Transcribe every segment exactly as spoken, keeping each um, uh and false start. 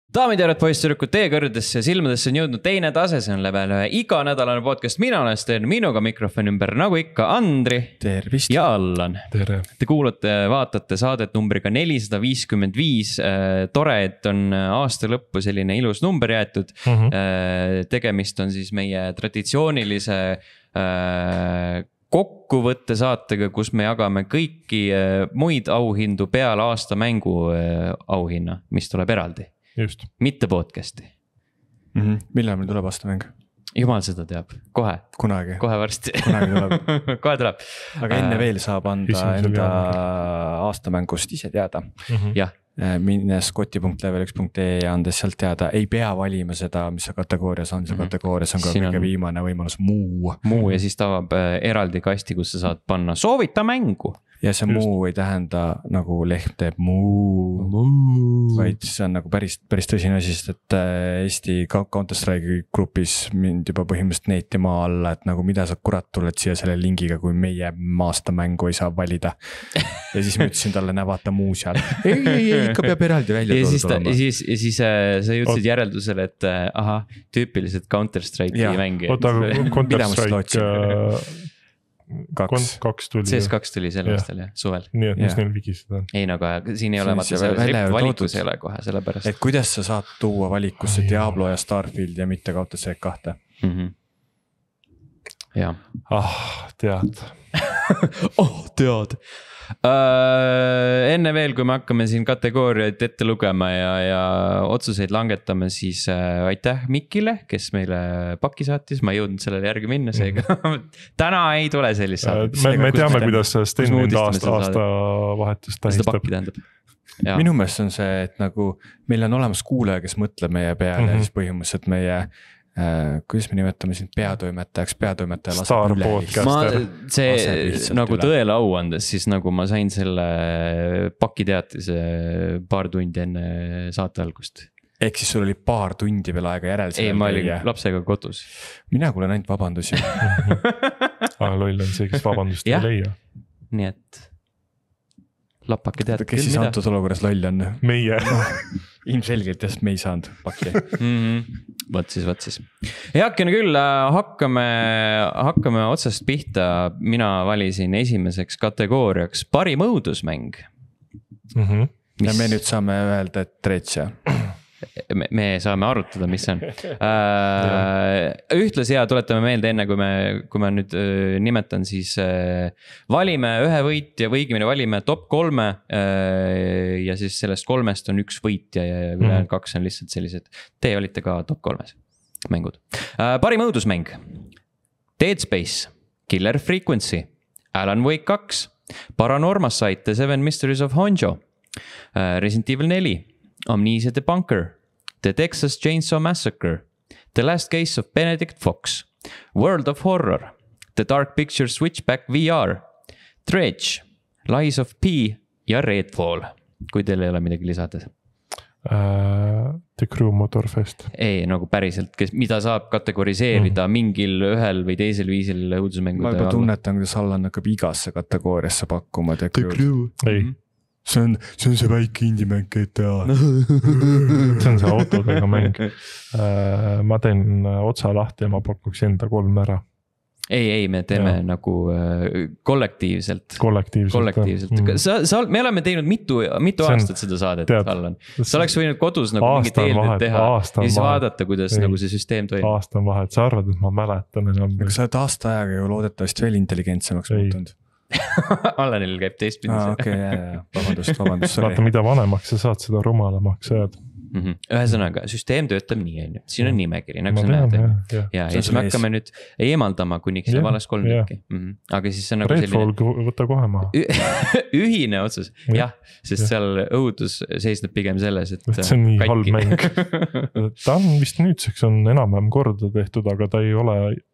Daamid ja härrad, poisssüdrukud, teie kõrgedesse ja silmadesse on jõudnud teine tase, see on level ühe iganädalane podcast. Mina olen Sten, minuga mikrofon ümber, nagu ikka, Andri. Tervist. Ja Allan. Tere. Te kuulate, vaatate saadet numbriga nelisada viiskümmend viis. Tore, et on aasta lõppu selline ilus number jäetud. Mm-hmm. Tegemist on siis meie traditsioonilise kokkuvõtte saatega, kus me jagame kõiki muid auhindu peale aasta mängu auhinna, mis tuleb eraldi. Just. Mitte podcasti. Mm-hmm. Millal meil tuleb aastamäng? Jumal seda teab. Kohe. Kunagi. Kohe varsti. Kunagi tuleb. Kohe tuleb. Aga enne veel saab anda enda aastamängust ise teada. Mm-hmm. Jah. Minnes koti punkt level üks punkt ee ja andes sealt teada. Ei pea valima seda, mis see kategoorias on. See mm-hmm. kategoorias on ka Siin kõige on... viimane võimalus muu. Muu ja siis tavab eraldi kasti, kus sa saad panna soovita mängu. Ja see Just. Muu ei tähenda nagu leht teeb muu, muu. Vaid see on nagu päris, päris tõsine asi, sest et Eesti Counter-Strike'i grupis mind juba põhimõtteliselt neeti maa alla, et nagu mida sa kurat tuled siia selle lingiga, kui meie aastamängu ei saa valida. Ja siis ma ütlesin talle, näe vaata muu seal. Ei, ei, ei, ikka peab eraldi välja ja siis, ta, ja siis, ja siis sa jõudsid järeldusele, et aha, tüüpilised Counter-Strike'i mängi. Oota, aga Counter-Strike... Kaks. Kaks tuli. C S kaks tuli sel aastal, jah, suvel. Nii, et mis neil vigised on? Ei, no kohe, siin ei ole vaata selles valikus ei ole kohe, selle pärast. Et kuidas sa saad tuua valikusse Diablo ja Starfield ja mitte Counter-Strike kahte? Mm-hmm. Jaa. Ah, tead. oh, tead. Uh, enne veel, kui me hakkame siin kategooriaid ette lugema ja, ja otsuseid langetame, siis uh, aitäh Mikile, kes meile pakki saatis. Ma ei jõudnud sellele järgi minna, seega täna ei tule sellist saadet. Me, me teame, kuidas Sten nüüd aasta, aasta vahetust tähistab. Seda pakki tähendab. Ja. Minu meelest on see, et nagu meil on olemas kuulaja, kes mõtleb meie peale mm-hmm. ja siis põhimõtteliselt meie Uh, kuidas me nimetame siin peatoimetajaks, peatoimetaja Star podcaster. See nagu tõele au andes, siis nagu ma sain selle paki teatise paar tundi enne saate algust. Ehk siis sul oli paar tundi veel aega järel. Ei, ma olin lapsega kodus. Mina kuulen ainult vabandusi. ah, loll on see, kes vabandust ei leia. Nii et lapaki tead. Kes siis antud olukorras loll on? Meie. Ilmselgelt, sest me ei saanud pakki. Mm-hmm. Võt siis, võt siis. Heakene küll, hakkame, hakkame otsast pihta. Mina valisin esimeseks kategooriaks parim õudusmäng. Mm-hmm. Mis... Ja me nüüd saame öelda, et Tretsia. Me, me saame arutada, mis on. Uh, ühtlasi ja tuletame meelde enne, kui me, kui ma nüüd uh, nimetan, siis uh, valime ühe võitja, või õigemini valime top kolme uh, ja siis sellest kolmest on üks võitja ja ülejäänud mm-hmm. kaks on lihtsalt sellised. Te olite ka top kolmes mängud. Uh, parim õudusmäng. Dead Space, Killer Frequency, Alan Wake kaks, Paranormacide, The Seven Mysteries of Honjo, uh, Resident Evil neli, Amnesia The Bunker, The Texas Chainsaw Massacre, The Last Case of Benedict Fox, World of Horror, The Dark Picture Switchback V R, Dredge, Lies of P ja Redfall. Kui teil ei ole midagi lisada? Uh, The Crew Motorfest. Ei, nagu päriselt, kes, mida saab kategoriseerida mm. mingil ühel või teisel viisil õudusmängude. Ma juba tunnetan, kuidas Allan hakkab igasse kategooriasse pakkuma The Crew. The Crew. Ei. Mm-hmm. See on, see on see väike indie-mäng G T A. see on see autodega mäng. Ma teen otsa lahti ja ma pakuks enda kolm ära. Ei, ei, me teeme ja. Nagu kollektiivselt. Kollektiivselt. Kollektiivselt. Mm. Sa, sa, me oleme teinud mitu, mitu on, aastat seda saadet, Allan. Sa oleks võinud kodus nagu mingit eeldud teha ja siis vaadata, kuidas ei, nagu see süsteem toimub. Aasta on vahet. Sa arvad, et ma mäletan enam. Aga sa oled aasta ajaga ju loodetavasti veel intelligentsemaks muutunud. Allanil käib teistpidi. Ah, okei, okay, jah, jah. Vabandust, vabandust. Vaata, mida vanemaks sa saad, seda rumalamaks ajad. Mm-hmm. Ühesõnaga, süsteem töötab nii, on ju. Siin on nimekiri, nagu sa näed. Ja, ja. ja, ja siis me hakkame nüüd eemaldama, kuniks on valas kolm tükki. Mm-hmm. Aga siis see on nagu Redfall selline... võtta kohe maha. Ühine otsus. Ja. Jah, sest ja. Seal õudus seisneb pigem selles, et see on nii katki. Halb mäng. Ta on vist nüüdseks on enam-vähem korda tehtud, aga ta ei ole...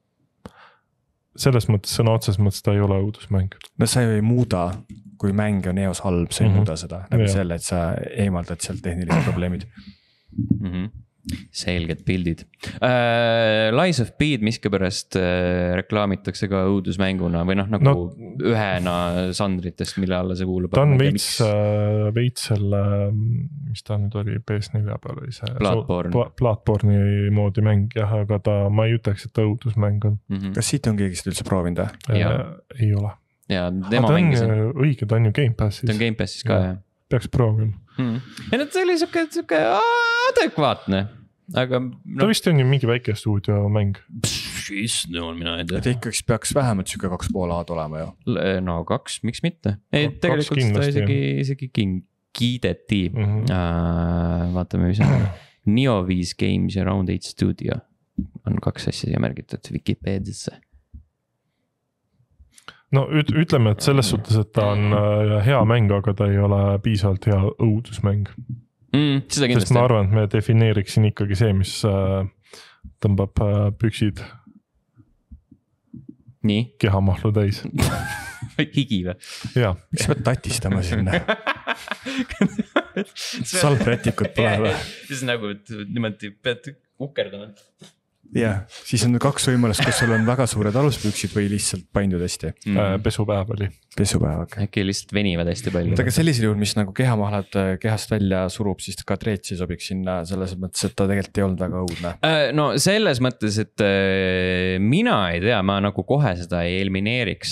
Selles mõttes, sõna otses mõttes ta ei ole õudusmäng. No sa ju ei muuda, kui mäng on eos halb, sa ei mm-hmm. muuda seda. Nagu selle, et sa eemaldad sealt tehnilised probleemid. Mm-hmm. selged pildid uh,. Lies of P'd miskipärast uh, reklaamitakse ka õudusmänguna või noh, nagu no, ühena žanritest, mille alla see kuulub. Ta on veits, veits selle, mis ta nüüd oli, P S neli peal oli see Bloodborne. Pla, Bloodborne'i moodi mäng jah, aga ta, ma ei ütleks, et ta õudusmäng on. Mm-hmm. Kas siit on keegi seda üldse proovinud? Äh, ei ole. Ja tema mängis. Õige, ta on ju Gamepassis. Ta on Gamepassis ka, jah. Peaks proovima. Hmm. Ja need oli siuke, siuke adekvaatne, aga no. Ta vist on ju mingi väike stuudio mäng. Pss, no mina ei tea. Et ikkagi peaks vähemalt siuke kaks pool aad olema ju. No kaks, miks mitte? Ei, tegelikult seda isegi, isegi kiideti. Mm-hmm. Uh, vaatame, mis on Neo viis Games ja Round eight Studio on kaks asja siia märgitud Wikipeediasse. No üt, ütleme, et selles suhtes, et ta on hea mäng, aga ta ei ole piisavalt hea õudusmäng. Mm, seda kindlasti. Sest ma arvan, et me defineeriksin ikkagi see, mis tõmbab püksid nii? Kehamahlu täis. Higi või? Jaa. Miks pead tatistama sinna? Salvrätikut pole või? Siis nagu, et niimoodi pead ukerdama. Jah, siis on kaks võimalust, kas sul on väga suured aluspüksid või lihtsalt paindud hästi. Mm. Pesupäev oli. Pesupäev, okei. Äkki lihtsalt venivad hästi palju. Aga sellisel juhul, mis nagu kehamahlad kehast välja surub, siis ka treetsi sobiks sinna selles mõttes, et ta tegelikult ei olnud väga õudne. No selles mõttes, et mina ei tea, ma nagu kohe seda ei elimineeriks.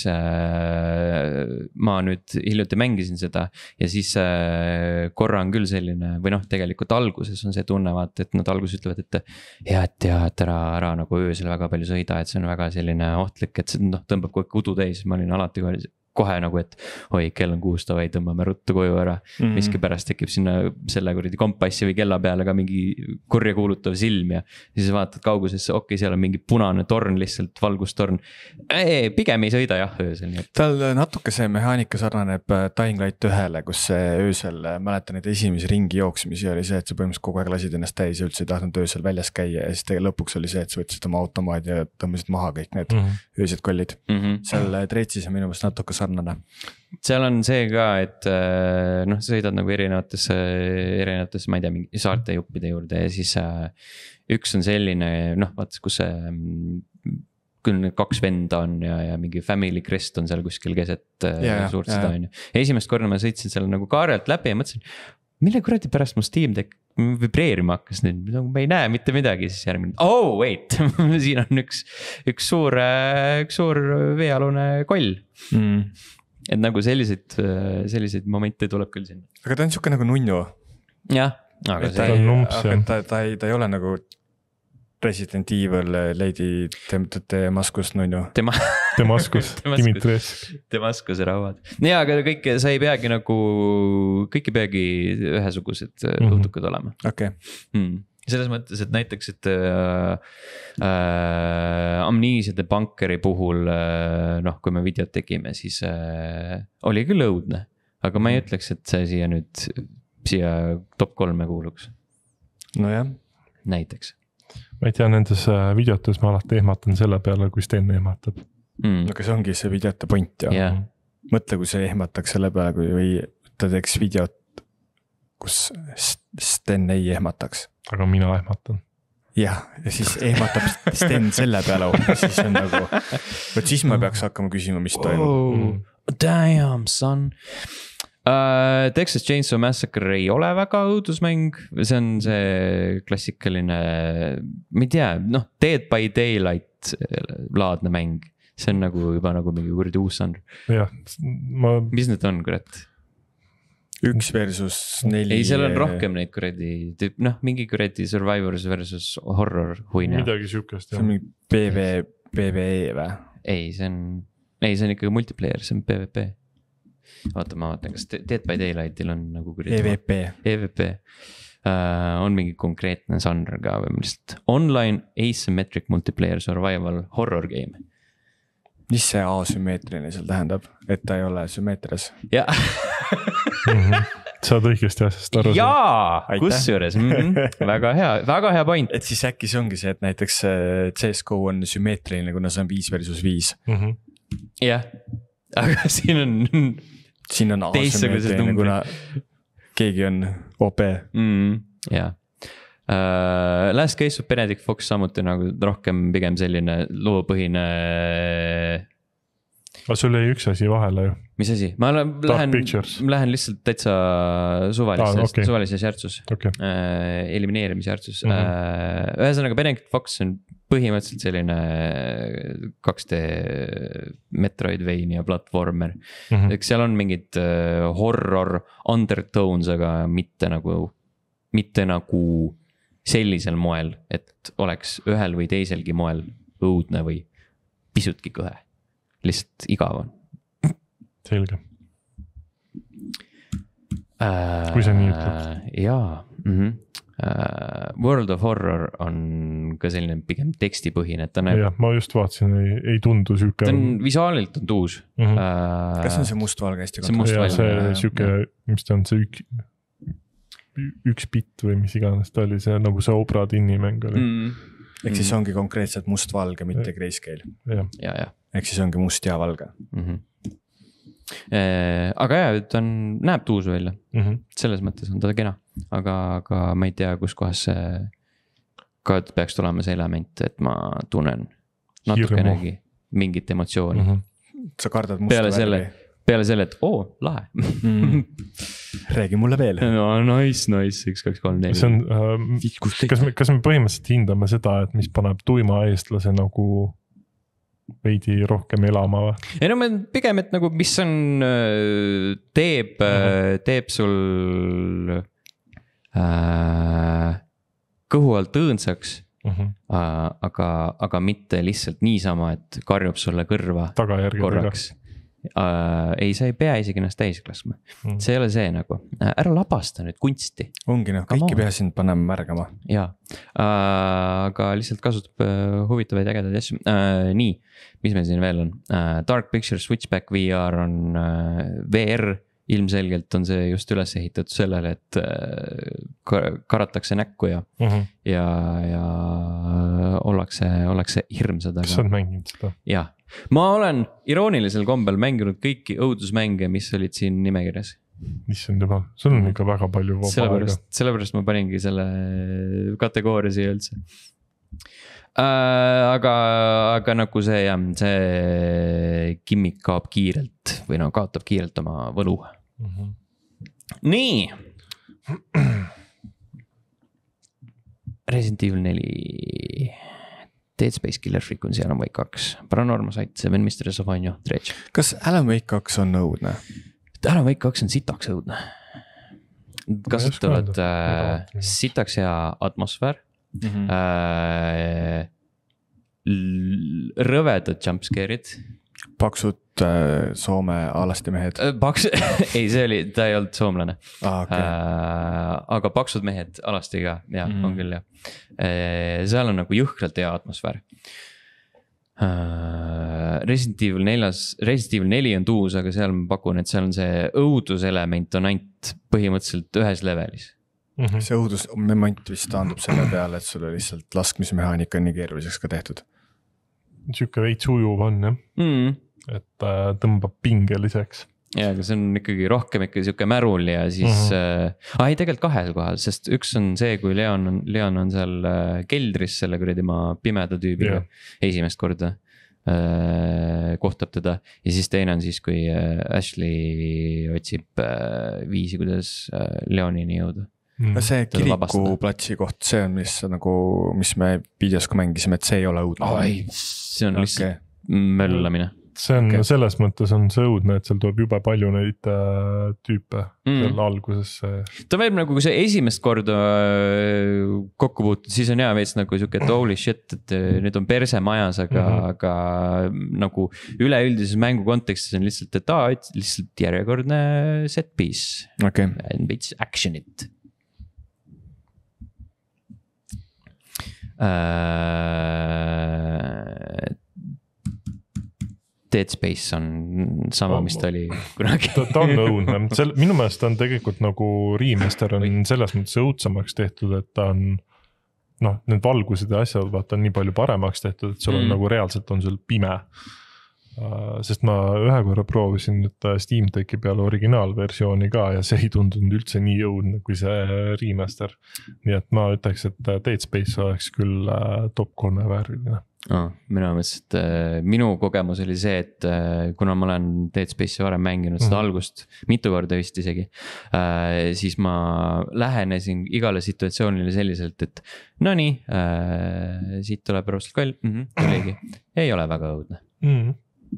Ma nüüd hiljuti mängisin seda ja siis korra on küll selline, või noh, tegelikult alguses on see tunnevad, et nad alguses ütlevad, et hea, et ja, et ära ära nagu öösel väga palju sõida, et see on väga selline ohtlik, et see noh, tõmbab kogu kudu täis, ma olin alati kohe, kohe nagu, et oi, kell on kuus, tavai, tõmbame ruttu koju ära. Mm-hmm. Miski pärast tekib sinna selle kuradi kompassi või kella peale ka mingi kurja kuulutav silm ja siis vaatad kaugusesse, okei, seal on mingi punane torn, lihtsalt valgustorn. Ei, pigem ei sõida jah öösel. Nii et... Tal natuke see mehaanika sarnaneb Dying Light ühele, kus öösel, mäletan neid esimesi ringi jooksmisi oli see, et sa põhimõtteliselt kogu aeg lasid ennast täis ja üldse ei tahtnud öösel väljas käia ja siis lõpuks oli see, et sa võtsid oma automaad ja tõmbasid maha kõik need mm-hmm. öösed kollid. Mm-hmm. Seal treetsis on minu meelest natuke sarnane. Seal on see ka, et noh, sõidad nagu erinevates, erinevates, ma ei tea, mingi saarte juppide juurde ja siis üks on selline, noh, vaata, kus see küll need kaks venda on ja, ja mingi family crest on seal kuskil keset yeah, suurt yeah. seda on ju. Esimest korda ma sõitsin seal nagu kaarelt läbi ja mõtlesin, mille kuradi pärast mu Steam Deck vibreerima hakkas nüüd, ma ei näe mitte midagi, siis järgmine, oh wait, siin on üks, üks suur, üks suur veealune koll. Mm. Et nagu selliseid, selliseid momente tuleb küll sinna. Aga ta on siuke nagu nunnu. Jah, aga see ta on numps, aga ta, ta, ei, ta ei ole nagu Resident Evil, Lady Damascus nunnu. Tema... Damascus, Dimitris. Damaskuse rauad. Ja, aga kõik, sa ei peagi nagu, kõik ei peagi ühesugused mm-hmm. õudukad olema. Okei. Okay. Hmm. Selles mõttes, et näiteks, et äh, äh, Amnesia The Bunkeri puhul, äh, noh, kui me videot tegime, siis äh, oli küll õudne, aga ma ei ütleks, et see siia nüüd, siia top kolme kuuluks. No jah. Näiteks. Ma ei tea, nendes videotes ma alati ehmatan selle peale, kui Sten ehmatab. Mm. Aga see ongi see videote point ja yeah. Mõtle, kui see ehmataks selle peale, kui või ta teeks videot, kus Sten ei ehmataks. Aga mina ehmatan. Jah, ja siis ehmatab Sten selle peale, siis on nagu, võt siis ma peaks hakkama küsima, mis toimub. Oh, damn, son. Uh, Texas Chainsaw Massacre ei ole väga õudusmäng, see on see klassikaline, ma ei tea, noh, Dead by Daylight laadne mäng, see on nagu juba nagu mingi kuradi uus žanr. Jah, ma... Mis need on, kurat? Üks versus neli. Ei, seal on rohkem neid kuradi, noh, mingi kuradi Survivors versus horror huine. Midagi siukest, jah. See on mingi P V P või? Ei, see on, ei, see on ikkagi multiplayer, see on P V P. Vaata, ma vaatan, kas Dead by Daylightil on nagu kuradi... E V P. E V P. Uh, on mingi konkreetne žanr ka või lihtsalt online asymmetric multiplayer survival horror game. Mis see asümmeetriline seal tähendab, et ta ei ole sümmeetris? Jaa. mm-hmm. Saad õigesti asjast aru. Jaa, kus juures. Mm-hmm. Väga hea, väga hea point. Et siis äkki see ongi see, et näiteks C S G O on sümmeetriline, kuna see on viis versus viis. Mm-hmm. Jah, aga siin on... Siin on asümmeetriline, kuna keegi on O P. Mm, jah. uh, Last Case of Benedict Fox samuti nagu rohkem pigem selline loopõhine. aga sul jäi üks asi vahele ju. Mis asi? Ma lähen, lähen lihtsalt täitsa suvalises, ah, okay. suvalises järtsus okay. uh, elimineerimise järtsus mm. -hmm. uh, ühesõnaga Benedict Fox on põhimõtteliselt selline kaks D Metroidvania platvormer mm. -hmm. eks seal on mingid uh, horror undertones, aga mitte nagu, mitte nagu sellisel moel, et oleks ühel või teiselgi moel õudne või pisutki kõhe, lihtsalt igav on. Selge. Uh, kui sa nii ütled. Jaa. Mm-hmm. Uh, World of Horror on ka selline pigem tekstipõhine, et ta näeb. Jah, ma just vaatasin, ei, ei tundu süke. Ta on visuaalilt on tuus. Mm-hmm. Uh, Kas on see mustvalge hästi? See mustvalge. See süke, mis ta on, see üks, üks bitt või mis iganes ta oli, see nagu see Obra Dini-mäng oli. Mm. Ehk siis ongi konkreetselt mustvalge, mitte grayscale. Ja, ja. Ehk siis ongi must ja valge. Mm-hmm. aga jah, ta on, näeb tuus välja mm, -hmm. selles mõttes on ta kena, aga, aga ma ei tea, kus kohas see ka peaks tulema see element, et ma tunnen natukenegi mingit emotsiooni mm. -hmm. sa kardad musta peale selle, peale selle, et oo, lahe mm. räägi mulle veel. no nice, nice, üks, kaks, kolm, neli. see on äh, kas me, kas me põhimõtteliselt hindame seda, et mis paneb tuima eestlase nagu veidi rohkem elama või? ei no pigem, et nagu mis on, teeb uh-huh. teeb sul äh, kõhu alt õõnsaks uh-huh. äh, aga, aga mitte lihtsalt niisama, et karjub sulle kõrva korraks äh, ei, sa ei pea isegi ennast täis klassma uh-huh. see ei ole see nagu, ära labasta nüüd kunsti. ongi noh, kõik ei pea sind panema märgama. jaa, äh, aga lihtsalt kasutab äh, huvitavaid ägedaid asju äh, nii, mis meil siin veel on uh,? Dark Picture Switchback V R on uh, V R, ilmselgelt on see just üles ehitatud sellele, et uh, karatakse näkku ja uh, -huh. ja, ja ollakse, ollakse hirmsad. Kas sa oled mänginud seda? Jah, ma olen iroonilisel kombel mänginud kõiki õudusmänge, mis olid siin nimekirjas. Issand juba, sul on ikka väga palju vaba sellepärast, sellepärast ma paningi selle kategooria siia üldse. Uh, aga, aga nagu see jah, see gimmick kaob kiirelt või no kaotab kiirelt oma võlu mm-hmm. nii Resident Evil neli, Dead Space Killer Frequency, Alan Wake kaks, Paranormal Sight, Seven Mysteries of Anya, Dredge. Kas Alan Wake kaks on õudne? Alan Wake kaks on sitaks õudne, kasutavad äh, sitaks hea atmosfäär Mm-hmm. Uh, rõvedad jumpscare'id. Paksud uh, Soome alastimehed uh, Paks, ei see oli, ta ei olnud soomlane ah, okay. uh, aga paksud mehed alastiga, jah mm. on küll jah uh, seal on nagu jõhkralt hea atmosfäär uh, Resident Evil neljas, Resident Evil neli on tuus, aga seal ma pakun, et seal on see õuduselement on ainult põhimõtteliselt ühes levelis. Mm-hmm. See õudusmement vist taandub selle peale, et sulle lihtsalt laskmismehaanika on nii keeruliseks ka tehtud. Siuke veits ujuv on jah mm. et äh, tõmbab pingeliseks. Ja, aga see on ikkagi rohkem ikka siuke märul ja siis mm-hmm. äh, ah, ei tegelikult kahel kohal, sest üks on see, kui Leon on, Leon on seal äh, keldris selle kuradi tema pimeda tüübiga yeah. esimest korda äh, kohtab teda ja siis teine on siis, kui äh, Ashley otsib äh, viisi, kuidas äh, Leonini jõuda. Mm. see kirikuplatsi koht, see on mis nagu, mis me videos ka mängisime, et see ei ole õudne. Ai, see on lihtsalt okay. möllamine. See on okay. selles mõttes on see õudne, et seal tuleb jube palju neid äh, tüüpe mm. seal alguses. Ta võib nagu, kui see esimest korda äh, kokku puutud, siis on hea veits nagu siuke, et holy shit, et äh, nüüd on perse majas, aga, mm-hmm. aga nagu üleüldises mängu kontekstis on lihtsalt, et aa, lihtsalt järjekordne set piece okay. and bits action'it. Dead Space on sama, mis ta oli kunagi. ta, ta on õudne, minu meelest ta on tegelikult nagu remaster on selles mõttes õudsamaks tehtud, et ta on noh, need valgused ja asjad vaata on nii palju paremaks tehtud, et sul on mm. nagu reaalselt on sul pime sest ma ühe korra proovisin nüüd Steam Decki peale originaalversiooni ka ja see ei tundunud üldse nii jõudne kui see remaster. Nii et ma ütleks, et Dead Space oleks küll top kolme vääriline. Oh, mina mõtlesin, et äh, minu kogemus oli see, et äh, kuna ma olen Dead Space'i varem mänginud seda mm-hmm. algust mitu korda vist isegi äh,, siis ma lähenesin igale situatsioonile selliselt, et no nii äh,, siit tuleb roostelt kall, mm-hmm, tuligi, ei ole väga õudne. Mm-hmm.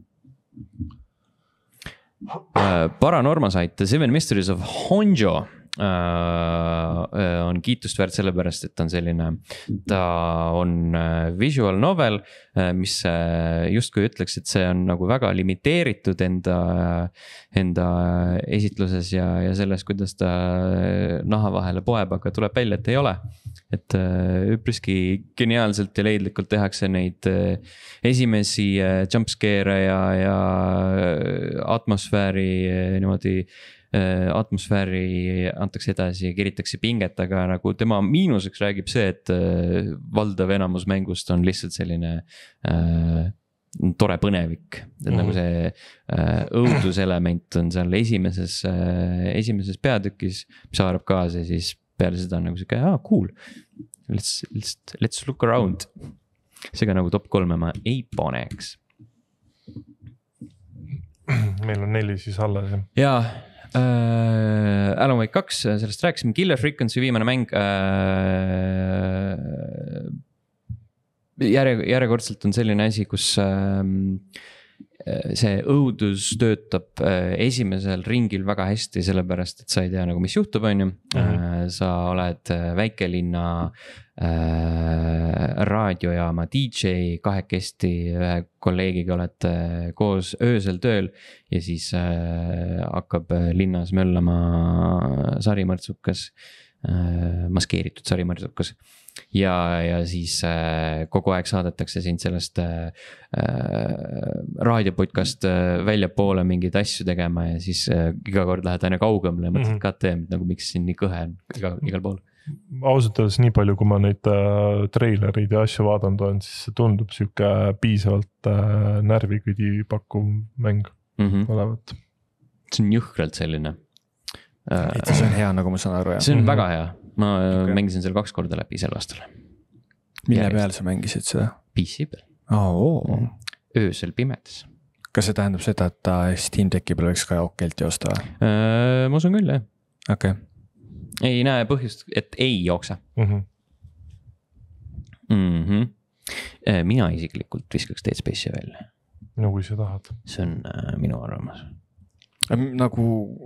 Uh, Paranorma site The Seven Mysteries of Honjo uh, on kiitust väärt sellepärast, et on selline, ta on visual novel, mis justkui ütleks, et see on nagu väga limiteeritud enda, enda esitluses ja, ja selles, kuidas ta naha vahele poeb, aga tuleb välja, et ei ole. Et üpriski geniaalselt ja leidlikult tehakse neid esimesi jumpscare ja, ja atmosfääri niimoodi atmosfääri antakse edasi ja kiritakse pinget, aga nagu tema miinuseks räägib see, et valdav enamus mängust on lihtsalt selline äh, tore põnevik. Et mm. nagu see äh, õuduselement on seal esimeses, äh, esimeses peatükis, mis haarab kaasa ja siis peale seda on nagu siuke, ah cool, let's, let's, let's look around. Seega nagu top kolme ma ei paneks. Meil on neli siis alles. Jaa. Uh, Alan Wake kaks, sellest rääkisime, Killer Frequency viimane mäng uh, järje, järjekordselt on selline asi, kus uh, see õudus töötab uh, esimesel ringil väga hästi, sellepärast et sa ei tea nagu mis juhtub, on ju mm-hmm. uh, sa oled väikelinna uh, raadiojaama D J, kahekesti ühe kolleegiga oled uh, koos öösel tööl ja siis äh, hakkab linnas möllama sarimõrtsukas, äh, maskeeritud sarimõrtsukas ja, ja siis äh, kogu aeg saadetakse sind sellest äh, raadiopodcast äh, välja poole mingeid asju tegema ja siis äh, iga kord lähed aina kaugemale ja mõtled mm-hmm. ka, et nagu miks siin nii kõhe on iga, igal pool. Ausalt öeldes nii palju, kui ma neid äh, treilerid ja asju vaadanud on, siis see tundub siuke piisavalt äh, närviküdi pakkuv mäng. Mm-hmm. Olevat. See on jõhkralt selline et see on hea, nagu ma saan aru jah. See on mm-hmm. väga hea, ma okay. mängisin selle kaks korda läbi sel aastal. Mille Järjest. Peal sa mängisid seda? P C peal oh, oh. Öösel pimedas. Kas see tähendab seda, et ta Steam Decki peal võiks ka okeilt joosta või? Äh, ma usun küll jah. Okay. Ei näe põhjust, et ei jookse mm-hmm. Mm-hmm. Mina isiklikult viskaks Dead Space'i välja. No kui sa tahad. See on äh, minu arvamus. Nagu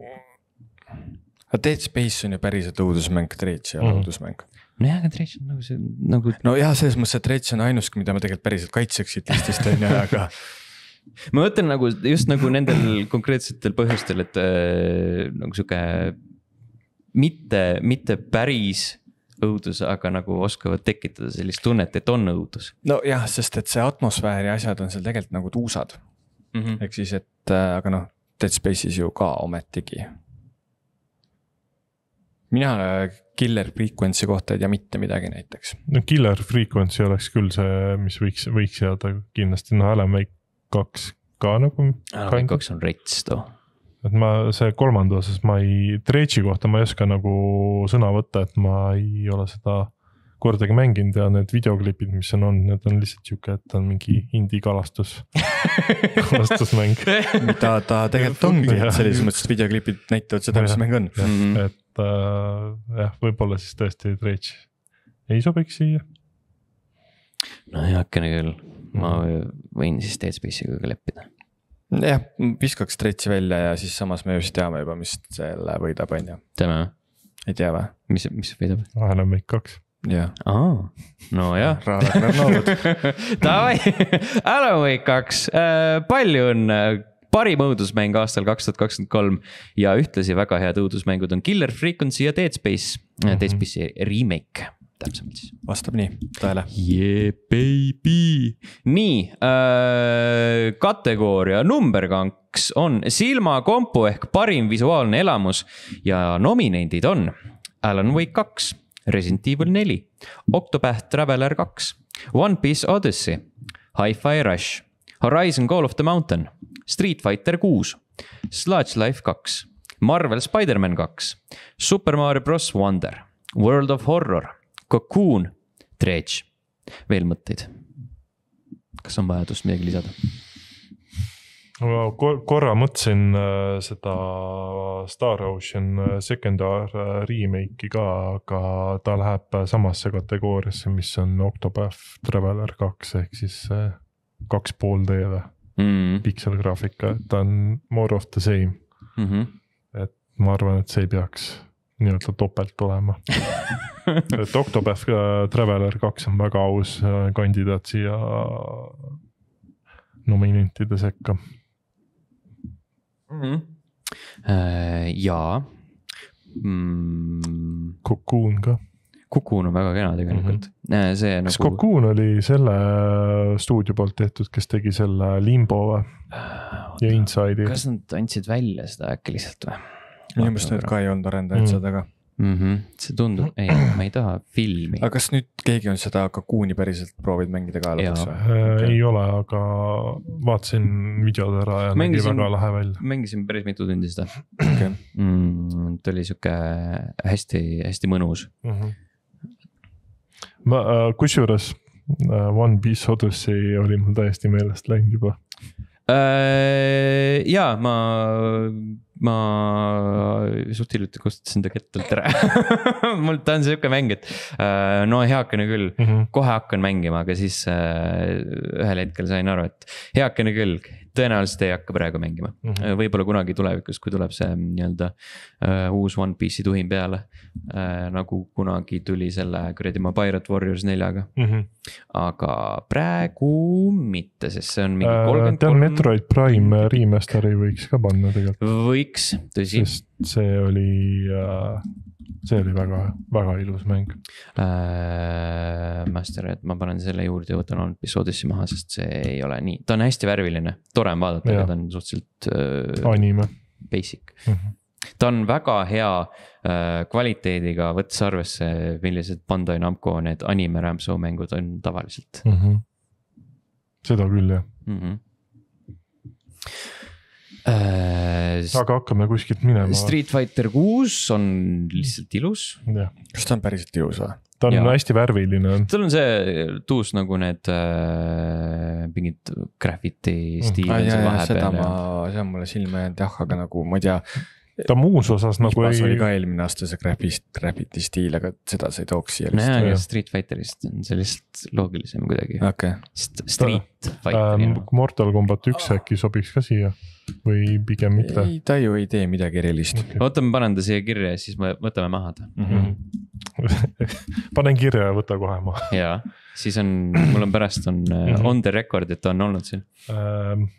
Dead Space on ju päriselt õudusmäng, Dredge ja mm. õudusmäng. No jah, aga Dredge on nagu see nagu... No jah, selles mõttes, et Dredge on ainus, mida ma tegelikult päriselt kaitseksid listist on ja aga... Ma mõtlen nagu just nagu nendel konkreetsetel põhjustel, et äh, nagu siuke mitte, mitte päris õudus, aga nagu oskavad tekitada sellist tunnet, et on õudus. No jah, sest et see atmosfääri asjad on seal tegelikult nagu tuusad. Mm-hmm. Ehk siis, et aga noh, Dead Space'is ju ka ometigi. Mina Killer Frequency kohta ei tea mitte midagi näiteks. No Killer Frequency oleks küll see, mis võiks, võiks jääda kindlasti. No Alan Wake kaks ka nagu. Alan Wake kaks on rets too. Et ma see kolmanda osas ma ei, Dredge'i kohta ma ei oska nagu sõna võtta, et ma ei ole seda kordagi mänginud ja need videoklipid, mis on on, need on lihtsalt siuke, et on mingi indie kalastus, kalastusmäng. Mida ta tegelikult ongi, et sellises mõttes, et videoklipid näitavad seda, mis mäng on. Mm-hmm. Et äh, jah, võib-olla siis tõesti Dredge ei sobiks siia. No heakene küll, ma võin siis Dead Space'iga leppida. Jah, viskaks Dredge'i välja ja siis samas me just teame juba, mis selle võidab on ju. Teame? Ei tea või? Mis, mis võidab? Alan Wake kaks. Jah. Aa, no jah. Raarak noolud. Davai, Alan Wake kaks, palju on parim õudusmäng aastal kaks tuhat kakskümmend kolm ja ühtlasi väga head õudusmängud on Killer Frequency ja Dead Space, mm-hmm. Dead Space'i remake. Täpsemalt siis. Vastab nii, tõele. Yeah, baby. Nii, äh, kategooria number kaks on silmakompu ehk parim visuaalne elamus ja nominendid on Alan Wake kaks, Resident Evil neli, Octopath Traveler kaks, One Piece Odyssey, Hi-Fi Rush, Horizon Call of the Mountain, Street Fighter kuus, Sludge Life kaks, Marvel Spider-Man kaks, Super Mario Bros. Wonder, World of Horror, Cocoon, Dredge. Veel mõtteid? Kas on vajadust midagi lisada? Ma korra mõtlesin seda Star Ocean Secondar remake'i ka, aga ta läheb samasse kategooriasse, mis on Octopath Traveler kaks ehk siis kaks pool D või mm. pixelgraafika, et ta on more of the same mm-hmm. et ma arvan, et see ei peaks nii-öelda topelt tulema et Octopath Traveler kaks on väga aus kandidaat siia nominentide sekka. Mm-hmm. Uh, jaa mm. Cocoon ka. Cocoon on väga kena tegelikult mm-hmm. see kas nagu... Cocoon oli selle stuudio poolt tehtud, kes tegi selle Limbo või? Ja Inside'i? Kas nad andsid välja seda äkki lihtsalt või? Minu meelest need ka ei olnud arendajad mm. seda ka mm-hmm. See tundub, ei, ma ei taha filmi. Aga kas nüüd keegi on seda Cocoon'i päriselt proovid mängida ka lõpuks või? Okay. Ei ole, aga vaatasin videod ära ja nägi väga lahe välja. Mängisin päris mitu tundi seda okay. mm, ta oli siuke hästi, hästi mõnus mm-hmm. ma, kus juures One Piece Odyssey oli mul täiesti meelest läinud juba äh, jaa, ma ma suht hiljuti kustutasin ta kettalt ära mul ta on siuke mäng, et no heakene küll mm-hmm. kohe hakkan mängima, aga siis ühel hetkel sain aru, et heakene küll tõenäoliselt ei hakka praegu mängima mm-hmm. võib-olla kunagi tulevikus, kui tuleb see nii-öelda uh, uus One Piece'i tuhin peale uh, nagu kunagi tuli selle kuradi ma Pirate Warriors neljaga mm-hmm. aga praegu mitte, sest see on mingi kolmkümmend kolm uh, Metroid Prime remasteri võiks ka panna tegelikult võiks, tõsi sest see oli uh, see oli väga, väga ilus mäng uh, Master, et ma panen selle juurde ja võtan One Piece Odyssey maha, sest see ei ole nii, ta on hästi värviline, tore on vaadata, aga ta on suhteliselt uh, anime basic mm-hmm. ta on väga hea uh, kvaliteediga, võttes arvesse millised Bandai Namco need anime Ramso mängud on tavaliselt mm-hmm. seda küll jah mm-hmm. Uh, aga hakkame kuskilt minema. Street Fighter kuus on lihtsalt ilus ja. Kas ta on päriselt ilus või? Ta on ja. hästi värviline tal on see tuus nagu need äh, mingid graffiti stiil mm. ah, ja, ja, seda ma, see on mulle silme jäänud jah, aga nagu ma ei tea ta muus osas nagu ei oli ka eelmine aasta see graffiti stiil, aga seda sa ei tooks siia no jah, Street Fighterist on see lihtsalt loogilisem kuidagi okay. Street Fighter ähm, Mortal Combat üks äkki sobiks ka siia või pigem mitte ei, ta ju ei tee midagi erilist okay. Oota, ma panen ta siia kirja ja siis me võtame maha ta mm-hmm. panen kirja ja võta kohe maha jaa, siis on, mul on pärast on mm-hmm. on the record, et ta on olnud siin ähm.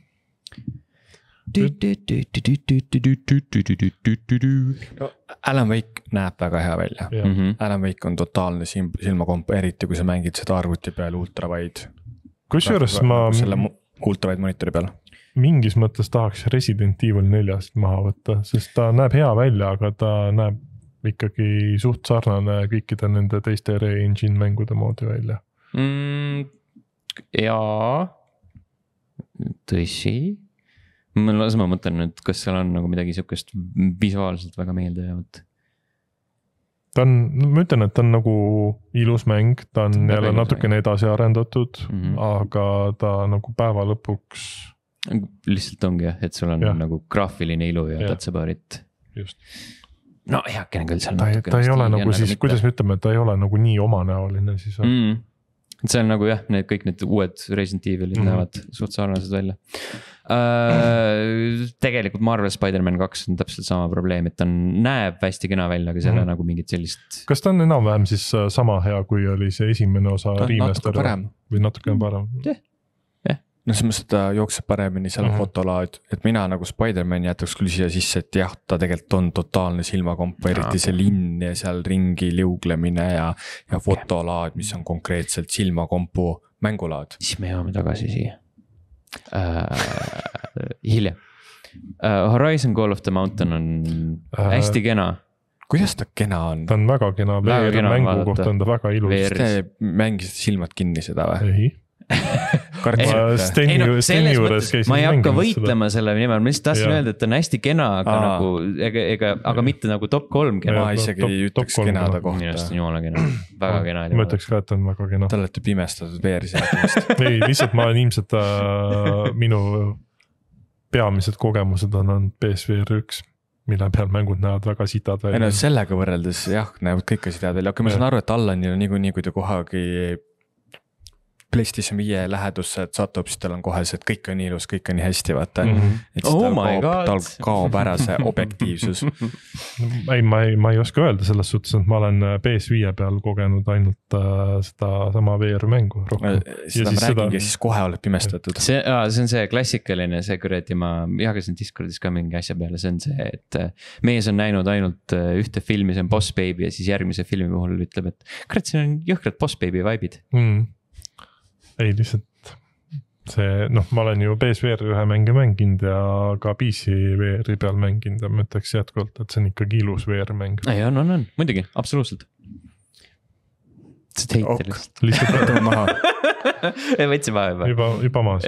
No, Alan Wake näeb väga hea välja mm-hmm. Alan Wake on totaalne silmakomp, eriti kui sa mängid seda arvuti peal ultrawide kusjuures ma selle ultrawide monitori peal mingis mõttes tahaks Resident Evil neljast maha võtta, sest ta näeb hea välja, aga ta näeb ikkagi suht sarnane kõikide nende teiste Re-Engine mängude moodi välja mm, jaa tõsi ma las ma mõtlen nüüd, kas seal on nagu midagi siukest visuaalselt väga meelde jäävat. Ta on, ma ütlen, et ta on nagu ilus mäng, ta on ta jälle natukene edasi arendatud, mm-hmm. aga ta nagu päeva lõpuks. Lihtsalt ongi jah, et sul on ja. Nagu graafiline ilu ja, ja. That's about it. Just. No heakene küll seal. Ta, ta ei ole nagu siis, kuidas me ütleme, et ta ei ole nagu nii omanäoline siis on. Mm. See on nagu jah, need kõik need uued Resident Evilid mm-hmm. näevad suht sarnased välja uh,. Tegelikult Marvel Spider-Man kaks on täpselt sama probleem, et ta näeb hästi kena välja, aga seal on mm-hmm. nagu mingit sellist. Kas ta on enam-vähem siis sama hea, kui oli see esimene osa remaster või natuke parem? Jah. No see mõttes, et ta jookseb paremini seal mm-hmm. fotolaad, et mina nagu Spider-Man jätaks küll siia sisse, et jah, ta tegelikult on totaalne silmakomp, eriti see linn ja seal ringi liuglemine ja, ja fotolaad, mis on konkreetselt silmakompu mängulaad. Siis me jõuame tagasi siia uh, hiljem uh, Horizon Call of the Mountain on uh, hästi kena. Kuidas ta kena on? Ta on väga kena, väga kena mängu kohta on ta väga ilus. Te mängisite silmad kinni seda või? Ei Steni, no, Steni juures käisin ma ei hakka võitlema seda. Selle nimel, ma lihtsalt tahtsin ja. öelda, et ta on hästi kena, aga Aa. nagu, ega, ega, aga mitte nagu top kolm kena. ma isegi ei ütleks kenada kohta. Minu arust on jumala kena, väga kena. ma ütleks ka, et on väga kena. Te olete pimestatud V R-i seadmist. ei, lihtsalt ma olen ilmselt äh, minu peamised kogemused on olnud P S V R üks, mille peal mängud näevad väga sitad välja. No, sellega võrreldes jah, näevad kõik sitad välja, aga ma saan aru, et Allanil on niikuinii, kui ta kohagi PlayStation viie lähedusse, et satub, siis tal on kohe see, et kõik on nii ilus, kõik on nii hästi, vaata. Mm -hmm. et siis tal, oh kaob, tal kaob ära see objektiivsus. ei, ma ei, ma ei oska öelda selles suhtes, et ma olen P S viie peal kogenud ainult äh, seda sama V R-mängu rohkem. seda ma räägingi, siis kohe oled pimestatud. See, aa, see on see klassikaline, see kuradi, ma jagasin Discordis ka mingi asja peale, see on see, et mees on näinud ainult ühte filmi, see on Boss Baby ja siis järgmise filmi puhul ütleb, et kurat, siin on jõhkrad Boss Baby vibe'id mm. ei, lihtsalt see, noh, ma olen ju P S V R ühe mänge mänginud ja ka P C V R-i peal mänginud ja ma ütleks jätkuvalt, et see on ikkagi ilus V R-mäng. ei, on, on, on, muidugi, absoluutselt. See teite lihtsalt. Lihtsalt võtame maha. ei, võtsi maha juba. Juba, juba maas.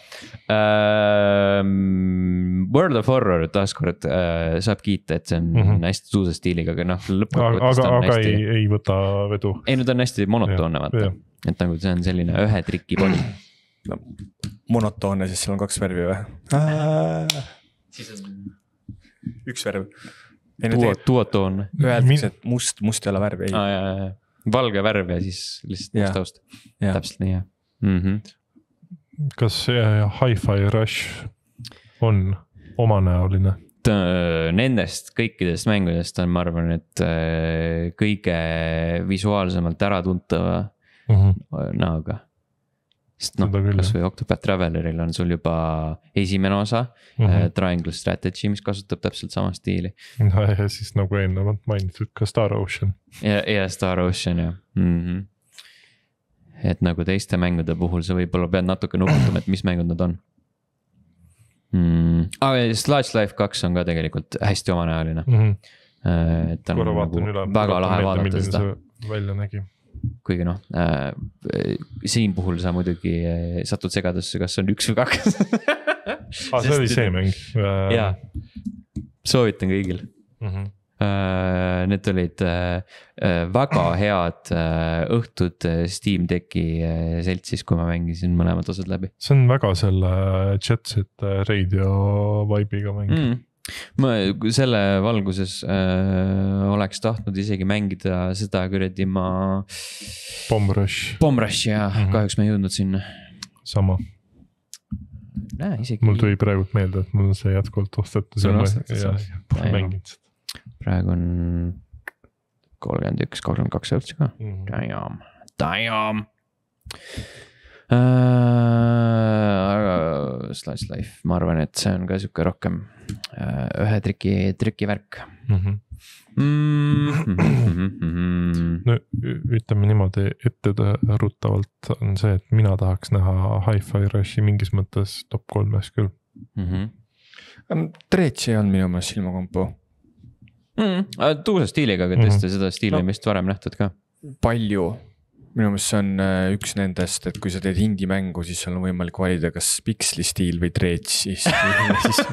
Uh, World of Horror taaskord uh, saab kiita, et see on mm -hmm. hästi suusa stiiliga, aga noh, lõppkokkuvõttes aga, aga hästi... ei, ei võta vedu. ei, no ta on hästi monotoonne, vaata. Et nagu see on selline ühe triki poli. No, monotoonne, siis seal on kaks värvi või? Siis on üks värv. Duotoonne. Öeldakse, et must, must ei ole värv. Ei. Ah, jah, jah. Valge värv ja siis lihtsalt must taust. Täpselt nii, jah. Mm-hmm. Kas Hi-Fi Rush on omanäoline? Nendest kõikidest mängudest on, ma arvan, et kõige visuaalsemalt äratuntava mm -hmm. näoga. Sest noh, kas või Octopath Traveleril on sul juba esimene osa mm -hmm. Triangle Strategy, mis kasutab täpselt sama stiili. No, ja siis nagu eelnevalt mainitud ka Star Ocean. Ja, ja Star Ocean, jah. Mm-hmm. Et nagu teiste mängude puhul sa võib-olla pead natuke nuputama, et mis mängud nad on. Mm. Ah, Sludge Life kaks on ka tegelikult hästi omanäoline. Mm -hmm. Et on nagu üle, väga lahe vaadata seda. Välja nägi. Kuigi noh, äh, siin puhul sa muidugi satud segadusse, kas on üks või kaks. ah, see oli see mäng. Jaa, soovitan kõigil. Mm -hmm. Uh, need olid uh, väga head uh, õhtud Steam Decki uh, seltsis, kui ma mängisin mõlemad osad läbi. See on väga selle Jet Set Radio vibe'iga mäng. Mm. Ma selle valguses uh, oleks tahtnud isegi mängida seda kuradi ma... Bomb Rush. Bomb Rush, jaa, mm -hmm. kahjuks ma ei jõudnud sinna. Sama. Näe, isegi... Mul tuli praegult meelde, et mul on see jätkuvalt ostetud. See on ostetud ja, ja pole mänginud seda. Praegu on kolmkümmend üks, kolmkümmend kaks eurtsi ka. Mm. Damn, damn. Aga Slice Life, ma arvan, et see on ka siuke rohkem ühe triki, triki värk. Mm -hmm. Mm -hmm. No ütleme niimoodi ette ruttavalt on see, et mina tahaks näha Hi-Fi Rushi mingis mõttes top kolmes küll. Mm -hmm. Treetsi on minu meelest silmakompu. Mm, tuusa stiiliga, aga tõesti mm -hmm. seda stiili on vist varem nähtud ka. Palju. Minu meelest see on üks nendest, et kui sa teed indie-mängu, siis seal on võimalik valida kas piksli stiil või treetsi stiil.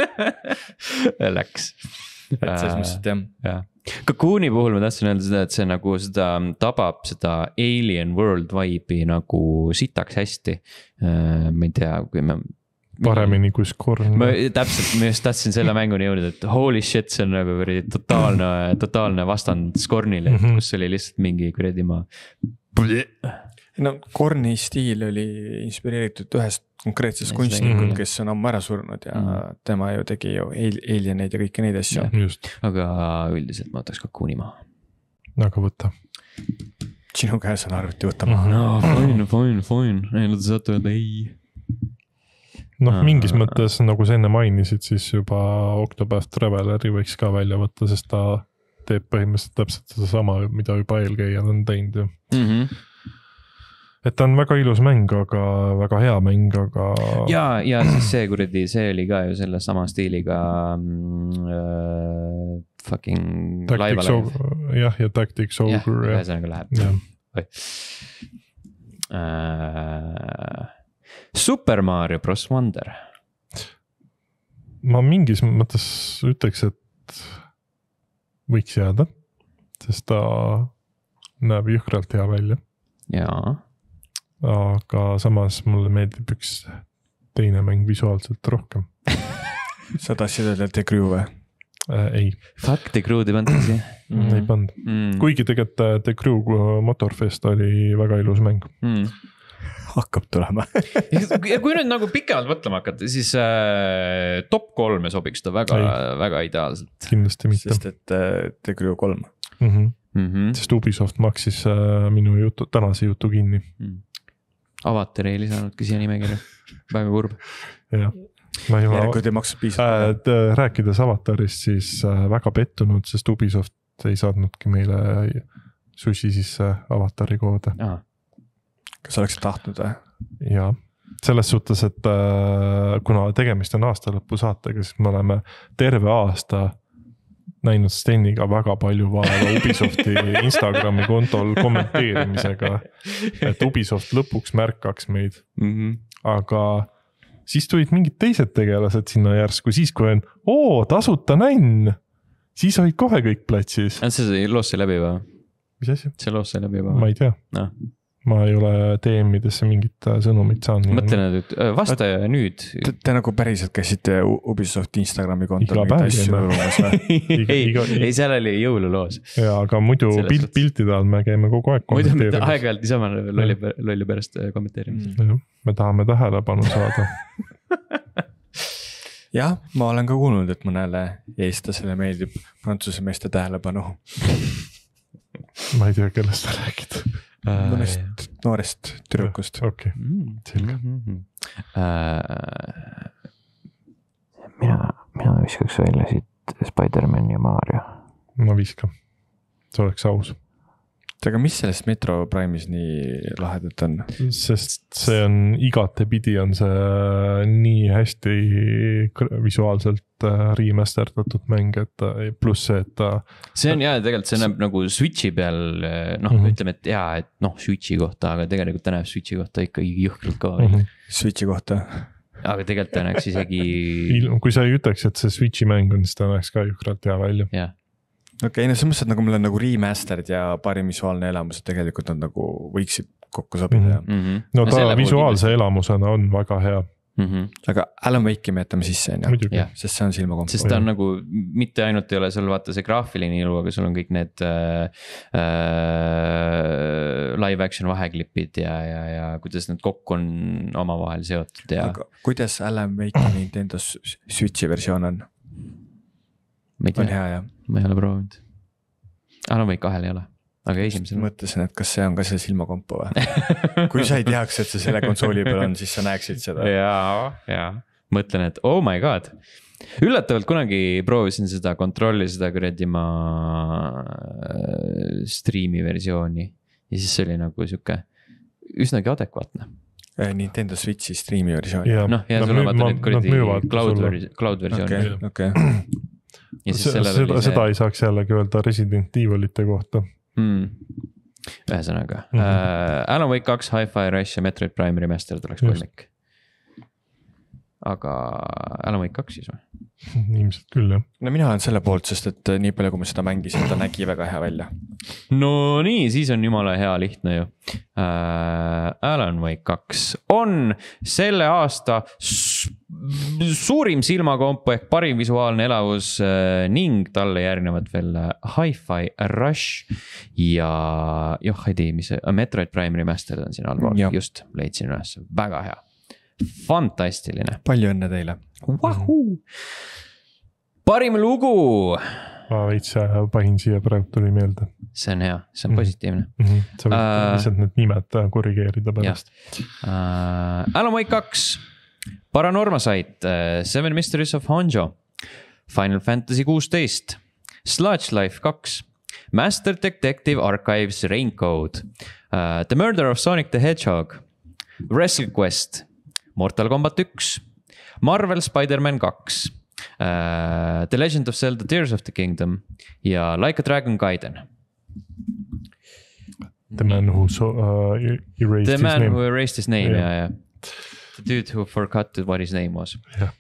Läks. Et selles mõttes, et jah. Ja. Cocooni puhul ma tahtsin öelda seda, et see nagu seda tabab seda Alien World vibe'i nagu sitaks hästi. Ma ei tea, kui me... paremini kui Scorn. Ma täpselt, ma just tahtsin selle mänguni jõuda, et holy shit, see on nagu kuradi totaalne, totaalne vastand Scornile, et kus oli lihtsalt mingi kuradi ma. No Korni stiil oli inspireeritud ühest konkreetsest kunstnikul, kes on ammu ära surnud ja mm. tema ju tegi ju Alieneid ja kõiki neid asju. Aga üldiselt ma võtaks Cocooni maha. Aga võtta. Sinu käes on arvuti, võtta maha. No fine, fine, fine. Ei, nad saate öelda ei. Noh, mingis mõttes, nagu sa enne mainisid, siis juba Octopath Traveleri võiks ka välja võtta, sest ta teeb põhimõtteliselt täpselt seda sama, mida juba eelkäijad on teinud ju. Mm -hmm. Et ta on väga ilus mäng, aga väga hea mäng, aga... Ja, ja siis see kuradi, see oli ka ju selle sama stiiliga mm, uh, fucking Live Alive. Jah, ja Tactics Ogre. Jah, ühesõnaga läheb. Uh, Super Mario Bros Wonder. ma mingis mõttes ütleks, et võiks jääda, sest ta näeb jõhkralt hea välja. Jaa. Aga samas mulle meeldib üks teine mäng visuaalselt rohkem. Sa tahtsid öelda The Crew või? Äh, ei. Fuck, The Crew ei pandud siia. Mm. Ei pand. Mm. Kuigi tegelikult The Crew Motorfest oli väga ilus mäng. Mm. Hakkab tulema. Ja kui nüüd nagu pikemalt mõtlema hakata, siis äh, top kolme sobiks ta väga, väga ideaalselt. Kindlasti mitte. Sest et äh, The Crew kolm. Mm-hmm. Mm-hmm. Sest Ubisoft maksis äh, minu jutu, tänase jutu kinni. Mm. Avatar ei lisanudki siia nimekirja. Väga kurb. Jah. Ma ei Järelikult ei maksud piisavalt. Äh, rääkides Avatarist, siis äh, väga pettunud, sest Ubisoft ei saadnudki meile sushi sisse Avatari koode. Aha. Kas oleksid tahtnud või? Jaa, selles suhtes, et äh, kuna tegemist on aasta lõpu saatega, siis me oleme terve aasta näinud Steniga väga palju vaeva Ubisofti Instagrami kontol kommenteerimisega, et Ubisoft lõpuks märkaks meid. Mm-hmm. Aga siis tulid mingid teised tegelased sinna järsku, siis kui on, oo, tasuta nänn, siis olid kohe kõik platsis. See loos sai läbi või? Mis asi? See loos sai läbi või? Ma ei tea. No. Ma ei ole D M-idesse mingit sõnumit saanud. Mõtlen, et vasta ja nüüd. Te, te nagu päriselt käsite Ubisofti Instagrami kontol. Iga päev. ei, ei, seal oli jõululoos. Ja, aga muidu pilt, piltide all me käime kogu aeg kommenteerimas. Muidu me aeg-ajalt niisama lolli, lolli pärast kommenteerimas. Mm. Me tahame tähelepanu saada. Jah, ma olen ka kuulnud, et mõnele eestlasele meeldib Prantsuse meeste tähelepanu. Ma ei tea, kellest sa räägid. Mõnest noorest tüdrukust. Okei, selge. Mina, mina viskaks välja siit Spider-Man ja Mario. Ma viskan. See oleks aus. Aga mis sellest Metro Prime'is nii lahedat on? Sest see on igate pidi on see nii hästi visuaalselt remasterdatud mäng, et pluss see, et ta... See on jah, tegelikult see näeb nagu Switchi peal, noh mm -hmm. ütleme, et jaa, et noh Switchi kohta, aga tegelikult ta näeb Switchi kohta ikka jõhkralt ka. Mm -hmm. Switchi kohta? Aga tegelikult ta näeks isegi... Kui sa ei ütleks, et see Switchi mäng on, siis ta näeks ka jõhkralt hea välja. Jah. Okei, no selles mõttes, et nagu mul on nagu remastered ja parim visuaalne elamus, et tegelikult nad nagu võiksid kokku sobida. Mm -hmm. No ta no, visuaalse elamusena on väga hea. Mm -hmm. Aga Alan Wake'i me jätame sisse, on jah? Sest see on silmakomp. Sest ta on nagu, mitte ainult ei ole sul vaata see graafiline ilu, aga sul on kõik need äh, äh, live action vaheklipid ja, ja, ja kuidas need kokku on omavahel seotud. Ja... Aga kuidas Alan Wake'i Nintendo Switchi versioon on? On hea, jah? Ma ei ole proovinud. Alan Wake kahel ei ole, aga esimesel. Mõtlesin, et kas see on ka see silmakompo või? Kui sa ei teaks, et see selle konsooli peal on, siis sa näeksid seda. Jaa, jaa. Mõtlen, et oh my god. Üllatavalt kunagi proovisin seda kontrolli, seda kuradi ma streami versiooni. Ja siis see oli nagu siuke üsnagi adekvaatne. Nintendo Switchi streami versioon. Noh, ja sul on vaata nüüd kuradi cloud versiooni. Okei, okei. Seda, see... seda ei saaks jällegi öelda Resident Evilite kohta. Mm. Ühesõnaga mm -hmm. uh, Alan Wake kaks, Hi-Fi Rush ja Metroid Prime Remaster tuleks kolmik. Aga Alan Wake kaks siis või? Ilmselt küll, jah. No mina olen selle poolt, sest et nii palju, kui ma seda mängisin, ta nägi väga hea välja. No nii, siis on jumala hea lihtne ju. Uh, Alan Wake kaks on selle aasta suurim silmakompo ehk parim visuaalne elavus uh, ning talle järgnevad veel Hi-Fi Rush ja joh, ei tea, mis Metroid Prime Remastered on siin allpool, just leidsin üles, väga hea. Fantastiline. Palju õnne teile. Wahoo! Parim lugu. Ma veits pahin siia praegu tuli meelde. See on hea, see on positiivne. Mm -hmm. Sa võid uh, lihtsalt need nimed korrigeerida pärast. Uh, Alan Wake kaks, Paranormasight, uh, Seven Mysteries of Honjo, Final Fantasy kuusteist, Sludge Life kaks, Master Detective Archives Raincode, uh, The Murder of Sonic the Hedgehog, WrestleQuest, Mortal Kombat üks, Marvel Spider-Man kaks, uh, The Legend of Zelda Tears of the Kingdom ja Like a Dragon Gaiden. The man who so, uh, erased the his man name. who erased his name, ja, ja. the dude who forgot what his name was. jah.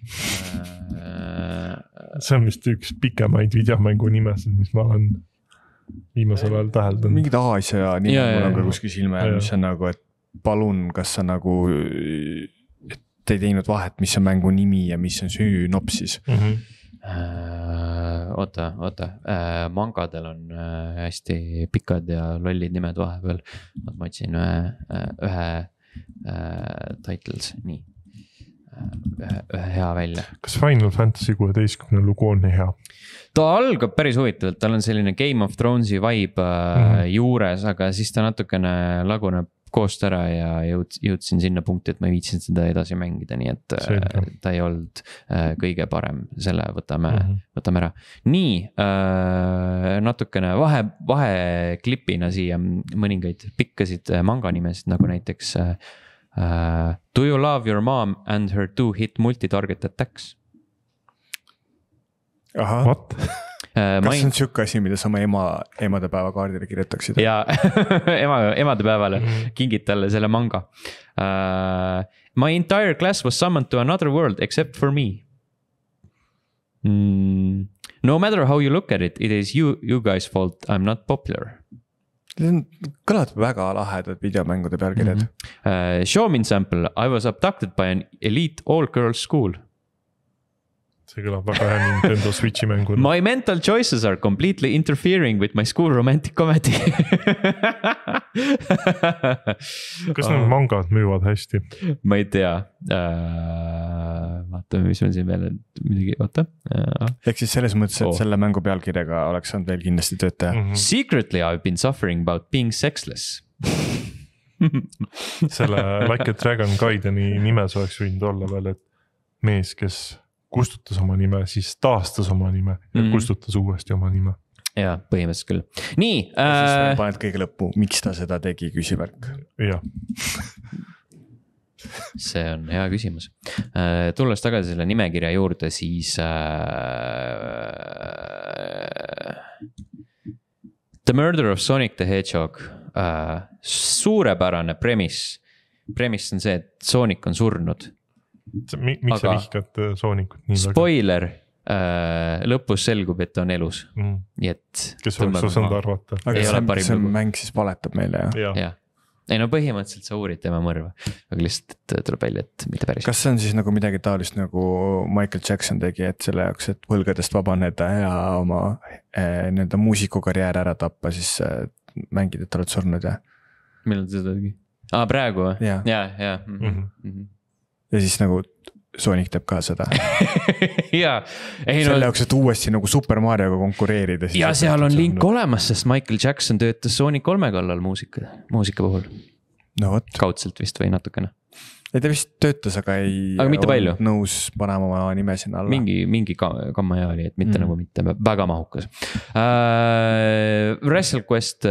see on vist üks pikemaid videomängu nimesid, mis ma olen viimasel ajal täheldanud. Mingid Aasia nimed Ja, mul ja, on ka ja. kuskil silme all, mis on nagu, et palun, kas sa nagu, et ei teinud vahet, mis on mängu nimi ja mis on sünopsis. Mm-hmm. Uh, oota, oota uh,, mangadel on uh, hästi pikad ja lollid nimed vahepeal. Ma otsin ühe, ühe uh, titles, nii uh,, ühe, ühe hea välja. Kas Final Fantasy kuueteistkümne lugu on nii hea? Ta algab päris huvitavalt, tal on selline Game of Thronesi vibe uh, mm-hmm. juures, aga siis ta natukene laguneb koost ära ja jõud, jõudsin sinna punkti, et ma ei viitsin seda edasi mängida, nii et Selge. Ta ei olnud äh, kõige parem, selle võtame, mm-hmm. võtame ära. Nii, äh, natukene vahe, vaheklipina siia mõningaid pikkasid manga nimesid, nagu näiteks äh, Do you love your mom and her two hit multi-target attacks? Aha. What? Kas Main... on siuke asi, mida sa oma ema, emade päeva kaardile kirjutaksid? Ja ema, emade päevale kingid talle selle manga. Uh, my entire class was summoned to another world except for me. Mm, no matter how you look at it, it is you, you guys fault I'm not popular. Kõlad väga lahedad videomängude pealkirjad. Mm-hmm. Uh, Showmin sample, I was abducted by an elite all-girls school. See kõlab väga hea Nintendo Switchi mängu. My mental choices are completely interfering with my school romantic comedy. Kas need mangad müüvad hästi? Ma ei tea. Uh, vaatame, mis meil siin veel midagi, vaata. Uh. Ehk siis selles mõttes, et oh. selle mängu pealkirjaga oleks saanud veel kindlasti tööd teha. Mm-hmm. Secretly I've been suffering about being sexless. Selle Like a Dragon Gaideni nimes oleks võinud olla veel, et mees, kes kustutas oma nime, siis taastas oma nime ja mm-hmm. kustutas uuesti oma nime. Jaa, põhimõtteliselt küll. Nii. Ja äh... siis veel paned kõige lõppu, miks ta seda tegi, küsivärk. Jah. See on hea küsimus. Uh, tulles tagasi selle nimekirja juurde, siis uh, The Murder of Sonic the Hedgehog. Uh, suurepärane premise. Premise on see, et Sonic on surnud. Miks sa vihkad Sonicut nii väga? Spoiler, äh, lõpus selgub, et ta on elus mm. Nii et kes oleks osanud arvata? Aga see, see mäng siis valetab meile ja? Ja. Ei no põhimõtteliselt sa uurid tema mõrva, aga lihtsalt tuleb välja, et mitte päris. Kas see on siis nagu midagi taolist nagu Michael Jackson tegi, et selle jaoks, et võlgadest vabaneda ja oma eh, nii-öelda muusikukarjäär ära tappa, siis eh, mängid, et oled surnud ja? Millal ta seda tegi? Aa, praegu või? Ja, ja, ja. Mm-hmm. Mm-hmm. Ja siis nagu Sonic teeb ka seda. ja, ei, selle no, jaoks, et uuesti nagu Super Marioga konkureerida. Ja seal on link olemas, sest Michael Jackson töötas Sonic kolme kallal muusika, muusika puhul. No võt. Kaudselt vist või natukene. Ei ta vist töötas, aga ei aga mitte palju. Nõus panema oma nime sinna alla. Mingi, mingi kamma ja oli, et mitte mm. nagu mitte väga mahukas. Uh, WrestleQuest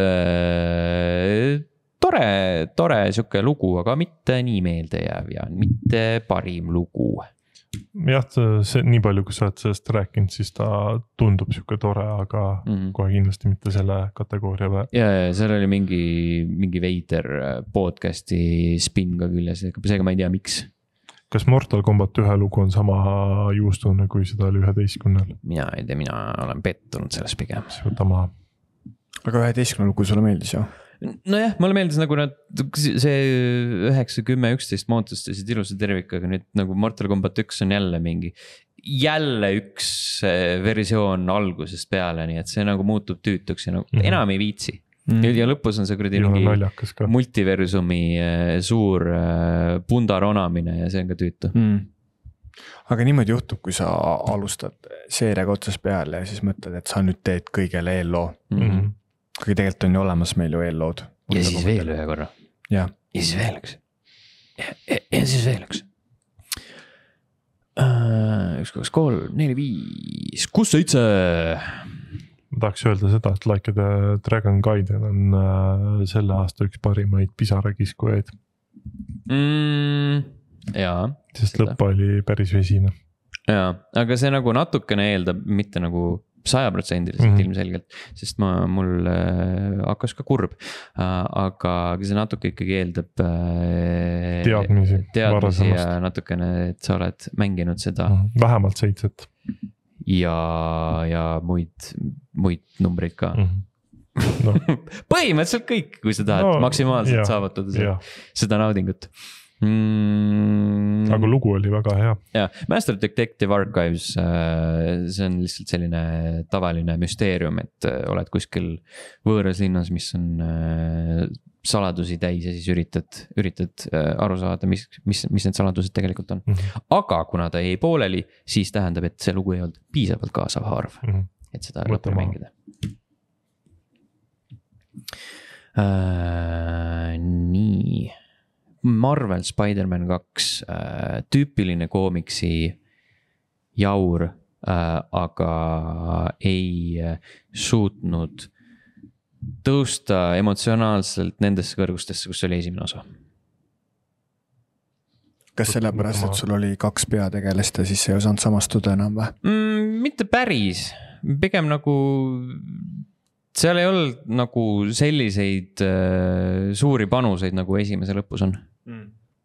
uh, tore, tore siuke lugu, aga mitte nii meeldejääv ja mitte parim lugu. Jah, see, nii palju, kui sa oled sellest rääkinud, siis ta tundub siuke tore, aga mm. kohe kindlasti mitte selle kategooria peal. Ja, ja seal oli mingi, mingi veider podcasti spin ka küljes, seega ma ei tea, miks. Kas Mortal Kombat ühe lugu on sama juustune, kui seda oli üheteistkümnel? Mina ei tea, mina olen pettunud selles pigem. See võta maha. Aga üheteistkümne lugu sulle meeldis ju? Nojah, mulle meeldis nagu nad, see üheksa, kümme, üksteist mootustasid ilusa tervikaga, nüüd nagu Mortal Kombat üks on jälle mingi, jälle üks versioon algusest peale, nii et see nagu muutub tüütuks ja nagu mm-hmm. enam ei viitsi. Mm-hmm. Ja lõpus on see kuradi mingi multiversumi suur pundar onamine ja see on ka tüütu. Mm. Aga niimoodi juhtub, kui sa alustad seeriaga otsas peale ja siis mõtled, et sa nüüd teed kõigele eelloo. Mm-hmm. Kui tegelikult on ju olemas meil ju eellood. Ja siis veel ühe korra. Ja. Ja siis veel üks. Ja, ja, ja siis veel üks. Uh, üks, kaks, kolm, neli, viis, kus seitse. Ma tahaks öelda seda, et Like the Dragon Gaiden on uh, selle aasta üks parimaid pisarakiskujaid. Mm, jaa. Sest lõpp oli päris vesine. Jaa, aga see nagu natukene eeldab mitte nagu sajaprotsendiliselt mm -hmm. ilmselgelt, sest ma, mul äh, hakkas ka kurb äh,. aga see natuke ikkagi eeldab äh, teadmisi, teadmisi ja natukene, et sa oled mänginud seda mm. -hmm. vähemalt seitset. ja, ja muid, muid numbreid ka mm. -hmm. No. põhimõtteliselt kõik, kui sa tahad no, maksimaalselt jah, saavutada seda, seda naudingut mm.. aga lugu oli väga hea. ja, Master Detective Archives, see on lihtsalt selline tavaline müsteerium, et oled kuskil võõras linnas, mis on saladusi täis ja siis üritad, üritad aru saada, mis, mis, mis need saladused tegelikult on mm. -hmm. aga kuna ta jäi pooleli, siis tähendab, et see lugu ei olnud piisavalt kaasav haarv mm, -hmm. et seda lõpuni mängida. Uh, nii, Marvel Spider-Man kaks, uh, tüüpiline koomiksi jaur uh,, aga ei uh, suutnud tõusta emotsionaalselt nendesse kõrgustesse, kus oli esimene osa. Kas sellepärast, et sul oli kaks peategelast ja siis ei osanud samastuda enam või mm,? Mitte päris, pigem nagu seal ei olnud nagu selliseid äh, suuri panuseid nagu esimese lõpus on mm..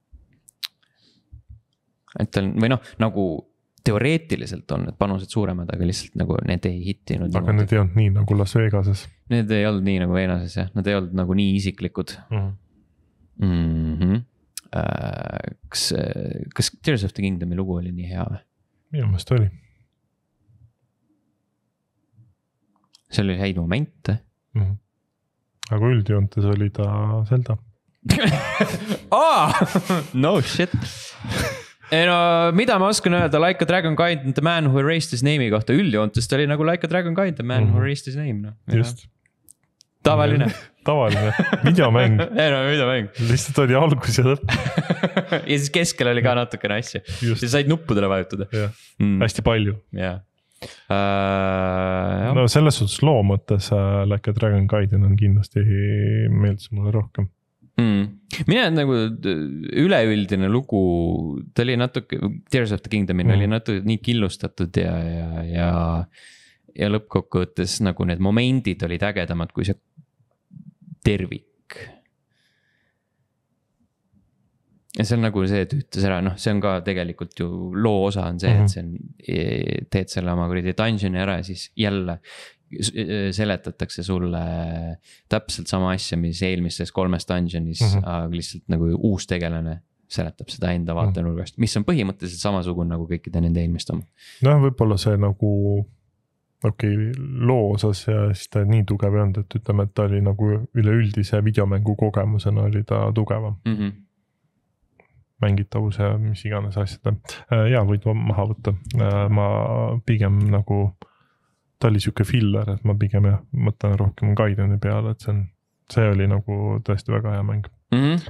et tal või noh, nagu teoreetiliselt on need panused suuremad, aga lihtsalt nagu need ei hittinud. aga need ei olnud nii nagu Las Vegases. Need ei olnud nii nagu Vegases jah, nad ei olnud nagu nii isiklikud mm. Mm-hmm. Äh, kas, kas Tears of the Kingdomi lugu oli nii hea või? Minu meelest oli. seal oli häid momente mm. -hmm. aga üldjoontes oli ta Zelda ah, no shit ei no mida ma oskan öelda Like a Dragon Guide and the Man Who Erased His Name'i kohta, üldjoontes ta oli nagu Like a Dragon Guide, the Man mm -hmm. Who Erased His Name no. just tavaline tavaline videomäng ei no videomäng lihtsalt oli algus ja lõpp ja siis keskel oli ka natukene asja ja said nuppudele vajutada mm. hästi palju jah Uh, no selles suhtes loo mõttes uh, Like a Dragon Gaiden on kindlasti meeldis mulle rohkem mm. Mina nagu üleüldine lugu, ta oli natuke, Tears of the Kingdomin mm. oli natuke nii killustatud ja, ja, ja, ja lõppkokkuvõttes nagu need momendid olid ägedamad kui see tervik. Ja see on nagu see, et ütles ära, noh, see on ka tegelikult ju loo osa on see, mm -hmm. et see on, teed selle oma kuridi dungeoni ära ja siis jälle seletatakse sulle täpselt sama asja, mis eelmistes kolmes dungeonis mm, -hmm. aga lihtsalt nagu uus tegelane seletab seda enda vaatenurgast, mis on põhimõtteliselt samasugune nagu kõikide nende eelmiste oma. noh, võib-olla see nagu okei okay, loo osas ja siis ta nii tugev ei olnud, et ütleme, et ta oli nagu üleüldise videomängu kogemusena oli ta tugevam mm. -hmm. mängitavus ja mis iganes asjad. Ja võid maha võtta. Ma pigem nagu, ta oli siuke filler, et ma pigem jah, mõtlen rohkem Gaideni peale, et see on, see oli nagu tõesti väga hea mäng. Mm -hmm.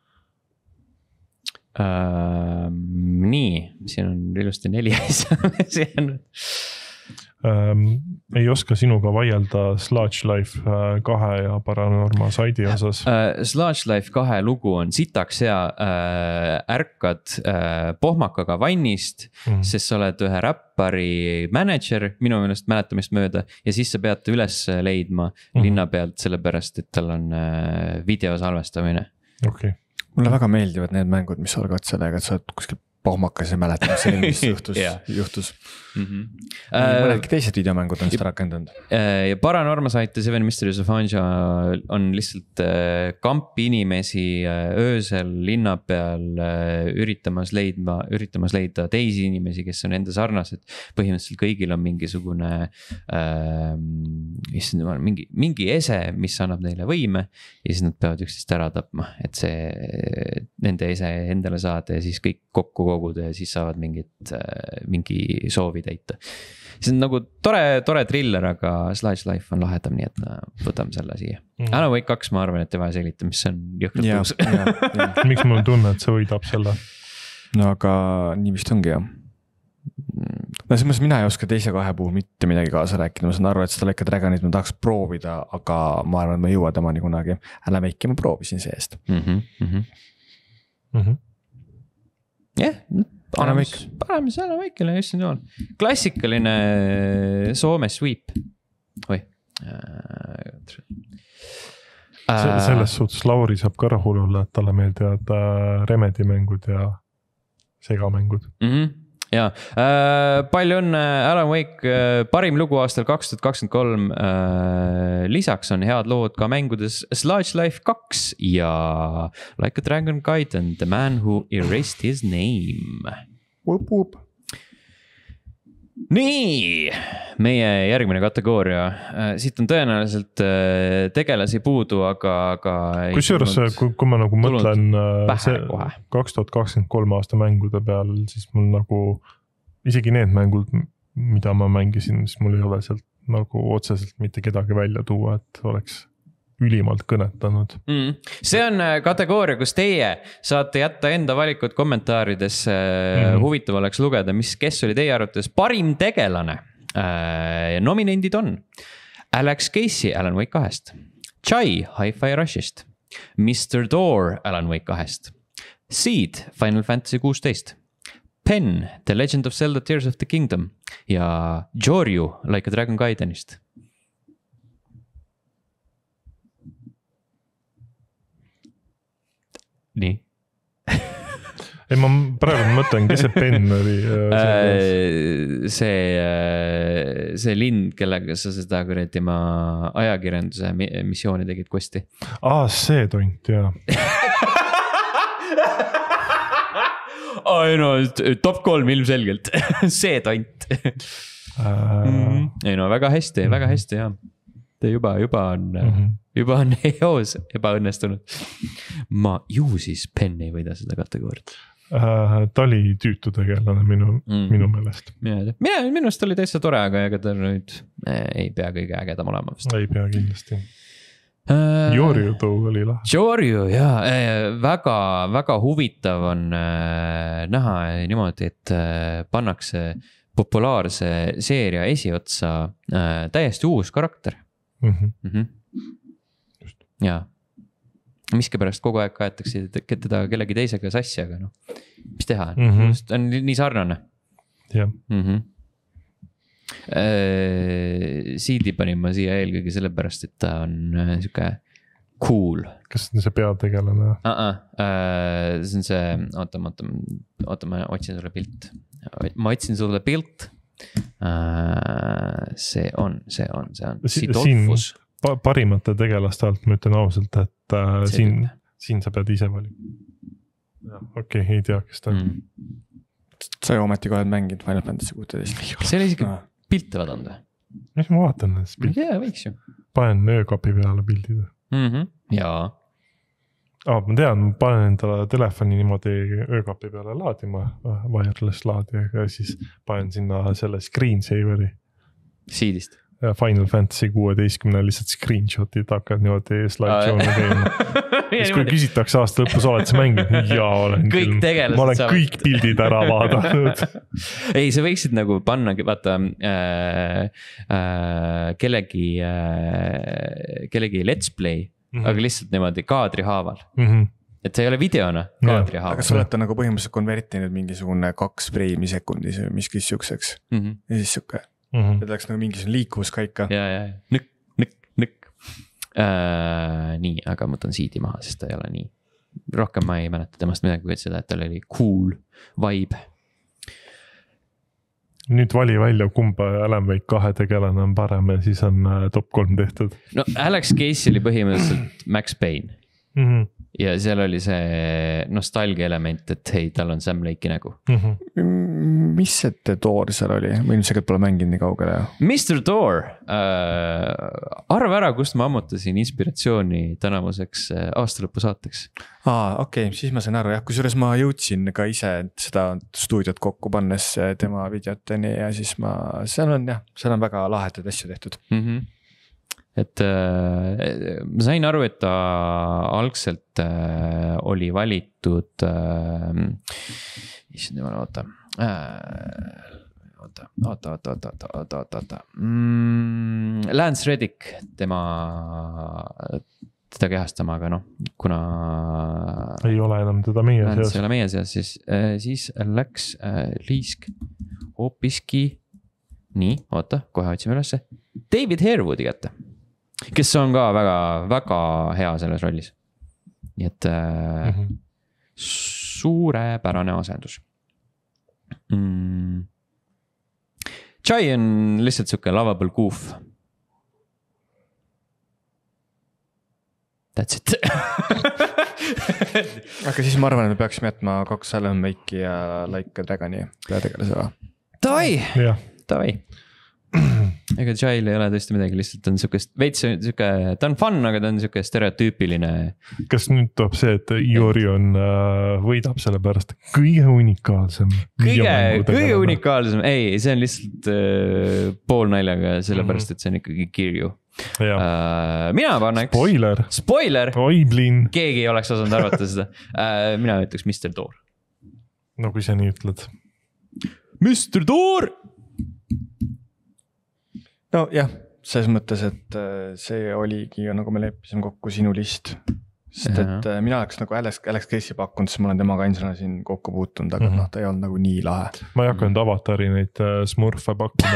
uh, nii, siin on ilusti neli asja jäänud. Ähm, ei oska sinuga vaielda Sludge Life kahe ja Paranorma Saidi osas. Uh, Sludge Life kahe lugu on sitaks hea, uh, ärkad uh, pohmakaga vannist, mm. sest sa oled ühe räppari manager, minu meelest mäletamist mööda, ja siis sa pead üles leidma mm. linna pealt, sellepärast et tal on uh, video salvestamine. Okay. Mulle väga meeldivad need mängud, mis algavad sellega, et sa oled kuskil pohmakas ja mäletad, see mis juhtus, juhtus. Mm -hmm. Mõnedki teised videomängud on seda rakendanud. Ja Paranorma Site ja Seven Mysteries of Hanja on lihtsalt kampi inimesi öösel linna peal üritamas leidma, üritamas leida teisi inimesi, kes on enda sarnased. Põhimõtteliselt kõigil on mingisugune äh, mingi, mingi ese, mis annab neile võime ja siis nad peavad üksteist ära tapma, et see nende ese endale saada ja siis kõik kokku koguda ja siis saavad mingit, mingi soovi täita. See on nagu tore, tore thriller, aga Sludge Life on lahedam, nii et võtame selle siia. Mm. Alan Wake kaks, ma arvan, et ei vaja selgita, mis on jõhkralt ja, uus. Miks mul on tunne, et see võidab selle? No aga nii vist ongi jah. No selles mõttes mina ei oska teise kahe puhul mitte midagi kaasa rääkida, ma saan aru, et seda Like a Dragonit ma tahaks proovida, aga ma arvan, et ma ei jõua temani kunagi. Alan Wake'i ma proovisin seest. Mhm, mhm. Mhm. jah, paneme, paneme selle väikele, just on klassikaline Soome sweep. Oi. Se, selles suhtes Lauri saab ka rahul olla, et talle meeldivad Remedi mängud ja segamängud. Mm-hmm. Ja, äh, palju õnne, Alan Wake, äh, parim lugu aastal kaks tuhat kakskümmend kolm, äh, lisaks on head lood ka mängudes Sludge Life kaks ja Like a Dragon Gaiden, The Man Who Erased His Name. Wup, wup. Nii, meie järgmine kategooria, siit on tõenäoliselt tegelasi puudu, aga, aga kusjuures, kui, kui ma nagu mõtlen see kaks tuhat kakskümmend kolm aasta mängude peal, siis mul nagu isegi need mängud, mida ma mängisin, siis mul ei ole sealt nagu otseselt mitte kedagi välja tuua, et oleks ülimalt kõnetanud. Mm. See on kategooria, kus teie saate jätta enda valikud kommentaarides. Mm. Huvitav oleks lugeda, mis, kes oli teie arvates parim tegelane. Nominendid on Alex Casey Alan Wake kahest, Chai Hi-Fi Rushist, mister Door Alan Wake kahest, Seed Final Fantasy kuusteist, Pen The Legend of Zelda Tears of the Kingdom ja Joryu Like a Dragon Gaidenist. Nii. Ei, ma praegu mõtlen, kes see Pen oli? See, see linn, kellega sa seda kuradi ma ajakirjanduse missiooni tegid kosti. Aa, see tont, jah. Ai no, top kolm ilmselgelt. See tont. Mm. Ei no, väga hästi, väga hästi, jah. Ta juba, juba on... Mm-hmm. Juba on eos ebaõnnestunud. Ma ju siis Pen ei võida seda kategooriat. Uh, ta oli tüütu tegelane minu, mm. minu meelest. Minu, minu meelest oli täitsa tore, aga ega ta nüüd ei pea kõige ägedam olema. Vast. Ei pea kindlasti. Uh, Jorju too oli lahe. Jorju, jaa. Väga, väga huvitav on äh, näha niimoodi, et äh, pannakse populaarse seeria esiotsa äh, täiesti uus karakter. Mm-hmm. Mm-hmm. Ja miskipärast kogu aeg kaetakse teda kellegi teisega sassi, aga noh, mis teha, mm-hmm. on nii sarnane. Jah. Mm-hmm. Siidi panin ma siia eelkõige sellepärast, et ta on siuke cool. Kas see peategelane? Uh-uh. See on see, oota, oota, oota, ma otsin sulle pilt. Ma otsin sulle pilt. See on, see on, see on Sidolfus. Parimate tegelaste alt ma ütlen ausalt, et äh, siin, siin sa pead ise valima. Okei, okay, ei tea, kes ta on. Mm. Sa ju ometi kohed mängid Final Fantasy kuusteist. See oli isegi no. Pilte vadanud või? Mis ma vaatan nendest pilte? Jaa, võiks ju. Panen öökapi peale pildid. Mm-hmm. Jaa. Ah, ma tean, ma panen endale telefoni niimoodi öökapi peale laadima, wireless laadiga, ja siis panen sinna selle screensaveri. Siidist. Final Fantasy kuueteistkümne lihtsalt screenshotid hakkad niimoodi slideshow'na käima. Siis kui küsitakse aasta lõpus, oled sa mänginud? Jaa, olen kõik tegelased. Ma olen saavad. Kõik pildid ära vaadanud. Ei, sa võiksid nagu panna, vaata, äh, äh, kellegi, äh, kellegi let's play, mm-hmm. aga lihtsalt niimoodi kaadri haaval. Mm-hmm. Et see ei ole videona, kaadri haaval. Aga sa olete nagu põhimõtteliselt konvertinud mingisugune kaks freimi sekundis või miskis siukseks. Mm-hmm. Ja siis siuke. Mm-hmm. Et oleks nagu mingisugune liikuvuskaika. Ja, ja, nõk, nõk, nõk. Äh, nii, aga ma võtan siidi maha, sest ta ei ole nii. Rohkem ma ei mäleta temast midagi, kui et seda, et tal oli cool vibe. Nüüd vali välja, kumba Alan Wake kahe tegelane on parem ja siis on top kolm tehtud. No Alex Casey oli põhimõtteliselt Max Payne. Mm-hmm. Ja seal oli see nostalgia element, et hei, tal on Sam Lake'i nägu. Mm-hmm. Mis see The Door seal oli? Ma ilmselt pole mänginud nii kaugele. mister Door, äh, arva ära, kust ma ammutasin inspiratsiooni tänavuseks aastalõpu saateks. Aa, okei, okay, siis ma sain aru, jah, kusjuures ma jõudsin ka ise seda stuudiot kokku pannes tema videoteni ja siis ma, seal on jah, seal on väga lahedad asju tehtud. Mm-hmm. Et äh, ma sain aru, et ta algselt äh, oli valitud äh, issand jumal, oota äh, oota, oota, oota, oota, oota, oota, oota mm, Lance Reddick, tema teda kehastama, aga noh, kuna ei ole enam teda meie Lance seas. ei ole meie seas, siis, siis läks Liisk hoopiski, nii, oota, kohe otsime ülesse, David Harewoodi kätte, kes on ka väga, väga hea selles rollis. Nii et mm -hmm. suurepärane asendus. Mm. Chai on lihtsalt siuke lovable goof. That's it. aga siis ma arvan, et me peaksime jätma kaks Alan Wake'i ja Like a Dragoni peategelase või? Davai, jah. davai. Ega Chai'l ei ole tõesti midagi, lihtsalt on siukest veits siuke, ta on fun, aga ta on siuke stereotüüpiline. Kas nüüd tuleb see, et Iorion äh, võidab selle pärast kõige unikaalsem? Kõige, kõige unikaalsem, ei, see on lihtsalt äh, poolnaljaga, sellepärast, et see on ikkagi Kirju. Uh, mina pannaks Spoiler, Spoiler. Oi, blin. Keegi ei oleks osanud arvata seda uh, Mina ütleks mister Thor. No kui sa nii ütled mister Thor. No jah, selles mõttes, et see oligi nagu me leppisime kokku sinu list. Sest ja. Et mina oleks nagu Alex, Alex Casey pakkunud, siis ma olen temaga ainsana siin kokku puutunud, aga mm -hmm. noh, ta ei olnud nagu nii lahe. Ma ei hakanud Avatari neid uh, smurfe pakkuma.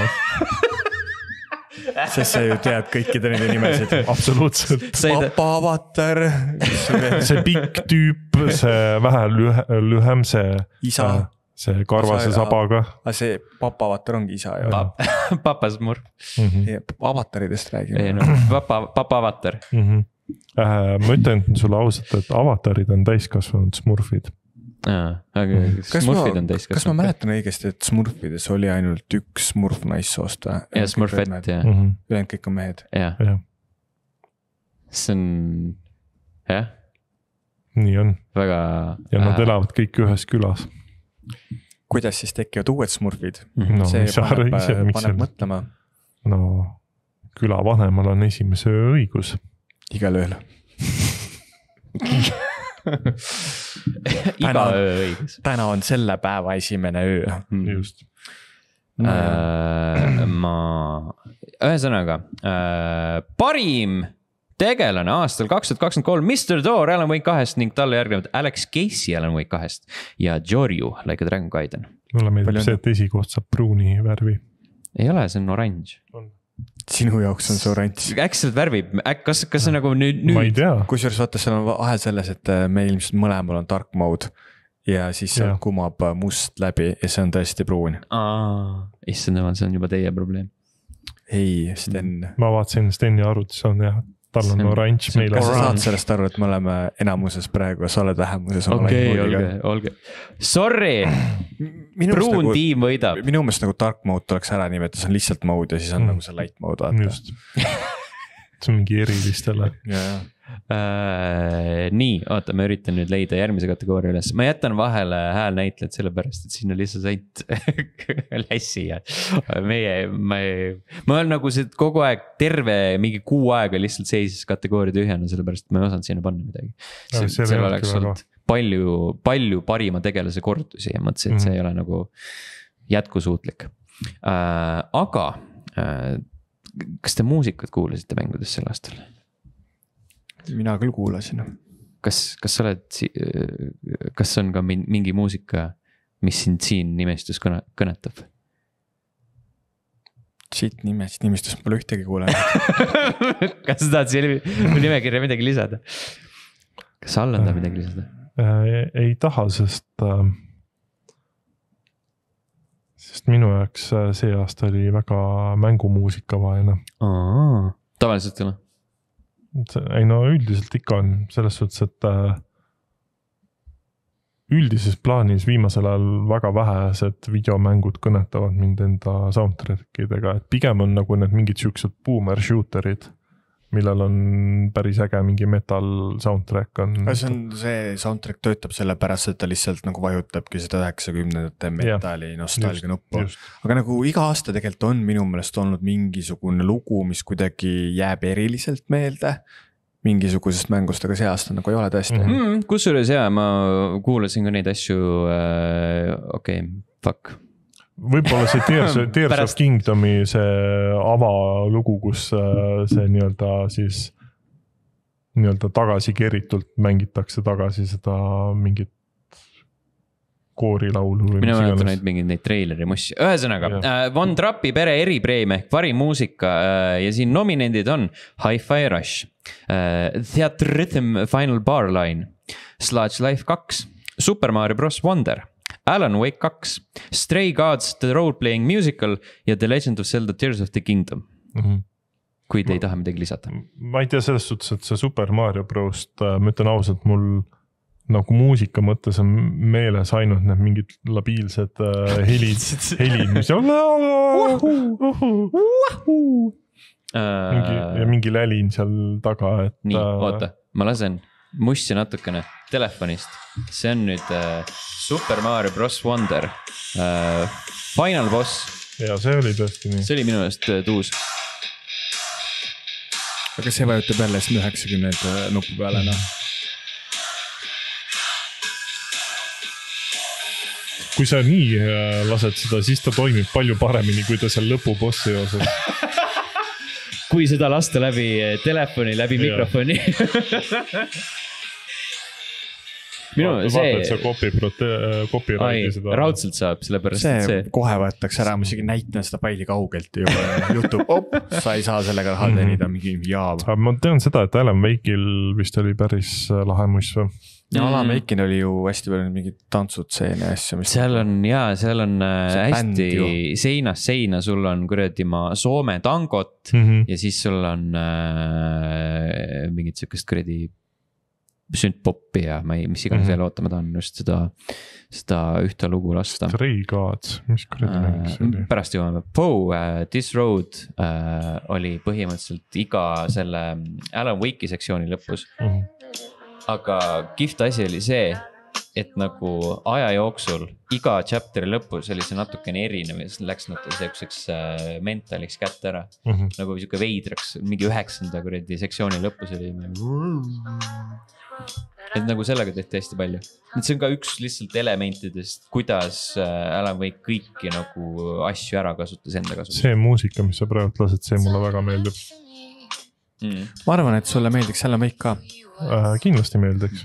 Sest sa ju tead kõikide nende nimesid. Absoluutselt. Papa Avatar. see pikk tüüp, see vähe lühe, lühem, see isa. See karvase sabaga. Aga see Papa Avatar ongi isa ju. Pap, papa smurf. Mm -hmm. Avataridest räägime. Ei, no, papa, papa Avatar. Mm -hmm. äh, ma ütlen sulle ausalt, et Avatarid on täiskasvanud smurfid. Aa, aga kas smurfid ma, on täiskasvanud. Kas ma mäletan õigesti, et smurfides oli ainult üks smurf naissoost või? Ja smurfett, jah. Mm -hmm. Ülejäänud kõik on mehed. Jah. Ja. See on, jah. Nii on. Väga. Ja nad äh... elavad kõik ühes külas. Kuidas siis tekivad uued smurfid? No, see paneb, ise, paneb mõtlema. No, küla vanemal on esimese öö õigus. Igal ööl. Iga öö õigus. Täna on selle päeva esimene öö. Just. No, äh, ma, ühesõnaga, äh, parim tegelane aastal kaks tuhat kakskümmend kolm, mister Thor Alan Wake kahest ning talle järgnevad Alex Casey Alan Wake kahest ja Jorju Like a Dragon Gaiden. Mulle meeldib see, et esikoht saab pruuni värvi. Ei ole, see on oranž. Sinu jaoks on see oranž. Äkselt värvib, äk, kas, kas see nagu nüüd, nüüd? Ma ei tea. Kusjuures vaata, seal on vahe selles, et meil ilmselt mõlemal on dark mode ja siis seal ja. Kumab must läbi ja see on tõesti pruun. Aa, issand jumal, see on juba teie probleem. Ei, Sten. Ma vaatasin Steni arvutis on jah. Tal on oranž meil. Kas sa saad sellest aru, et me oleme enamuses praegu ja sa oled vähemuses? Okei, okay, olge, olge. Sorry, pruun nagu, tiim võidab. Minu meelest nagu dark mode tuleks ära nimetada, see on lihtsalt mode ja siis on mm. nagu see light mode. Vaata. Just. See on mingi erilistele. Jaa. Äh, nii, oota, ma üritan nüüd leida järgmise kategooria üles. Ma jätan vahele häälnäitled sellepärast, et siin on lihtsalt ainult lässi ja meie, ma ei, ma olen nagu see kogu aeg terve mingi kuu aega lihtsalt seisis kategooria tühjana, sellepärast et ma ei osanud sinna panna midagi. See, see seal oleks olnud palju, palju parima tegelase kordusi ja mõtlesin, et see ei ole nagu jätkusuutlik. Äh, aga äh, kas te muusikat kuulasite mängudes sel aastal? Mina küll kuulasin. Kas, kas sa oled, kas on ka mingi muusika, mis sind siin nimestus kõnetab? Siit nimest, nimestus pole ühtegi kuulanud. Kas sa tahad siia nimekirja midagi lisada? Kas sa Allan tahab midagi lisada? Ei, ei taha, sest, sest minu jaoks see aasta oli väga mängumuusika vaene. Aa, tavaliselt ei ole? Ei no üldiselt ikka on selles suhtes, et äh, üldises plaanis viimasel ajal väga vähesed videomängud kõnetavad mind enda soundtrackidega, et pigem on nagu need mingid siuksed boomer shooterid, millel on päris äge mingi metal soundtrack on. See, on, see soundtrack töötab selle pärast, et ta lihtsalt nagu vajutabki seda üheksakümnendate metali nostalgia nuppu. Aga nagu iga aasta tegelikult on minu meelest olnud mingisugune lugu, mis kuidagi jääb eriliselt meelde mingisugusest mängust, aga see aasta nagu ei ole tõesti. Mm -hmm. Kusjuures jaa, ma kuulasin ka neid asju, äh, okei, okay, fuck. Võib-olla see Tears, Tears Pärast... of Kingdomi see avalugu, kus see nii-öelda siis nii-öelda tagasi keritult mängitakse tagasi seda mingit koorilaulu või mina mis mäletan iganes. neid mingeid neid treileri mussi. Ühesõnaga, Jah. äh, Von Trappi pere eripreemia ehk varimuusika äh, ja siin nominendid on Hi-Fi Rush äh,, Theater Rhythm Final Bar Line, Sludge Life kaks, Super Mario Bros. Wonder, Alan Wake kaks, Stray Gods The Role-Playing Musical ja The Legend of Zelda Tears of the Kingdom. Mhm. Kui te ei taha midagi lisada. Ma ei tea selles suhtes, et see Super Mario Brost, ma ütlen ausalt, mul nagu muusika mõttes on meeles ainult need mingid labiilsed äh, helid, helid, mis on mingi, ja mingi lälin seal taga, et nii, oota, ma lasen mussi natukene telefonist. See on nüüd äh, Super Mario Bros. Wonder äh, Final Boss. ja see oli tõesti nii. See oli minu eest äh, tuus. aga see vajutab jälle siin üheksakümneid nupu peale, noh. Kui sa nii lased seda, siis ta toimib palju paremini, kui ta seal lõpubossi osas. Kui seda lasta läbi telefoni, läbi Ja. mikrofoni. Minu vaata, see... vaata, et sa copy prote-, copyrighti seda. Raudselt saab, sellepärast see, see... kohe võetakse ära, ma isegi näitan seda faili kaugelt juba juhtub, op, sa ei saa sellega raha teenida mingi jaam. Ma tean seda, et Alan Wake'il vist oli päris lahe muss või? Ja Alan Wake'il oli ju hästi palju mingid tantsutseene asja, mis seal on jaa, seal on See hästi seinast seina, sul on kuradi ma Soome tangot mm -hmm. ja siis sul on äh, mingit sükest kuradi süntpoppi ja ma ei, mis iganes mm -hmm. veel ootama tahan just seda, seda ühte lugu lasta. Stray Gods, mis kuradi mäng see oli? Pärast jõuame. Poe, uh, This Road uh, oli põhimõtteliselt iga selle Alan Wake'i sektsiooni lõpus mm. -hmm. aga kihvt asi oli see, et nagu aja jooksul iga chapteri lõpus oli see natukene erinev ja läks natuke selliseks uh, mentaliks kätte ära mm. -hmm. nagu siuke veidraks, mingi üheksanda kuradi sektsiooni lõpus oli et nagu sellega tehti hästi palju. Et see on ka üks lihtsalt elementidest, kuidas Alan Wake kõiki nagu asju ära kasutas enda kasutas. See muusika, mis sa praegu lased, see mulle väga meeldib. Mm. Ma arvan, et sulle meeldiks Alan Wake ka. Äh, kindlasti meeldiks.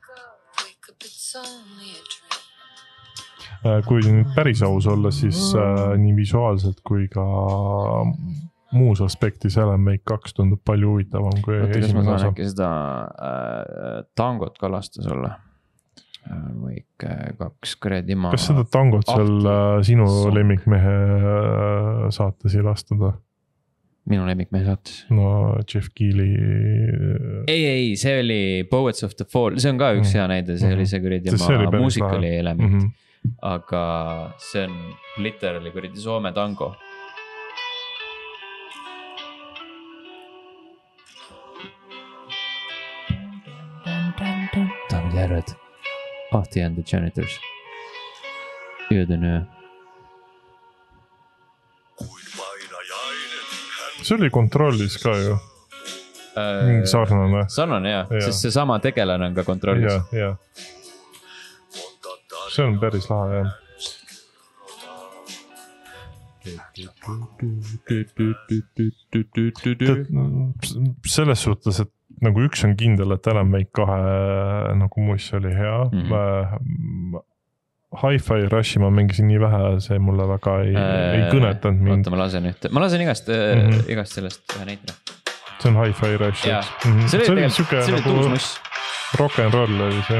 Äh, kui nüüd päris aus olla, siis äh, nii visuaalselt kui ka muus aspektis Alan Wake kaks tundub palju huvitavam kui Oota, kas ma esimene saan osa. äkki seda äh, tangot ka lasta sulle? Alan Wake kaks, kuradi ma... Kas seda tangot seal äh, sinu so. lemmikmehe äh, saates ei lastada? Minu lemmikmehe saates? No Jeff Keighley... Ei, ei, see oli Poets of the Fall, see on ka üks hea näide, see mm -hmm. oli see kuradi ma muusikali element mm. -hmm. aga see on literally kuradi Soome tango. Daamid ja härrad, Ahti and the Janitors. Ööd on öö. See oli kontrollis ka ju. Mingi sarnane. Sarnane jah, ja. Sest see sama tegelane on ka kontrollis. Ja, ja. See on päris lahe jah. Selles suhtes, et nagu üks on kindel, et Alan Wake kahe nagu muss oli hea. Mm-hmm. Hi-Fi Rushi ma mängisin nii vähe, see mulle väga ei, äh, ei kõnetanud mind. Oota, ma lasen ühte, ma lasen igast, mm-hmm. igast sellest ühe näitele. See on Hi-Fi Rush. Mm-hmm. See oli tegelikult, see oli nagu tuus muss. Rock and roll oli see.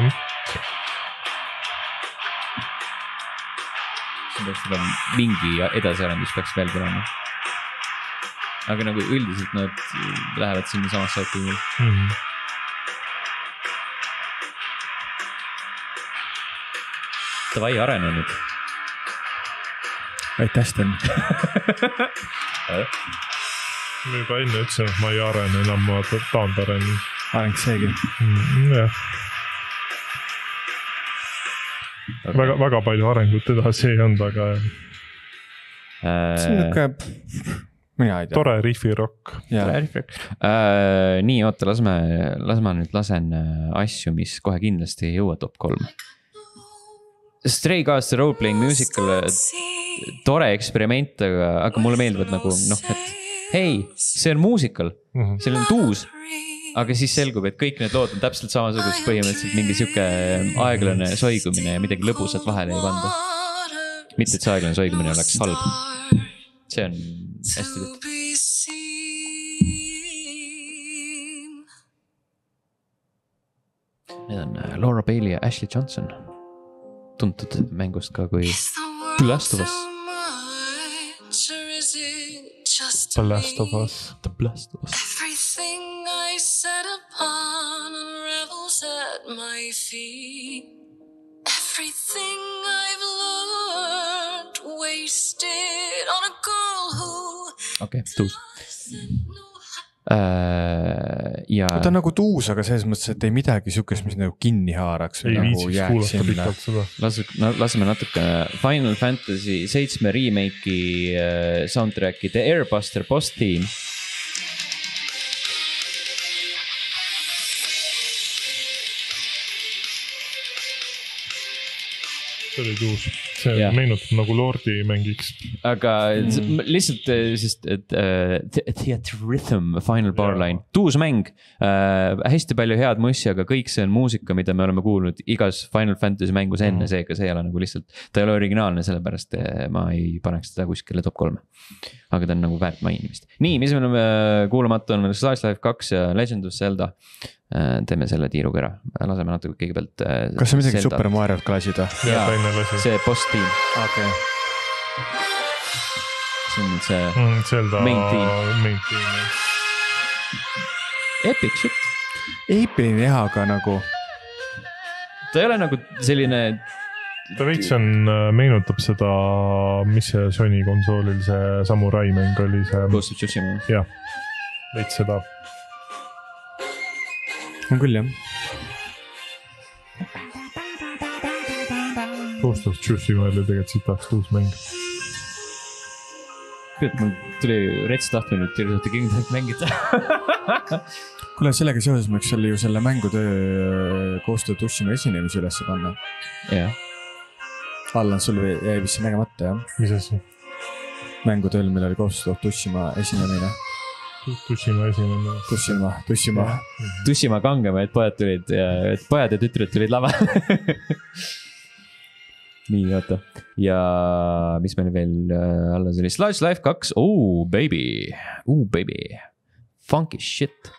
See peaks seda mingi edasiarendus peaks veel tulema. Aga nagu üldiselt nad lähevad sinna samasse auto mul. Mm-hmm. Tavai arene nüüd. Aitäh, Sten. Ma juba enne ütlesin, et ma ei arene enam, ma taand arenen. Areng seegi. Mm, jah. Okay. Väga, väga palju arengut edasi ei olnud, aga äh... see on niuke... Mina ei tea. Tore riffi rock. Tore riffi rock. Äh, nii, oota, las ma, las ma nüüd lasen asju, mis kohe kindlasti ei jõua top kolm. Stray Gods The Role-Playing Musical, tore eksperiment, aga, aga mulle meeldivad nagu, noh, et hei, see on muusikal, mm-hmm. see on tuus, aga siis selgub, et kõik need lood on täpselt samasugused, põhimõtteliselt mingi sihuke aeglane soigumine ja midagi lõbusat vahele ei panda. mitte, et see aeglane soigumine oleks halb. see on hästi tehtud. Need on Laura Bailey ja Ashley Johnson. Tuntud mängust ka kui The Last of Us. The Last of Us. The Last of Us. Everything I set upon unravels at my feet. Everything I've learned wasted on a girl who okei, okay, tuus. Uh, ja... ta on nagu tuus, aga selles mõttes, et ei midagi sükest, mis nagu kinni haaraks. Ei nagu viitsiks kuulata pikalt seda. Las, no, laseme natuke Final Fantasy seitsme remake'i uh, soundtracki The Airbuster boss theme. See oli tuus. See yeah. meenutab nagu Lordi mängiks. Aga mm. lihtsalt, sest et uh, Theater Rhythm Final Barline, tuus mäng uh,, hästi palju head mussi, aga kõik see on muusika, mida me oleme kuulnud igas Final Fantasy mängus enne mm. seega, see ei ole nagu lihtsalt, ta ei ole originaalne, sellepärast ma ei paneks teda kuskile top kolme. Aga ta on nagu väärt mainimist. Nii, mis me oleme kuulamata on Slash Life kaks ja Legend of Zelda. Teeme selle tiiruga ära, laseme natuke kõigepealt kas see midagi Zelda? Super Mariot ka lasid? Jaa, see boss team. Okay. See on see mm, Zelda main team, main team. Epic shit. Epiline jah, aga nagu ta ei ole nagu selline ta veits on, meenutab seda, mis see Sony konsoolil see Samurai mäng oli see Ghost of Tsushima. Jah, veits seda on küll jah. Ghost of Tsushima oli tegelikult sitaks tuus mäng. Küll, mul tuli rets tahtmine, et tirusati kindlasti mängida. Kuule, sellega seoses võiks selle ju selle mängutöö Ghost of Tsushima esinemisi üles panna. Jah. Allan, sul jäi vist nägemata, jah? Mis asi? Mängutööl, meil oli Ghost of Tsushima esinemine. Tsushima esinemine. Tsushima, Tsushima. Tsushima kangema, et pojad tulid ja et pojad ja tütred tulid lava. Nii, oota. Ja mis meil veel alles oli? Slash Life kaks. Oh, baby. Oh, baby. Funky shit.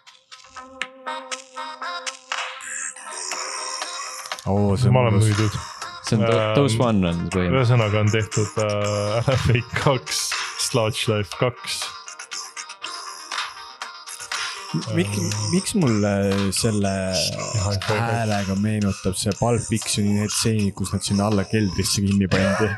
Oh, see ma olen müüdud. See on Those One on põhimõtteliselt. Ühesõnaga on tehtud äh, Alan Wake kaks, Slash Life kaks. Mik, miks mulle selle häälega meenutab see Pulp Fictioni need seenid, kus nad sinna alla keldrisse kinni pandi?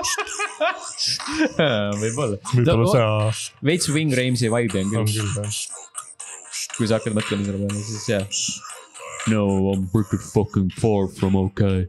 Võib-olla. Võib-olla see... Veits Wing Ramsey vibe on küll. On küll, jah. Kui sa hakkad mõtlema selle peale, siis jah. No, I'm pretty fucking far from okay.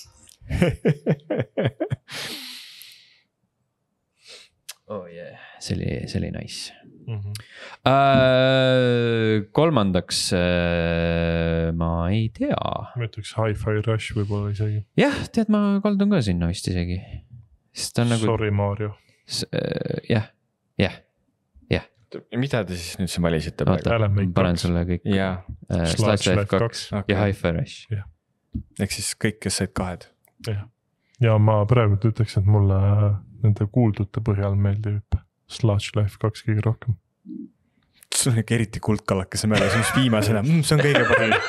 Oh yeah, see oli, see oli nice. Mm-hmm. Uh, kolmandaks uh, ma ei tea. Ma ütleks Hi-Fi Rush võib-olla isegi. Jah, tead, ma kaldun ka sinna vist isegi. Nagu... Sorry Mario. Uh, jah, jah, jah. Mida te siis nüüd siin valisite? Panen sulle kõik ja. uh, Slash Life kaks okay. Ja Hi-Fi Rush ja. Ehk siis kõik, kes said kahed ja. Ja ma praegu ütleks, et mulle nende kuuldute põhjal meeldib Slash Life kaks kõige rohkem. See on ikka eriti kuldkallakese mäle, see on viimasena, mm, see on kõige parem.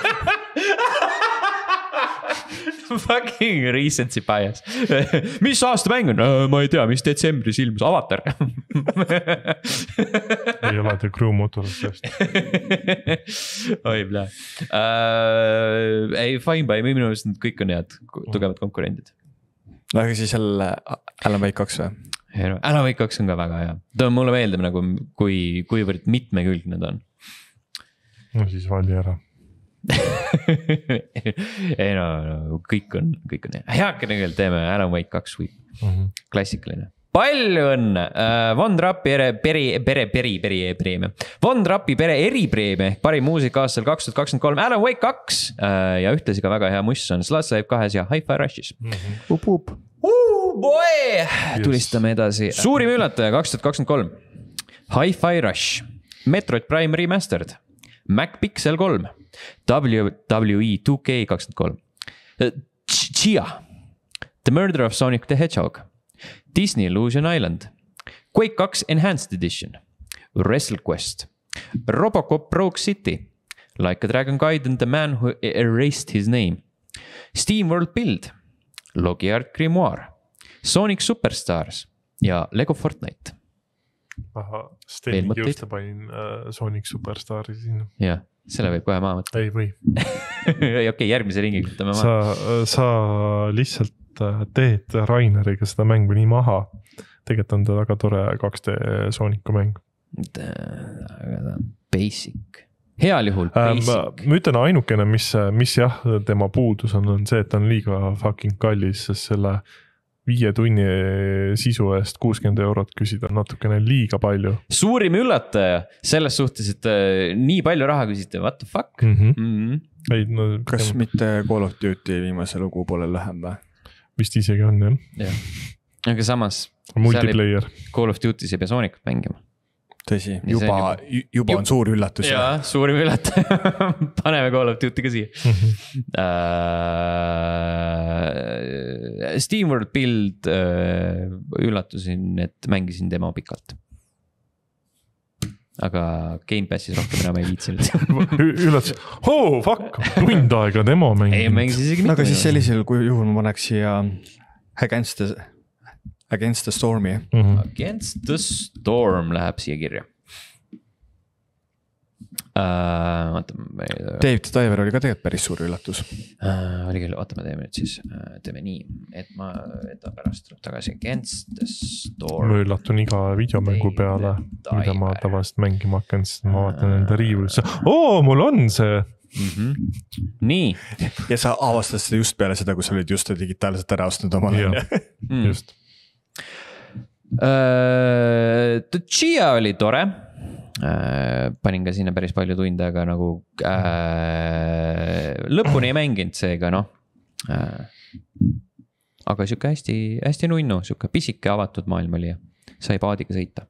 Fucking recency bias. Mis aasta mäng on? Ma ei tea, mis detsembris ilmus Avatar. Ei ole te Crew Motorist. Oi, blä. Uh, ei, fine by, minu meelest kõik on head, tugevad konkurendid. Aga siis jälle Alan Wake kaks või? Alan Wake kaks on ka väga hea. Ta mulle meeldib nagu, kui, kuivõrd mitmekülgne ta on. No siis vali ära. Ei no, no, kõik on, kõik on hea. Heake tegelikult teeme Alan Wake kaks või mm-hmm. Klassikaline. Palju õnne uh, Von Trappi ere, peri, pere, peri, peri, preemia. Von Trappi pere eripreemia ehk parim muusika aastal kaks tuhat kakskümmend kolm Alan Wake kaks uh, ja ühtlasi ka väga hea muss on Slash Life kahes ja Hi-Fi Rushis. Mm-hmm. Up, up. Uh, boy! Tulistame edasi. Suurim üllataja kaks tuhat kakskümmend kolm Hi-Fi Rush, Metroid Prime Remastered, MacPixel kolm, W W E two K kakskümmend kolm, Chia, The Murder of Sonic the Hedgehog, Disney Illusion Island, Quake kaks Enhanced Edition, WrestleQuest, Robocop Rogue City, Like a Dragon Gaiden, The Man Who Erased His Name, Steam World Build, Logi Art Grimoire, Sonic Superstars ja Lego Fortnite. ahah, Stenning just panin uh, Sonic Superstari sinna. jah, selle võib kohe maha võtta. ei või. okei okay,, järgmise ringi võtame maha. Sa, sa lihtsalt teed Raineriga seda mängu nii maha. Tegelikult on ta väga tore kaks D Sooniku mäng. Basic. Heal juhul basic. Äh, ma ütlen ainukene, mis, mis jah, tema puudus on, on see, et ta on liiga fucking kallis, sest selle viie tunni sisu eest kuuskümmend eurot küsida natukene liiga palju. Suurim üllataja selles suhtes, et äh, nii palju raha küsite, what the fuck? Mm-hmm. Mm-hmm. Ei, no, kas tema... mitte Call of Duty viimase lugu poole lähem või? Vist isegi on, jah. jah. Aga samas multiplayer. Call of Duty's ei pea Soonicut mängima. Tõsi, juba, juba on suur üllatus. Jaa, suurim üllataja. Paneme Call of Duty ka siia. Mm-hmm. Uh, Steam World Build uh, üllatusin, et mängisin demo pikalt. Aga Game Passis rohkem enam ei viitsinud. Üllatus, oh fuck, tund aega demo mänginud. Ei mängis isegi mitte. Aga siis sellisel juhul ma paneks siia Against the, Against the Stormi. Mm-hmm. Against the Storm läheb siia kirja. Uh, vaatame, David Diver oli ka tegelikult päris suur üllatus. uh, Oli küll, vaatame, teeme nüüd siis uh, teeme nii, et ma et ta pärast tuleb tagasi Against the Storm. Ma üllatun iga videomängu peale, mida ma tavaliselt mängima hakkan, sest ma vaatan enda riiulisse. Oo, mul on see! Mm-hmm. Nii. Ja sa avastad seda just peale seda, kui sa olid just digitaalselt ära ostnud omal. mm. Just. Uh, Chia oli tore. Uh, panin ka sinna päris palju tunde, aga nagu uh, lõpuni ei mänginud seega, noh. Uh, aga siuke hästi, hästi nunnu, siuke pisike avatud maailm oli ja sai paadiga sõita.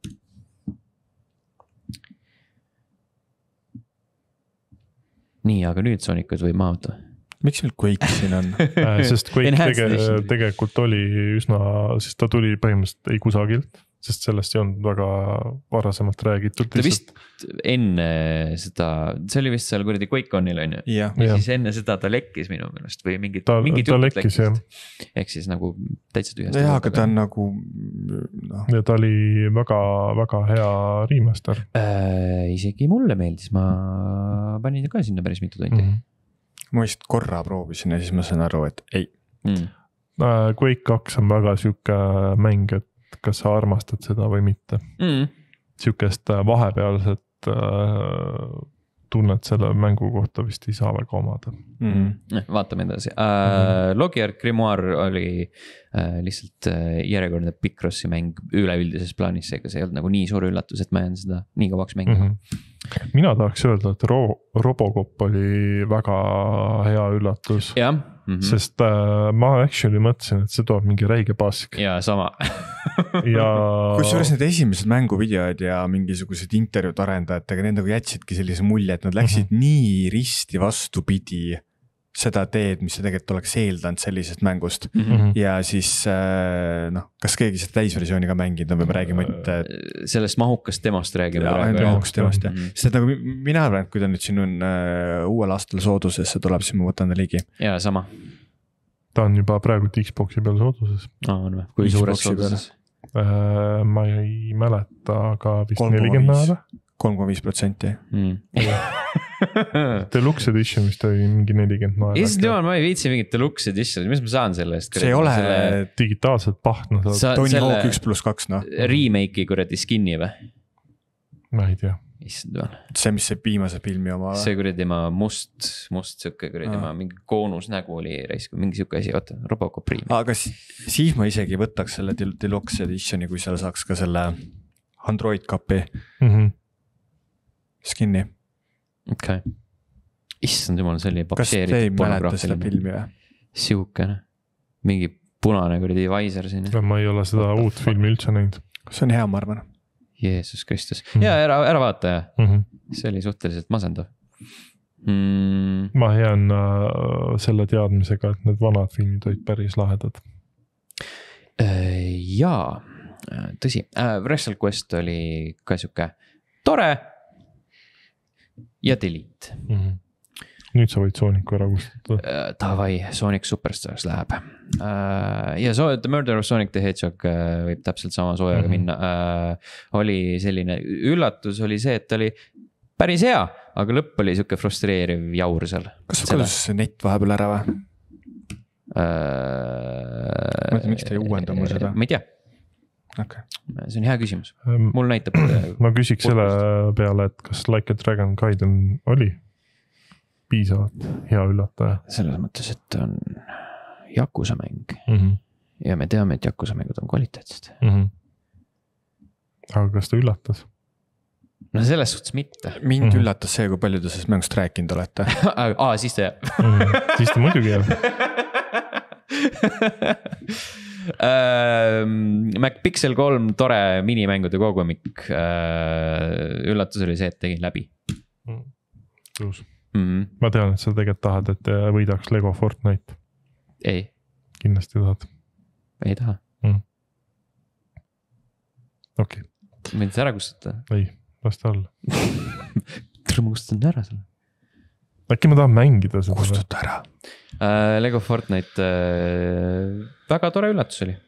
Nii, aga nüüd Soonikud võib maha võtta. Miks meil Quake siin on? Sest Quake tege, tegelikult oli üsna, sest ta tuli põhimõtteliselt ei kusagilt, sest sellest ei olnud väga varasemalt räägitud. Ta vist enne seda, see oli vist seal kuradi QuakeConil on ju. Ja, ja siis enne seda ta lekkis minu meelest või mingid, ta, mingid ta lekkis, jah. Ehk siis nagu täitsa tühjast. Jah, aga ta on nagu no. Ja ta oli väga, väga hea remaster. Äh, isegi mulle meeldis, ma panin ka sinna päris mitu tundi. Mm-hmm. Ma vist korra proovisin ja siis ma sain aru, et ei. Mm. Quake kaks on väga siuke mäng, et kas sa armastad seda või mitte. Mm. Siukest vahepealset äh, tunnet selle mängu kohta vist ei saa väga omada. Mm. Vaatame edasi. Uh, mm-hmm. Logi Art Grimoire oli uh, lihtsalt uh, järjekordne Picrossi mäng üleüldises plaanis, seega see ei olnud nagu nii suur üllatus, et ma jään seda nii kauaks mängima. Mm-hmm. Mina tahaks öelda, et Ro- Robocop oli väga hea üllatus. Jah. Mm-hmm. Sest äh, ma actually mõtlesin, et see toob mingi räige pask. Ja sama. ja... Kusjuures need esimesed mänguvideod ja mingisugused intervjuud arendajatega, need nagu jätsidki sellise mulje, et nad läksid mm-hmm. nii risti vastupidi seda teed, mis sa tegelikult oleks eeldanud sellisest mängust. Mm-hmm. Ja siis noh, kas keegi seda täisversiooni ka mängid on või me räägime et... sellest mahukast demost räägime. Ja, ainult mahukast demost, jah. Mm-hmm. Sest nagu mina arvan, et kui ta nüüd siin on uh, uuel aastal soodusesse tuleb, siis ma võtan ta ligi. Ja sama. Ta on juba praegu Xboxi peal sooduses. No, on või? Kui suures sooduses? Uh, ma ei mäleta, aga vist nelikümmend naada. kolm koma viis protsenti. Deluxe Edition vist oli mingi nelikümmend naera. Issand jumal, ma ei viitsi mingit Deluxe Edition, mis ma saan selle eest? See ei ole selle... digitaalselt pahtna. Tony Hawk üks pluss kaks, noh. Remake'i kuradi skinni või? Ma ei tea. Issand jumal. See, mis see viimase filmi oma... See kuradi ma must, must sökke kuradi ma mingi koonus nägu oli reisku, mingi sökke asi, oota, Robocop remake. Aga siis ma isegi võtaks selle Deluxe Editioni, kui seal saaks ka selle Android kapi mm-hmm. skinni. Okei. Okay. Issand jumal, see oli kas te ei mäleta seda filmi või? Siukene. Mingi punane kuradi Visor siin. Ma ei ole seda What uut filmi üldse näinud. See on hea, ma arvan. Jeesus Kristus. Mm-hmm. Ja ära, ära vaata ja. Mm-hmm. See oli suhteliselt masendav. mm.. ma jään äh, selle teadmisega, et need vanad filmid olid päris lahedad. Jaa, tõsi, WrestleQuest oli ka siuke tore ja delete mm-hmm. Nüüd sa võid Sooniku ära kustutada. Davai, Sonic Superstars läheb ja so, The Murder of Sonic the Hedgehog võib täpselt sama soojaga mm-hmm. minna. Oli selline üllatus oli see, et oli päris hea, aga lõpp oli siuke frustreeriv jaur seal. Kas sa kodus net vahepeal ära või? Uh, ma ei tea, miks ta ei uuenda mul seda? Ma ei tea okay. See on hea küsimus, mul näitab ma küsiks selle peale, et kas Like a Dragon Gaiden oli piisavalt hea üllataja? Selles mõttes, et on Yakuza mäng mm-hmm. ja me teame, et Yakuza mängud on kvaliteetsed mm-hmm. Aga kas ta üllatas? No selles suhtes mitte. Mind mm-hmm. üllatas see, kui palju te sellest mängust rääkinud olete. Aa, siis ta jääb mm-hmm. Siis ta muidugi jääb uh, MacPixel kolm tore minimängude kogumik uh, üllatus oli see, et tegin läbi Tõus mm-hmm. Ma tean, et sa tegelikult tahad, et võidaks Lego Fortnite. Ei Kindlasti tahad. Ei taha mm. Okei okay. Võid sa ära kustutada? Ei, lasta alla Tere, ma kustutan ära selle Äkki ma tahan mängida seda. Kustuta ära uh, Lego Fortnite uh, väga tore üllatus oli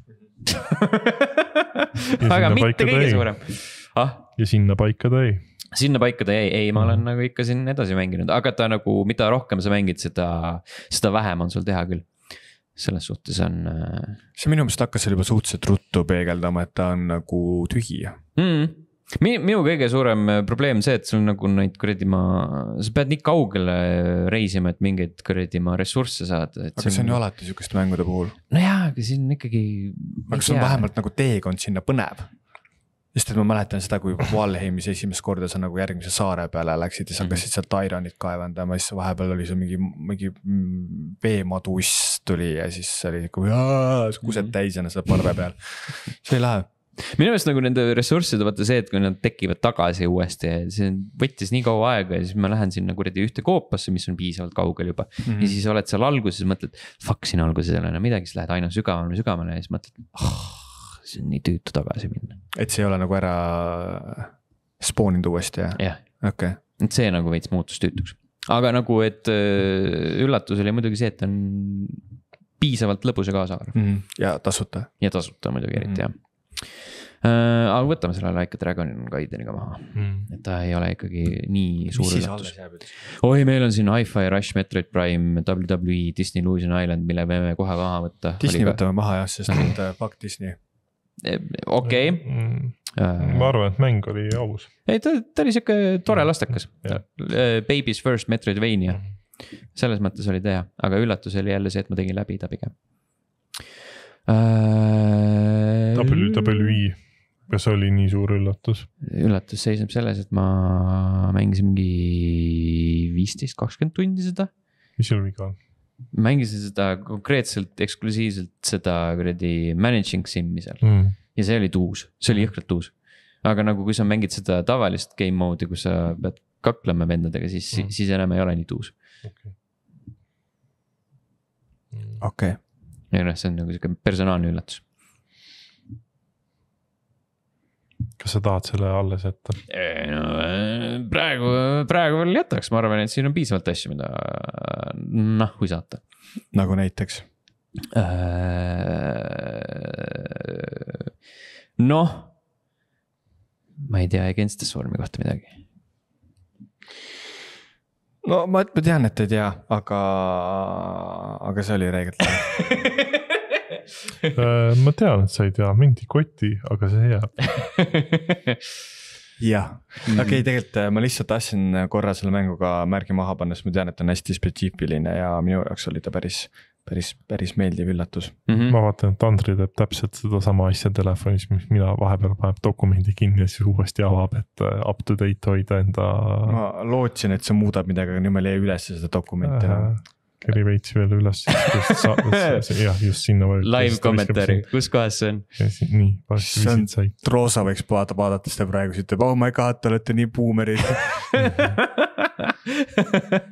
aga mitte kõige ei. Suurem ah? Ja sinna paika ta ei Sinna paika ta ei, ei ma olen mm. nagu ikka siin edasi mänginud, aga ta nagu, mida rohkem sa mängid, seda, seda vähem on sul teha küll. Selles suhtes on uh... see minu meelest hakkas seal juba suhteliselt ruttu peegeldama, et ta on nagu tühi mm. Minu kõige suurem probleem see, et sul nagu neid kuradi ma, sa pead nii kaugele reisima, et mingeid kuradi ma ressursse saada. Aga see on ju alati sükest mängude puhul. No jaa, aga siin ikkagi. Aga see on vähemalt nagu teekond sinna põnev. Just, et ma mäletan seda, kui Valheimis esimest korda sa nagu järgmise saare peale läksid ja sa hakkasid seal Tyranit kaevandama, siis vahepeal oli see mingi, mingi veemaduss tuli ja siis oli kui kused täisena seda parve peal. See ei lähe. Minu meelest nagu nende ressursside vaata see, et kui nad tekivad tagasi uuesti, see võttis nii kaua aega ja siis ma lähen sinna kuradi ühte koopasse, mis on piisavalt kaugel juba mm-hmm. ja siis oled seal alguses, mõtled, fuck siin alguses ei ole enam midagi, siis lähed aina sügavamale sügavamale ja siis mõtled, oh, see on nii tüütu tagasi minna. Et see ei ole nagu ära spooninud uuesti ja? jah, okay. Et see nagu veits muutus tüütuks, aga nagu, et üllatus oli muidugi see, et on piisavalt lõbus ja kaasaarv mm-hmm. ja tasuta ja tasuta muidugi eriti mm-hmm. jah Uh, aga võtame selle Like a Dragon Gaideniga maha mm. et ta ei ole ikkagi nii suur üllatus. Oi, meil on siin Hi-Fi Rush, Metroid Prime, W W E, Disney Illusion Island, mille võime kohe maha võtta. Disney ka... võtame maha jah, sest et fuck Disney. Okei okay. mm. uh, ma arvan, et mäng oli aus. Ei, ta, ta oli siuke tore lastekas yeah. Baby's First Metroidvania mm. selles mõttes oli teha, aga üllatus oli jälle see, et ma tegin läbi ta pigem uh, W W E kas oli nii suur üllatus? Üllatus seisneb selles, et ma mängisin mingi viisteist kakskümmend tundi seda. Mis sul viga on? Mängisin seda konkreetselt, eksklusiivselt seda kuradi managing simmi seal mm. ja see oli tuus, see oli jõhkralt tuus. Aga nagu kui sa mängid seda tavalist game mode'i, kus sa pead kaklema vendadega, siis, mm. siis enam ei ole nii tuus. Okei okay. okay. Ja noh, see on nagu siuke personaalne üllatus. Kas sa tahad selle alles jätta? No, praegu, praegu veel jätaks, ma arvan, et siin on piisavalt asju, mida nahku saata. Nagu näiteks? Noh, ma ei tea Against the Swarmi kohta midagi. No ma, ma tean, et ei tea, aga, aga see oli reegelt. Ma tean, et sa ei tea, mind ei koti, aga see jääb. jah, okei okay, tegelikult ma lihtsalt tahtsin korra selle mänguga märgi maha panna, sest ma tean, et on hästi spetsiifiline ja minu jaoks oli ta päris, päris, päris meeldiv üllatus mm-hmm. Ma vaatan, et Andri teeb täpselt seda sama asja telefonis, mis mina vahepeal paneb dokumendi kinni ja siis uuesti avab, et up to date hoida enda. Ma lootsin, et see muudab midagi, aga nüüd meil jäi üles seda dokumenti äh, Keri veitsi veel üles, just, sa, jah, just sinna või. Live kommentaari, kus kohas see on? Nii, see on, Roosa võiks vaadata, vaadata seda praegu, ütleb, oh my god, te olete nii boomerid. nii ,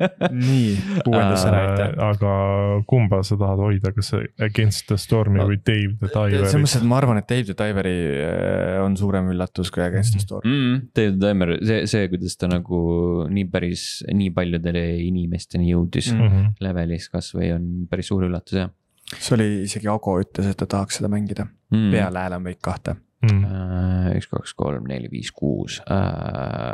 uuendas ära ette . aga kumba sa tahad hoida , kas see Against the Stormi või Dave the selles Diveri ? mõttes , et ma arvan , et Dave the Diveri äh, on suurem üllatus kui Against the Storm . mm, . Dave the Diver , see , see , kuidas ta nagu nii päris , nii paljudele inimesteni jõudis mm. Mhm. levelis kasvõi on päris suur üllatus jah see oli isegi Ago ütles , et ta tahaks seda mängida mm. . peale Alan Wake kahte . Uh, üks , kaks , kolm , neli , viis , kuus uh, .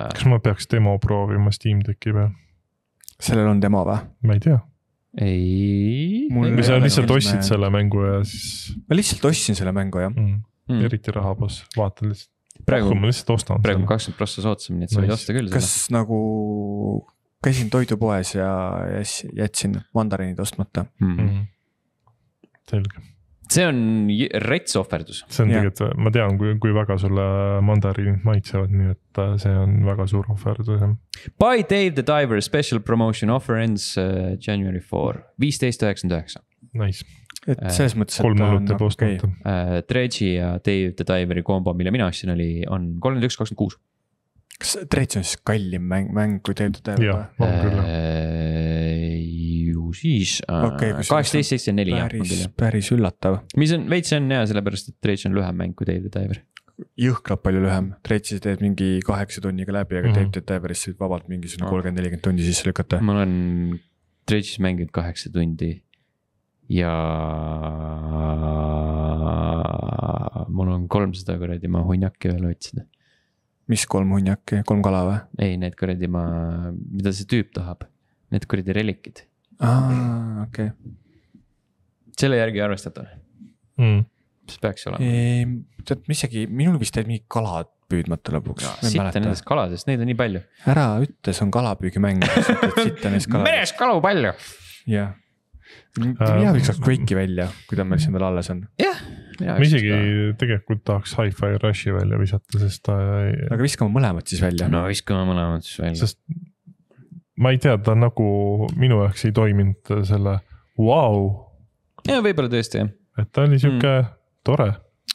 kas ma peaks demo proovima Steam Decki peal ? sellel on demo või ? ma ei tea . ei . Mul või ei sa ole lihtsalt nagu ostsid me- selle mängu ja siis ma lihtsalt ostsin selle mängu jah . mm. Mm. eriti rahaboss , vaatan lihtsalt . praegu , ma lihtsalt ostan praegu selle . kakskümmend prossa soodsam , nii et sa võid Nice. osta küll kas seda . nagu käisin toidupoes ja jäs- jätsin mandariinid ostmata . Mm. Mm. selge , see on j- rets ohverdus . see on Jah. tegelikult , ma tean , kui , kui väga sulle mandariinid maitsevad , nii et äh, see on väga suur ohverdus jah . Buy Dave the Diver special promotion offer ends uh, January four , viisteist üheksakümmend üheksa . Nice , et selles mõttes , et kolm ta nullut on jääb okei . ostmata . Uh, Dredge'i ja Dave the Diveri kombo , mille mina ostsin , oli , on kolmkümmend üks , kakskümmend kuus . kas Dredge on siis kallim mäng , mäng kui Dave the Diver jah , on küll jah . ju siis Okei, kusjuures kaheksateist , seitsekümmend neli jah , on küll päris jah ., päris üllatav . mis on veits on hea , sellepärast et Dredge on lühem mäng kui Dave the Diver . jõhkralt palju lühem , Dredge'is teed mingi kaheksa tunniga läbi , aga Mhm. Dave the Diveris võid vabalt mingisugune Ah. kolmkümmend , nelikümmend tundi sisse lükata . ma olen Dredge'is mänginud kaheksa tundi ja mul on kolmsada kuradi ma hunjaki veel otsida . mis kolm hunjaki , kolm kala või ? ei , need kuradi ma , mida see tüüp tahab , need kuradi relikid , aa , okei . selle järgi arvestatav , mm. . mis peaks olema . tead , ma isegi , minul vist jäid mingid kalad püüdmata lõpuks . sitta nendest kaladest , neid on nii palju . ära ütle , see on kalapüügimäng , sitta neist kaladest . meres kalu palju . jah . mina võiks saaks Quake'i välja , kui ta meil siin veel alles on . jah . ma isegi tegelikult tahaks Hi-Fi Rushi välja visata , sest ta ei , aga viskame mõlemad siis välja . no viskame mõlemad siis välja . sest ma ei tea , ta nagu minu jaoks ei toiminud selle vau , ja võib-olla tõesti jah . et ta oli sihuke mm. tore .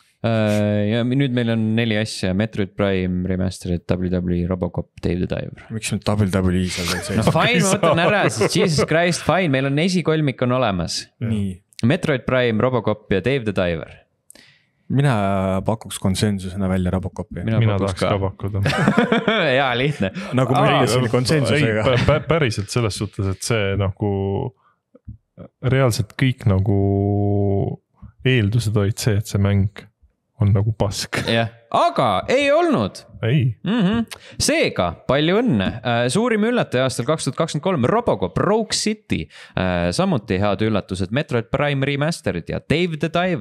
ja nüüd meil on neli asja , Metroid Prime Remastered , W W E Robocop , Dave the Diver . miks meil W W E seal veel no sees ? fine , ma võtan ära siis , Jesus Christ , fine , meil on esikolmik on olemas . nii , Metroid Prime , Robocop ja Dave the Diver . mina pakuks konsensusena välja Robocopi . Mina mina pakuks tahaks ka ka. pakkuda . jaa , lihtne . nagu ma ütlesin konsensusega . päriselt selles suhtes , et see nagu reaalselt kõik nagu eeldused olid see , et see mäng on nagu pask . jah , aga ei olnud ei , mm . -hmm. seega palju õnne , suurim üllataja aastal kaks tuhat kakskümmend kolm , Robocop , Rogue City , samuti head üllatused , Metroid Prime Remastered ja Dave the Diver .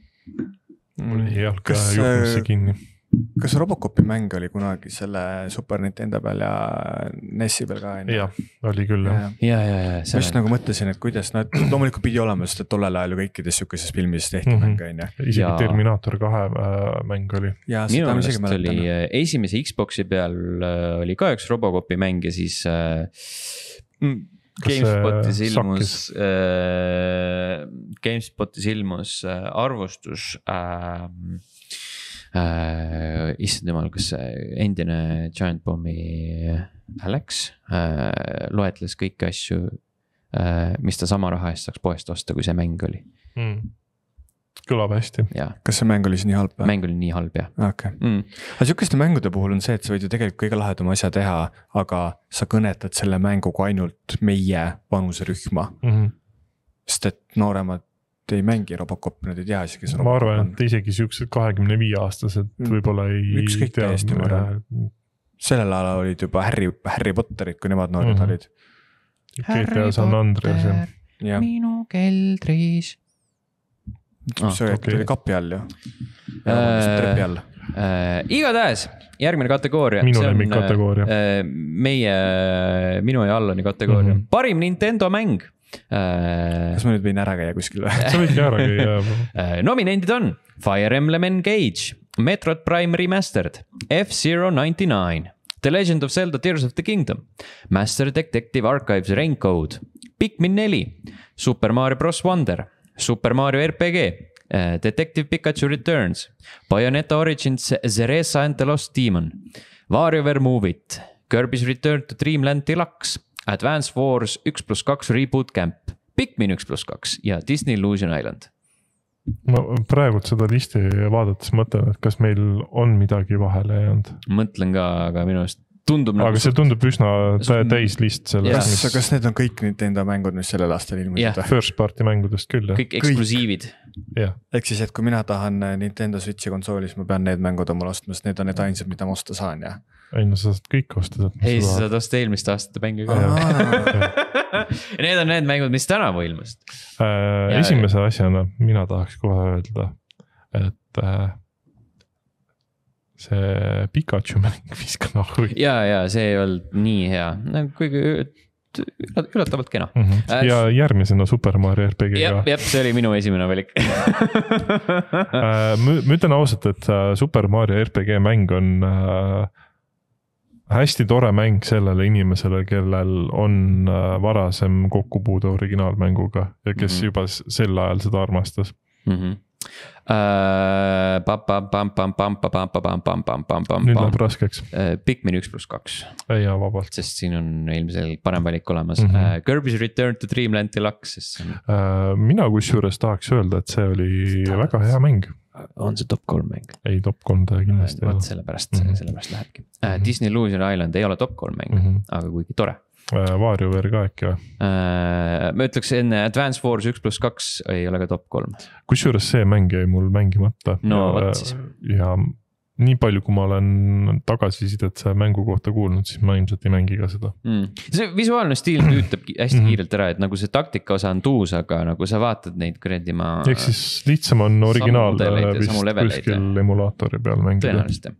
mul ei olnud ka Kas, juhtumisi kinni . kas Robocopi mäng oli kunagi selle Super Nintendo peal ja NES-i peal ka ? jah , oli küll jah . ja , ja , ja . ma just nagu mõtlesin , et kuidas nad , loomulikult pidi olema , sest et tollel ajal ju kõikides sihukeses filmides tehti Mhm. mänge on ju . isegi Ja- Terminaator kahe äh, mäng oli . ja minu seda ma isegi meelest oli mäletan . esimese Xbox'i peal äh, oli ka üks Robocopi mäng ja siis äh, mm, Kas see GameSpotis ilmus sakkis? äh, , GameSpotis ilmus äh, arvustus äh, . Äh, issand jumal , kas see endine Giant Bombi Alex äh, loetles kõiki asju äh, , mis ta sama raha eest saaks poest osta , kui see mäng oli mm. . kõlab hästi . ja kas see mäng oli siis nii halb või ? mäng oli nii halb jah okei , mm. . aga sihukeste mängude puhul on see , et sa võid ju tegelikult kõige lahedama asja teha , aga sa kõnetad selle mänguga ainult meie vanuserühma , Mm -hmm. sest et nooremad ei mängi Robocopi , nad ei tea isegi , kes ma arvan , et isegi siuksed kahekümne viie aastased võib-olla ei Ükskõik täiesti, ma arvan. tea . sellel ajal olid juba Harry , Harry Potterid , kui nemad noored Mhm. olid . G T A San Andreas ja . jah , minu keldris Ah, see okei. oli kapi all ju . Äh, trepi all . äh, . igatahes järgmine kategooria . Minu lemmikkategooria. meie , minu ja Allani kategooria mm , Mhm. -hmm. parim Nintendo mäng äh, . kas ma nüüd võin ära käia kuskil või ? sa võidki ära käia . Äh, nominendid on Fire Emblem Engage , Metroid Prime Remastered , F-Zero ninety-nine , The Legend of Zelda Tears of the Kingdom , Master Detective Archives Raincode , Pikmin neli , Super Mario Bros Wonder , Super Mario R P G , Detective Pikachu Returns , Bayonetta Origins Zeresa and the Lost Demon , WarioWare Move It , Kirby's Return to Dreamland Deluxe, Advance Wars üks pluss kaks Reboot Camp, Pikmin üks pluss kaks ja Disney Illusion Island. ma praegult seda listi vaadates mõtlen, et kas meil on midagi vahele jäänud. Mõtlen ka, aga minu arust tundub aga nagu see tundub üsna täis list sellest, yes. mis... kas need on kõik Nintendo mängud, mis sellel aastal ilmusid? Yeah. First party mängudest küll, jah. kõik eksklusiivid. Yeah. Ehk siis, et kui mina tahan Nintendo Switchi konsoolis, ma pean need mängud omale ostma, sest need on need ainsad, mida ma osta saan, jah? Ei, no sa saad kõik osta. Ei, sa saad osta eelmist aastate mänge ka. Need on need mängud, mis tänavu ilmust. Äh, esimese asjana mina tahaks kohe öelda, et äh, see Pikachu mäng viska nahu. Ja, ja see ei olnud nii hea, kuigi üllatavalt kena. Mm-hmm. Äh, ja järgmisena Super Mario R P G. Jep, jep, see oli minu esimene valik. ma ütlen ausalt, et Super Mario R P G mäng on äh, hästi tore mäng sellele inimesele, kellel on äh, varasem kokkupuude originaalmänguga ja kes mm-hmm. juba sel ajal seda armastas. Mhm. Uh, pam, pam, pam, pam, pam, pam, pam, pam, pam, pam, pam. Nüüd läheb raskeks. Uh, Pikmin üks pluss kaks. Ja vabalt. Sest siin on ilmsel parem valik olemas. Mm-hmm. Uh, Kirby's Return to Dreamland Deluxe. On... Uh, mina kusjuures tahaks öelda, et see oli Tahaks. väga hea mäng. On see top kolm mäng? Ei, top kolm ta kindlasti. Vaat sellepärast, mm-hmm. sellepärast lähebki. Uh, mm-hmm. Disney Illusion Island ei ole top kolm mäng, mm-hmm. aga kuigi tore. WarioWare ka äkki või? Uh, ma ütleks enne Advance Wars üks pluss kaks ei ole ka top kolm. Kusjuures see mäng jäi mul mängimata. No ja, võt siis. Ja nii palju, kui ma olen tagasisidet see mängu kohta kuulnud, siis ma ilmselt ei mängi ka seda. Mm. See visuaalne stiil tüütab hästi kiirelt ära, et nagu see taktika osa on tuus, aga nagu sa vaatad neid kuredi ma... Ah. Ehk siis lihtsam on originaal vist kuskil emulaatori peal mängida. Tõenäoliselt jah.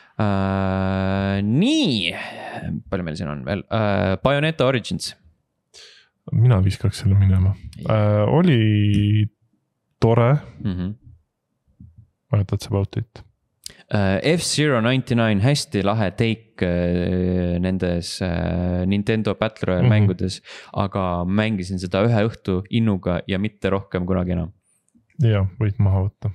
Uh, nii, palju meil siin on veel uh, Bayonetta Origins. Mina viskaks selle minema. Uh, oli tore. Mm-hmm. That's about it. uh, F-Zero üheksakümmend üheksa hästi lahe take uh, nendes uh, Nintendo Battle Royale mm-hmm. mängudes, aga mängisin seda ühe õhtu innuga ja mitte rohkem kunagi enam. Jah, võid maha võtta.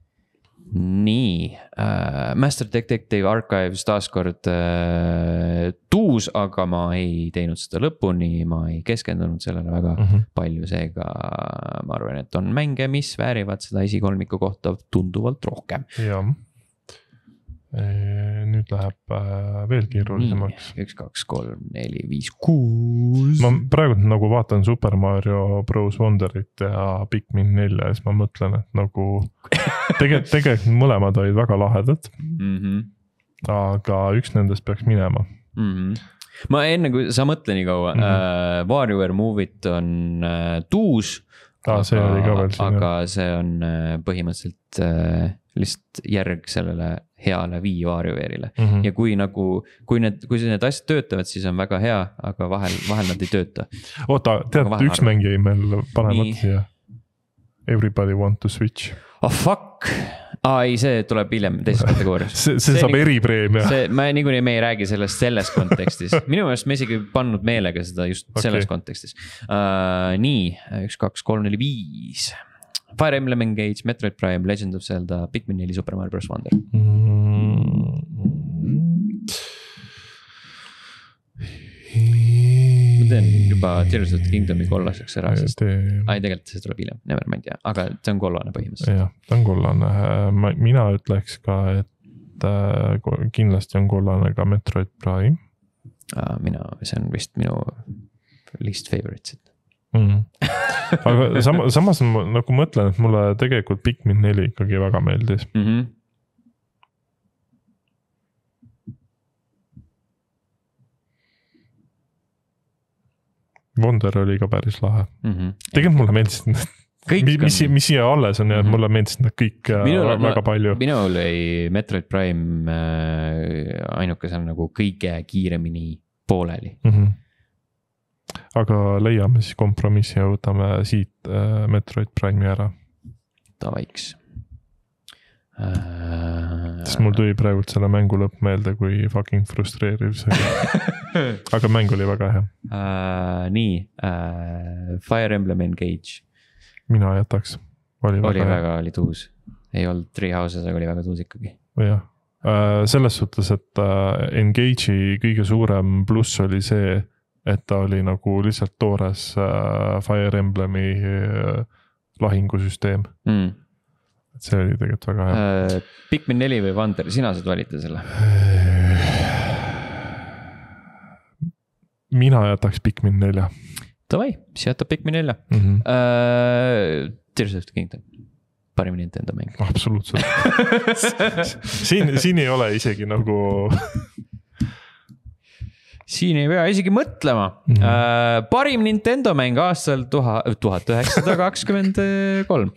Nii, uh, Master Detective Archives taaskord uh, tuus, aga ma ei teinud seda lõpuni, ma ei keskendunud sellele väga mm-hmm. palju, seega ma arvan, et on mänge, mis väärivad seda esikolmiku kohta tunduvalt rohkem. Jah, e, nüüd läheb äh, veel keerulisemaks. üks, kaks, kolm, neli, viis, kuus. Ma praegu nagu vaatan Super Mario Bros. Wonderit ja Pikmin nelja ja siis ma mõtlen, et nagu tegelikult tegelikult mõlemad olid väga lahedad, mm-hmm. aga üks nendest peaks minema. Mm-hmm. Ma enne kui sa mõtle nii kaua, mm-hmm. uh, WarioWare Movie't on uh, tuus, ah, see aga, oli ka veel siin, aga jah. See on uh, põhimõtteliselt uh, lihtsalt järg sellele heale Wii WarioWare'ile mm-hmm. ja kui nagu, kui need, kui need asjad töötavad, siis on väga hea, aga vahel, vahel nad ei tööta. Oota, tead, üks mäng jäi meil paremat siia. Everybody want to switch. Oh fuck, aa ei, see tuleb hiljem teises kategoorias. see, see, see saab nii, eripreemia. See, ma niikuinii me ei räägi sellest selles kontekstis. Minu meelest me isegi pannud meelega seda just okay. selles kontekstis. Uh, nii, üks, kaks, kolm, neli, viis. Fire Emblem Engage, Metroid Prime, Legend of Zelda, Pikmin neli, Super Mario Bros. Wonder. Mm-hmm. Ma teen juba Tears of the Kingdomi kollaseks ära, sest Tee... ai, tegelikult see tuleb hiljem, never mind, jah, aga see on kollane põhimõtteliselt. Jah, ta on kollane. Ma, mina ütleks ka, et äh, kindlasti on kollane ka Metroid Prime. Uh, mina, see on vist minu least favorites. Mm. Aga sam, samas ma nagu mõtlen, et mulle tegelikult Pikmin neli ikkagi väga meeldis. Mm-hmm. Wonder oli ka päris lahe. Mm-hmm. Tegelikult mulle meeldis, mis, mis, mis siia alles on ja mm-hmm. mulle meeldis nad kõik minu, väga ma, palju. Minul oli Metroid Prime äh, ainukesel nagu kõige kiiremini pooleli. Mm-hmm. Aga leiame siis kompromissi ja võtame siit äh, Metroid Prime'i ära. Tavaiks. Äh... Sest mul tuli praegult selle mängu lõpp meelde, kui fucking frustreeriv see. Aga mäng oli väga hea. Uh, nii, uh, Fire Emblem Engage. Mina jätaks. Oli väga, oli, väga oli tuus. Ei olnud Three Houses, aga oli väga tuus ikkagi. Jah, selles suhtes, et Engage'i kõige suurem pluss oli see, et ta oli nagu lihtsalt toores Fire Emblemi lahingusüsteem mm.. et see oli tegelikult väga hea. Pikmin neli või Wander, sina saad valida selle? Mina jätaks Pikmin nelja. Tavai, siis jätab Pikmin nelja. Mm-hmm. Uh, Tears of the Kingdom. Parim Nintendo mäng. Absoluutselt. siin, siin ei ole isegi nagu... Siin ei pea isegi mõtlema. Mm-hmm. Uh, parim Nintendo mäng aastal tuhat üheksasada kakskümmend kolm.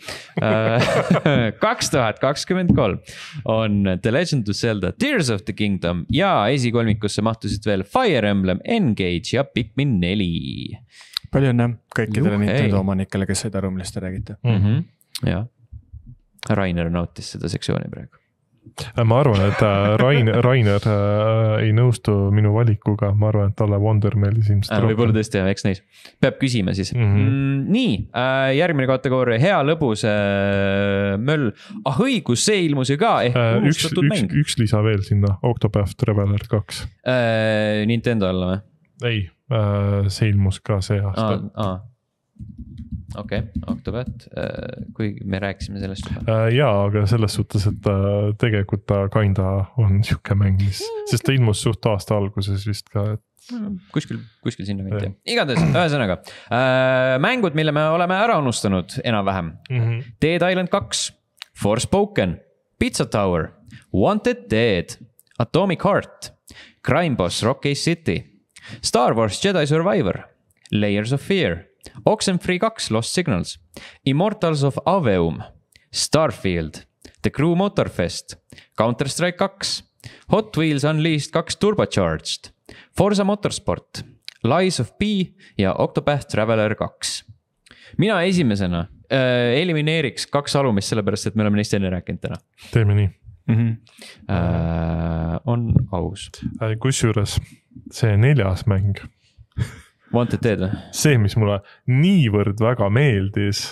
kaks tuhat kakskümmend kolm on The Legend of Zelda Tears of the Kingdom ja esikolmikusse mahtusid veel Fire Emblem, Engage ja Pikmin neli. Palju õnne kõikidele Juh, Nintendo ei. omanikele, kes seda aru, millest te räägite. Mm-hmm. Ja. Rainer nautis seda sektsiooni praegu. Ma arvan, et Rainer, Rainer ei nõustu minu valikuga, ma arvan, et talle Wonder meeldis ilmselt rohkem. Võib-olla tõesti, eks neis. Peab küsima siis. Mm-hmm. Nii, järgmine kategooria, hea lõbus möll. Ah õigus, see ilmus ju ka ehk unustatud üks, mäng. Üks, üks lisa veel sinna, Octopath Traveler kaks. Äh, Nintendo alla või? Ei, see ilmus ka see aasta. Aa, aa. Okei, okay, Octopath, kui me rääkisime sellest juba. Jaa, aga selles suhtes, et tegelikult ta kinda on siuke mäng, mis, sest ta ilmus suht aasta alguses vist ka. Et... Kuskil, kuskil sinna kanti. Igatahes, ühesõnaga, mängud, mille me oleme ära unustanud enam-vähem. Mm-hmm. Dead Island kaks, Forspoken, Pizza Tower, Wanted Dead, Atomic Heart, Crime Boss Rock Case City, Star Wars Jedi Survivor, Layers of Fear, Oxenfree kaks Lost Signals, Immortals of Aveum, Starfield, The Crew Motorfest, Counter-Strike kaks, Hot Wheels Unleashed kaks Turbocharged, Forza Motorsport, Lies of P ja Octopath Traveler kaks. Mina esimesena äh, elimineeriks kaks alumist, sellepärast et me oleme neist enne rääkinud täna. Teeme nii. Mm-hmm. Äh, on aus. Kusjuures see neljas mäng. Wanted Dead või? See, mis mulle niivõrd väga meeldis,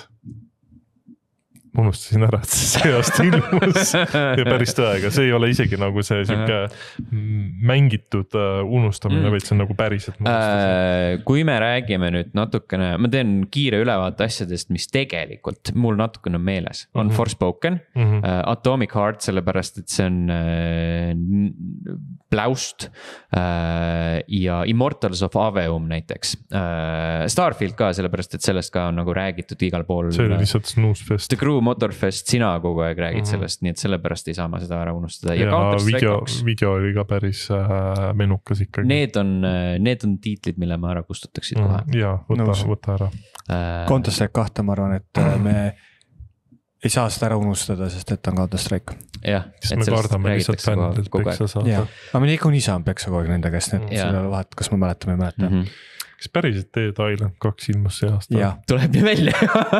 ma unustasin ära, et see aasta ilmus ja päris tõega, see ei ole isegi nagu see siuke mängitud unustamine, vaid see on nagu päriselt äh, kui me räägime nüüd natukene, ma teen kiire ülevaate asjadest, mis tegelikult mul natukene on meeles, on mm-hmm. Forspoken, mm-hmm. Uh, Atomic Heart, sellepärast et see on uh, Blaust uh, ja Immortals of Aveum näiteks uh, Starfield ka, sellepärast et sellest ka on nagu räägitud igal pool. See oli lihtsalt Snoozefest. The Crew Motorfest, sina kogu aeg räägid mm-hmm. sellest, nii et sellepärast ei saa ma seda ära unustada. Ja, ja video, video oli ka päris äh, menukas ikkagi. Need on, need on tiitlid, mille ma ära kustutaksid mm, kohe. Jaa, võta, no, võta ära. Äh... Counter-Strike kahte ma arvan, et me ei saa seda ära unustada, sest et on Counter-Strike. Jah, et me kardame lihtsalt fännidelt peksa saada. Aga me niikuinii saame peksa kogu aeg nende käest, et selle vahet, kas me mäletame või mäleta. Mm-hmm. Kas päriselt Dead Island kaks ilmus see aasta? Ja. Tuleb nii välja.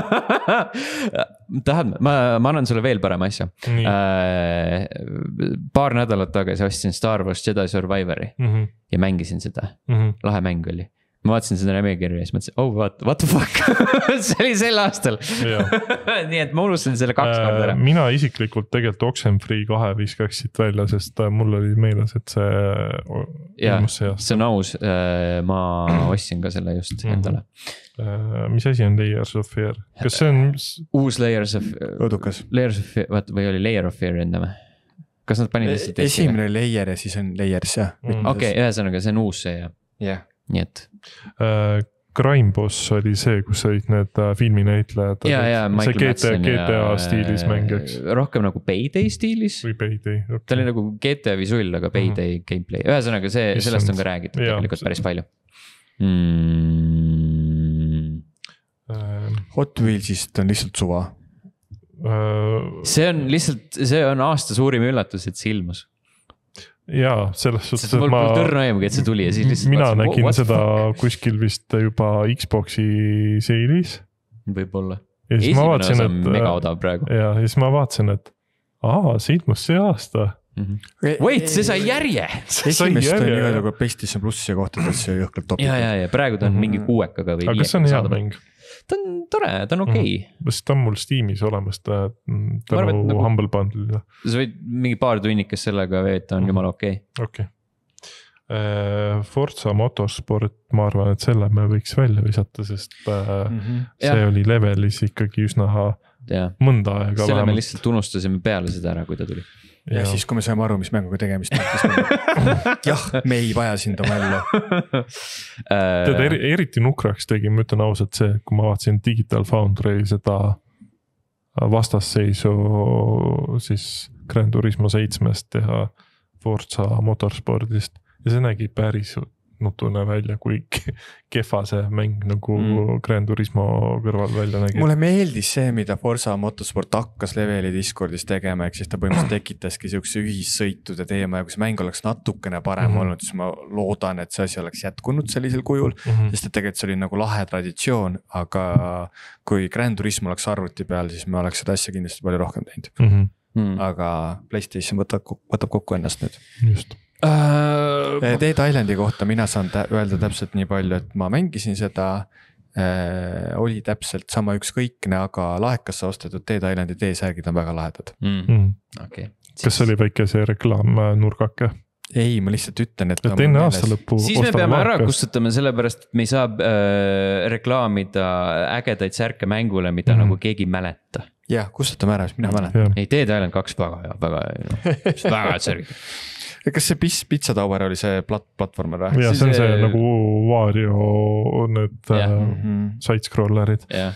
Tahad, ma, ma annan sulle veel parema asja. Äh, paar nädalat tagasi ostsin Star Wars Jedi Survivori mm-hmm. ja mängisin seda. Mm-hmm. Lahe mäng oli. Ma vaatasin seda nimekirja ja siis mõtlesin, oh what, what the fuck, see oli sel aastal. Nii et ma unustasin selle kaks äh, korda ära. Mina isiklikult tegelikult Oxenfree kahe viskaks siit välja, sest mul oli meeles, et see ja, ilmus see aasta. See on aus, ma ostsin ka selle just mm-hmm. endale. Äh, mis asi on Layers of Fear? Kas see on... Uus Layers of... Õdukas. Layers of Fear, vaat, või oli Layer of Fear enda või? Kas nad panid lihtsalt... Esimene layer ja siis on layers, jah. Mm. Okei, okay, ühesõnaga, see on uus see, jah. Yeah. Nii et uh, Crime Boss oli see, kus olid need uh, filminäitlejad. Ja, ja, see G T A, G T A stiilis mängijaks. Rohkem nagu Payday stiilis. Või Payday, okay. Ta oli nagu G T A visull, aga Payday mm-hmm. gameplay. Ühesõnaga see, sellest on ka räägitud ja, tegelikult päris palju. Mm. Uh, Hot Wheelsist on lihtsalt suva. Uh, see on lihtsalt, see on aasta suurim üllatus, et see ilmus. Jaa, selles suhtes, et ma... Tõrna aimugi, et see tuli ja siis lihtsalt... Mina vaatsin, nägin what seda kuskil vist juba Xboxi seilis. Võib-olla. Esimene osa on mega odav praegu. Ja, ja siis ma vaatasin, et aa, see ilmus see aasta. Mm-hmm. Wait, see sai järje! Esimest on nii-öelda kui PlayStation Plussi kohtades see jõhkalt topib. Ja, ja, ja praegu ta on mm-hmm. mingi kuuekaga või aga kas see on hea mäng? ta on tore, ta on okei okay. Sest ta on mul Steamis olemas, ta tänu arvan, nagu, Humble Bundle'ile. sa võid mingi paar tunnikest sellega veeta, on mm. jumala okei okay. Okei okay. Forza Motorsport, ma arvan, et selle me võiks välja visata, sest mm-hmm. see ja. oli levelis ikkagi üsna ja. mõnda aega selle vähemalt. Me lihtsalt unustasime peale seda ära, kui ta tuli. Ja, ja siis, kui me saime aru, mis mänguga tegemist jah, me ei vaja sind oma ellu. Tead, eri, eriti nukraks tegi, ma ütlen ausalt see, kui ma vaatasin Digital Foundry seda vastasseisu siis Gran Turismo seitsmest teha Forza Motorsportist ja see nägi päris nutune välja, kui kehva see mäng nagu mm. Gran Turismo kõrval välja nägi. Mulle meeldis see, mida Forza Motorsport hakkas leveli Discordis tegema, ehk siis ta põhimõtteliselt tekitaski siukse ühissõitude teema ja kui see mäng oleks natukene parem mm-hmm. olnud, siis ma loodan, et see asi oleks jätkunud sellisel kujul, mm-hmm. sest et tegelikult see oli nagu lahe traditsioon, aga kui Gran Turismo oleks arvuti peal, siis me oleks seda asja kindlasti palju rohkem teinud. Mm-hmm. Mm. Aga PlayStation võtab, võtab kokku ennast nüüd. Just. Uh, Dead Islandi kohta mina saan tä- öelda täpselt nii palju, et ma mängisin seda äh, oli täpselt sama ükskõikne, aga laekasse ostetud Dead Islandi T-särgid on väga lahedad mm. Mm. Okay. Kas see oli väike see reklaamnurgake? Ei, ma lihtsalt ütlen, et, et enne aasta lõppu siis me peame ära kustutama sellepärast, et me ei saa äh, reklaamida ägedaid särke mängule, mida mm. nagu keegi mäleta. Jah, kustutame ära, mina mäletan. Ei, Dead Island kaks väga hea, väga no, väga head särgid. Kas see Pizza Tower oli see plat- platvormer või? Ja see on see, see nagu Wario need yeah. äh, side-scrollerid yeah.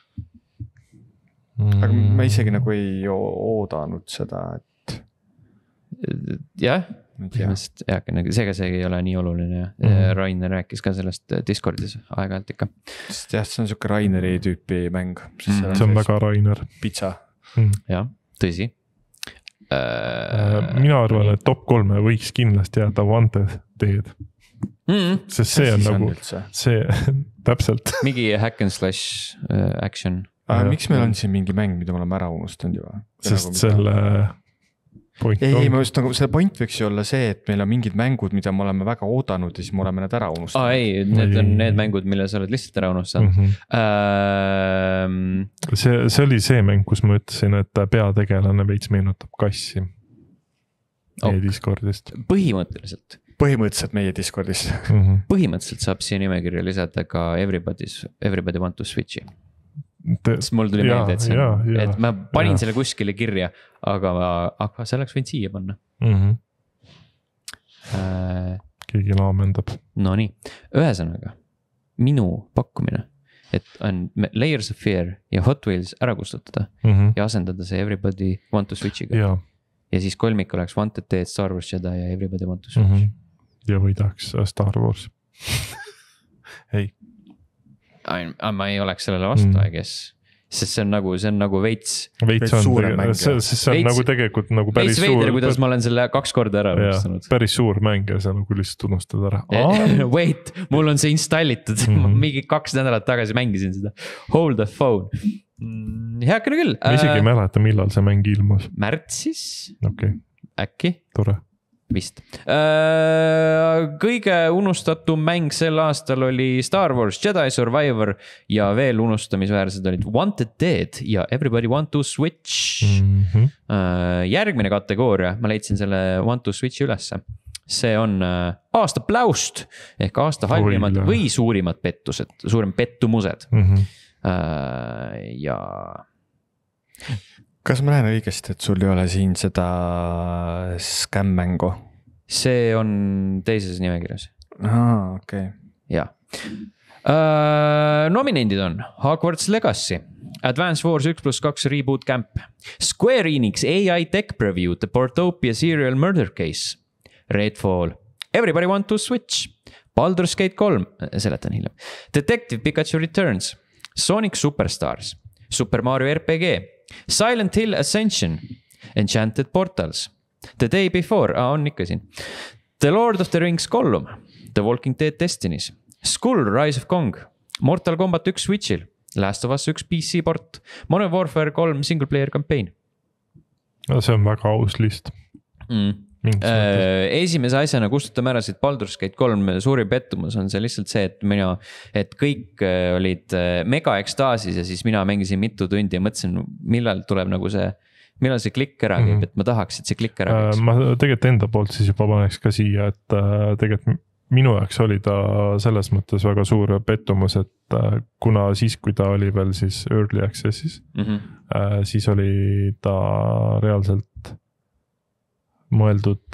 mm. Aga ma isegi nagu ei oodanud seda, et jah, põhimõtteliselt jah, seega see ei ole nii oluline mm. Rainer rääkis ka sellest Discordis aeg-ajalt ikka. Sest jah, see on siuke Raineri tüüpi mäng mm. See on väga Rainer Pizza mm. jah, tõsi Uh, mina arvan, et top kolme võiks kindlasti jääda Wanted Dead mm. sest see on nagu on see täpselt mingi hack and slash uh, action uh, miks meil on siin mingi mäng, mida me oleme ära unustanud juba? Sest nagu selle point ei, ei, ma just nagu selle point võiks ju olla see, et meil on mingid mängud, mida me oleme väga oodanud ja siis me oleme need ära unustanud ah, ei, need on need mängud, mille sa oled lihtsalt ära unustanud mm-hmm. uh, see, see oli see mäng, kus ma ütlesin, et peategelane veits meenutab kassi okay. meie Discordist põhimõtteliselt põhimõtteliselt meie Discordist mm-hmm. põhimõtteliselt saab siia nimekirja lisada ka Everybody's, Everybody Want to Switchi Te... mul tuli ja, meelde, et, see, ja, ja, et ma panin ja. selle kuskile kirja, aga, aga see oleks võinud siia panna mm-hmm. äh, keegi laamendab no nii, ühesõnaga minu pakkumine, et on Layers of Fear ja Hot Wheels ära kustutada mm-hmm. ja asendada see Everybody Want to Switchiga ja, ja siis kolmik oleks Wanted Dead, Star Wars Jedi ja Everybody Want to Switch mm-hmm. ja võidaks Star Wars ei ma ei oleks sellele vastu mm. I guess, sest see on nagu, see on nagu veits veits on, see, see on veits, nagu tegelikult nagu päris veits suur veider, kuidas ma olen selle kaks korda ära unustanud päris suur mäng ja see nagu lihtsalt unustad ära wait, mul on see installitud mm-hmm. mingi kaks nädalat tagasi mängisin seda Hold the Phone heakene küll ma isegi ei äh, mäleta, millal see mäng ilmus märtsis okay. äkki tore vist. Kõige unustatum mäng sel aastal oli Star Wars Jedi Survivor ja veel unustamisväärsed olid Wanted Dead ja Everybody Want to Switch mm-hmm. Järgmine kategooria, ma leidsin selle Want to Switchi ülesse. See on aasta pläust ehk aasta halvimad või suurimad pettused, suurim pettumused mm-hmm. ja kas ma näen õigesti, et sul ei ole siin seda skämm-mängu? See on teises nimekirjas. Aa, okei. Okay. Ja. Uh, nominendid on Hogwarts Legacy, Advance Wars üks pluss kaks Reboot Camp, Square Enix A I Tech Preview, The Portopia Serial Murder Case, Redfall, Everybody Want to Switch, Baldur's Gate kolm, seletan hiljem, Detective Pikachu Returns, Sonic Superstars, Super Mario R P G, Silent Hill Ascension, Enchanted Portals, The Day Before, ah, on ikka siin, The Lord of the Rings Gollum, The Walking Dead Destinies, Skull Rise of Kong, Mortal Kombat üks Switchil, Last of Us üks P C port, Modern Warfare kolm single player campaign. No, see on väga aus list mm. Äh, esimese asjana kustutame ära siit Baldur's Gate kolm, suurim pettumus on see lihtsalt see, et mina, et kõik olid mega ekstaasis ja siis mina mängisin mitu tundi ja mõtlesin, millal tuleb nagu see, millal see klikk ära käib, et ma tahaks, et see klikk ära käiks. Ma tegelikult enda poolt siis juba paneks ka siia, et tegelikult minu jaoks oli ta selles mõttes väga suur pettumus, et kuna siis, kui ta oli veel siis early access'is, mm-hmm. siis oli ta reaalselt mõeldud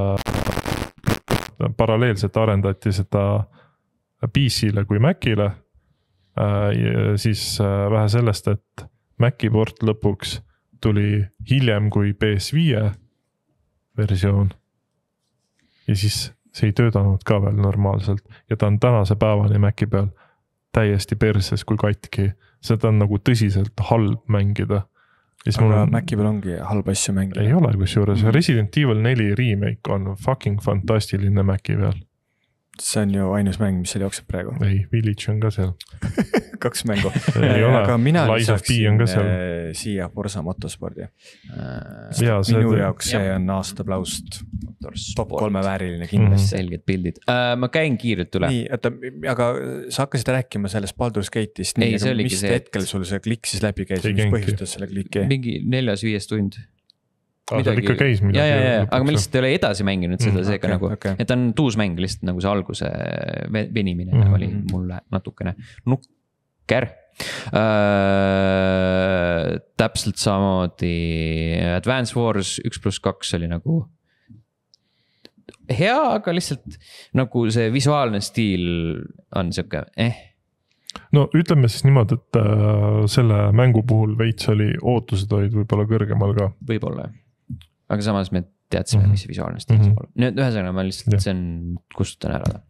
äh, paralleelselt arendati seda P C-le kui Macile äh,. siis äh, vähe sellest, et Maci port lõpuks tuli hiljem kui P S viie versioon. Ja siis see ei töötanud ka veel normaalselt ja ta on tänase päevani Maci peal täiesti perses kui katki. Seda on nagu tõsiselt halb mängida. Aga on... Maci peal ongi halb asju mängida. Ei ole kusjuures mm. Resident Evil neli remake on fucking fantastiline Maci peal. See on ju ainus mäng, mis seal jookseb praegu. Ei, Village on ka seal. Kaks mängu. Ei ole, aga mina Lies of P on ka seal. Siia Forza Motorspordi. Ja, minu see, jaoks see on aasta plaust top kolme vääriline kindlasti. Mm-hmm. Selged pildid. Uh, ma käin kiirelt üle. Nii, oota, aga sa hakkasid rääkima sellest Baldur's Gate'ist. Ei, see oligi mis see. Hetkel sul see klikk siis läbi käis, mis põhjustas selle klikki? Mingi neljas viis tund. Ah, midagi... ikka käis midagi. Ja, ja, ja, aga ma lihtsalt ei ole edasi mänginud seda, mm, seega okay, nagu, okay. et on tuus mäng lihtsalt nagu see alguse venimine mm. oli mulle natukene nukker. Äh, täpselt samamoodi Advance Wars üks pluss kaks oli nagu hea, aga lihtsalt nagu see visuaalne stiil on siuke eh. No ütleme siis niimoodi, et äh, selle mängu puhul veits oli, ootused olid võib-olla kõrgemal ka. Võib-olla, aga samas me teadsime, mm-hmm. mis see visuaalne stiil mm-hmm. saab olla. Nüüd ühesõnaga ma lihtsalt, yeah. see on, kustutan ära.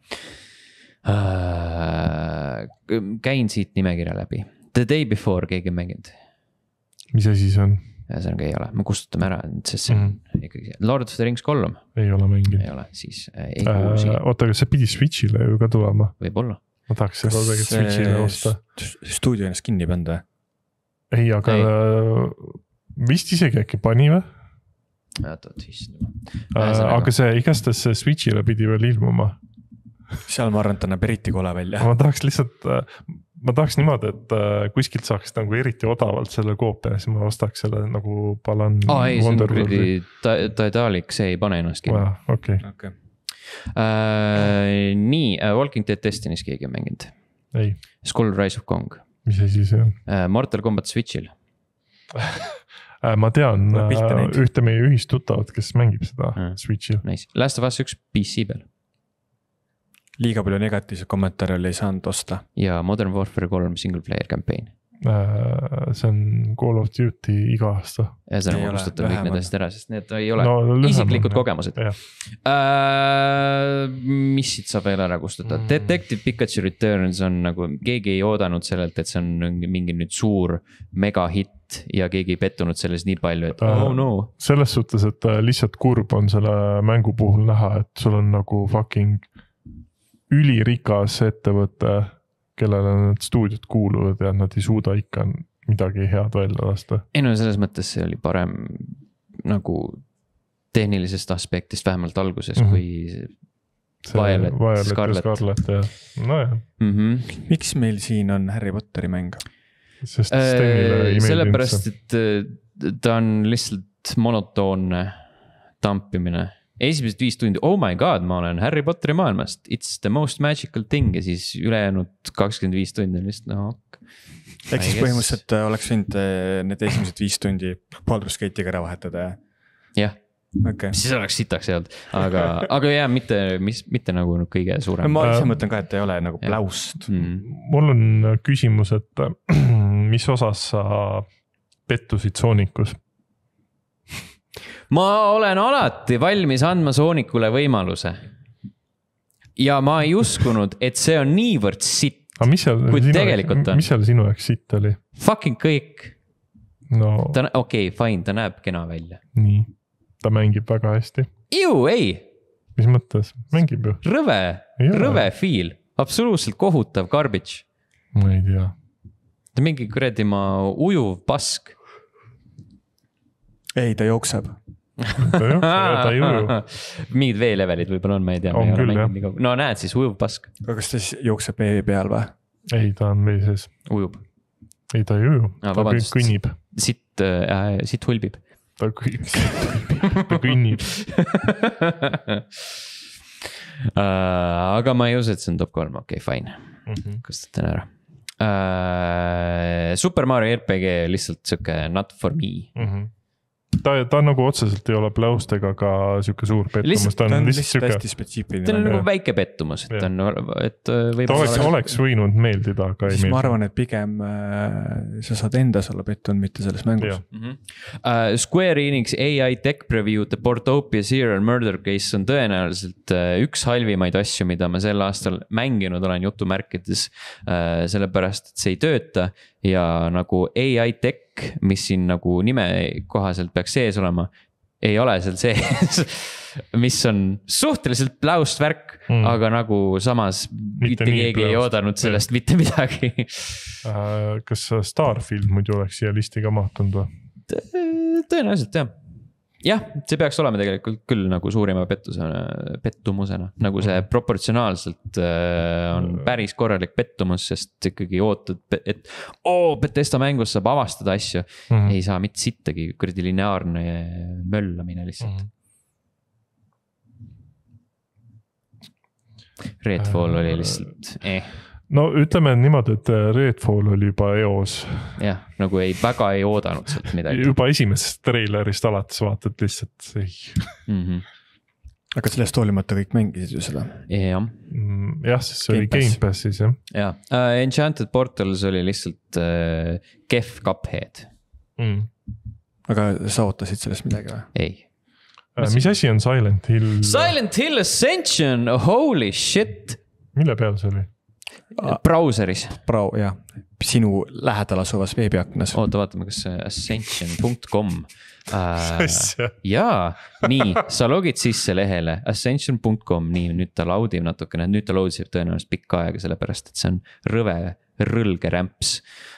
Uh, käin siit nimekirja läbi. The Day Before keegi mänginud. Mis asi see on? Ühesõnaga ei ole, me kustutame ära, sest see on mm-hmm. ikkagi Lord of the Rings kolm. Ei ole mänginud. Ei ole, siis ei kuulu uh, siia. Oota, aga see pidi Switchile ju ka tulema. Võib-olla. Ma tahaks seda tegelikult Switchile osta. Stuudio ennast kinni panda. Ei, aga ei. Vist isegi äkki pani või? Jätad siis. Uh, aga see igastes Switchile pidi veel ilmuma. Seal ma arvan, et ta näeb eriti kole välja. Ma tahaks lihtsalt, ma tahaks niimoodi, et kuskilt saaks nagu eriti odavalt selle koopia, siis ma ostaks selle nagu Balan Aa, ei, see on kuridi Daedalic, see ei pane ennast kinni. Okei. Okay. Uh, nii, uh, Walking Dead Destiny's keegi on mänginud. Ei. Skull Rise of Kong. Mis asi see on? Uh, Mortal Kombat Switchil. Ma tean uh, ühte meie ühist tuttavat, kes mängib seda uh, Switchil. Nice. Last of Us üks P C peal. Liiga palju negatiivse kommentaare oli saanud osta. Ja Modern Warfare kolm single player campaign. Uh, see on Call of Duty iga aasta. Ja see on kustutud kõik need asjad ära, sest need ei ole no, isiklikud kogemused. Uh, mis siit saab veel ära kustutada? Mm. Detective Pikachu Returns on nagu, keegi ei oodanud sellelt, et see on mingi nüüd suur mega hit ja keegi ei pettunud selles nii palju, et uh, oh no. Selles suhtes, et lihtsalt kurb on selle mängu puhul näha, et sul on nagu fucking ülirikas ettevõte, kellele need stuudiod kuuluvad ja nad ei suuda ikka midagi head välja lasta. Ei no selles mõttes see oli parem nagu tehnilisest aspektist vähemalt alguses mm-hmm. kui see Violet, Violet Scarlet. Scarlet ja, no jah. Mm-hmm. Miks meil siin on Harry Potteri mäng? Sest äh, sellepärast, et ta on lihtsalt monotoonne tampimine. Esimesed viis tundi, oh my god, ma olen Harry Potteri maailmast, it's the most magical thing ja siis ülejäänud kakskümmend viis tundi on lihtsalt, no ok. Ehk siis põhimõtteliselt oleks võinud need esimesed viis tundi Baldur's Gate'iga ära vahetada, jah? Jah, okay. Siis oleks sitaks jäänud, aga, aga jah, mitte, mis, mitte nagu kõige suurem. Ma ise mõtlen ka, et ei ole nagu pläust. Mm. Mul on küsimus, et mis osas sa pettusid Soonikus? Ma olen alati valmis andma Soonikule võimaluse. Ja ma ei uskunud, et see on niivõrd sitt, kui sinu, tegelikult on. Mis seal sinu jaoks sitt oli? Fucking kõik. No. Okei, okay, fine, ta näeb kena välja. Nii, ta mängib väga hästi. Ju, ei. Mis mõttes? Mängib ju. Rõve, rõve feel. Absoluutselt kohutav garbage. Ma ei tea. Ta mingi kuradi ma ujuv pask. Ei, ta jookseb. ta ei uju. Mingid veelevelid võib-olla on, ma ei tea. On küll, jah. No näed siis, ujub pask. aga kas ta siis jookseb vee peal või? Ei, ta on vee sees. Ujub. Ei, ta ei uju, Ah, ta vabandust. kõnnib. Sitt äh,, sitt hulbib. Ta kõnnib, ta kõnnib. uh, aga ma ei usu, et see on top kolm, okei, okay, fine. Mhm. Kustutan ära. Uh, Super Mario R P G lihtsalt siuke not for me. Mm-hmm. ta, ta nagu otseselt ei ole pläust ega ka siuke suur pettumus, Lihtsalt- ta ta on on lihtsalt lihtsalt siuke. hästi spetsiifiline. ta on nagu jah. väike pettumus, et Jah. on, et võib ta oleks, oleks võinud meeldida, aga ei siis ma meeldi. arvan, et pigem äh, sa saad endas olla pettunud, mitte selles mängus. Jah. Mm -hmm. uh, Square Enix A I tech preview The Portopia Serial Murder Case on tõenäoliselt uh, üks halvimaid asju, mida ma sel aastal mänginud olen jutumärkides uh,. sellepärast, et see ei tööta ja nagu A I tech, mis siin nagu nime kohaselt peaks sees olema, ei ole seal sees mis on suhteliselt pläust värk mm., aga nagu samas mitte, mitte keegi pläust. Ei oodanud sellest mitte midagi uh, kas Starfield muidu oleks siia listi ka mahtunud või? Tõenäoliselt jah. Jah, see peaks olema tegelikult küll nagu suurima pettusena, pettumusena, nagu see proportsionaalselt äh, on päris korralik pettumus, sest ikkagi ootad, et oo, Bethesda mängus saab avastada asju, mm-hmm. ei saa mitte sittagi, kuradi lineaarne möllamine lihtsalt. Mm-hmm. Redfall oli lihtsalt eh. No ütleme niimoodi, et Redfall oli juba eos. Jah, nagu ei, väga ei oodanud sealt midagi. Juba esimesest trailerist alates vaatad lihtsalt ei. Mm-hmm. Aga sellest hoolimata kõik mängisid ju seda. Jah, jah, siis see oli Game Passis jah. Ja. Uh, Enchanted Portals oli lihtsalt uh, kehv Cuphead. Mm. Aga sa ootasid sellest midagi või? Ei. Uh, mis asi on Silent Hill? Silent Hill Ascension, holy shit. Mille peal see oli? Brauseris. Brau, jah. Sinu lähedal asuvas veebiaknas. Oota, vaatame, kas ascension dot com uh, jaa, nii, sa logid sisse lehele ascension dot com, nii, nüüd ta laudib natukene, nüüd ta laudib tõenäoliselt pikka aega, sellepärast, et see on rõve, rõlge rämps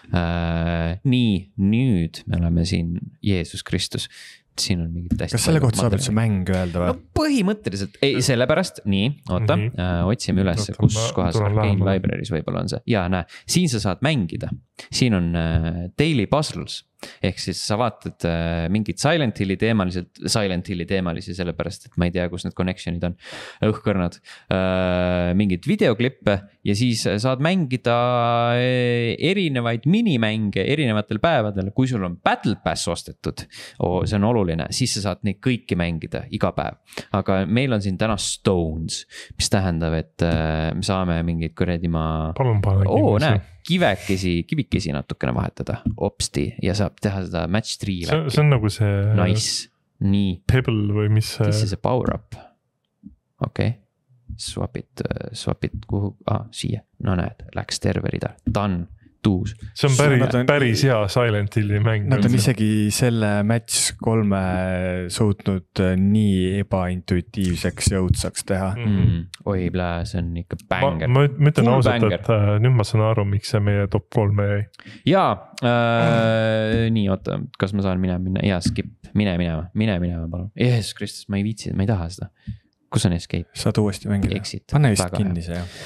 uh, nii, nüüd me oleme siin Jeesus Kristus. Siin on mingid täiesti. Kas selle kohta saab üldse mäng öelda või? No põhimõtteliselt, ei sellepärast, nii, oota mm, -hmm. äh, otsime üles, Oota, kus kohas Arcane Libraries võib-olla on see. Jaa, näe, siin sa saad mängida, siin on äh, Daily Puzzles. Ehk siis sa vaatad äh, mingid Silent Hilli teemaliselt, Silent Hilli teemalisi, sellepärast, et ma ei tea, kus need connection'id on, õhkõrnad, äh, mingid videoklippe ja siis saad mängida äh, erinevaid minimänge erinevatel päevadel. Kui sul on Battle Pass ostetud, oh, see on oluline, siis sa saad neid kõiki mängida iga päev. Aga meil on siin täna Stones, mis tähendab, et äh, me saame mingid kuradi ma... Palun pane oo, näe, kivekesi, kivikesi natukene vahetada, opsti, ja saab teha seda match three. See, see on nagu see nice, nii. Pebble või mis see. This is a power up. Okei, okay. swap it, swap it kuhu, ah, siia, no näed, läks terve rida, done, tuus. See on päris, on, päris hea Silent Hilli mäng. Nad on isegi selle match kolme suutnud nii ebaintuitiivseks jõudsaks teha. Mm, oi plää, see on ikka banger. Ma, ma ütlen ausalt, et äh, nüüd ma saan aru, miks see meie top kolme jäi. Jaa, äh, nii, oota, kas ma saan minema, minna, jaa, skip, mine minema, mine minema, palun. Jeesus Kristus, ma ei viitsi, ma ei taha seda. Kus on escape? Saad uuesti mängida. Exit. Pane vist kinni see, jah.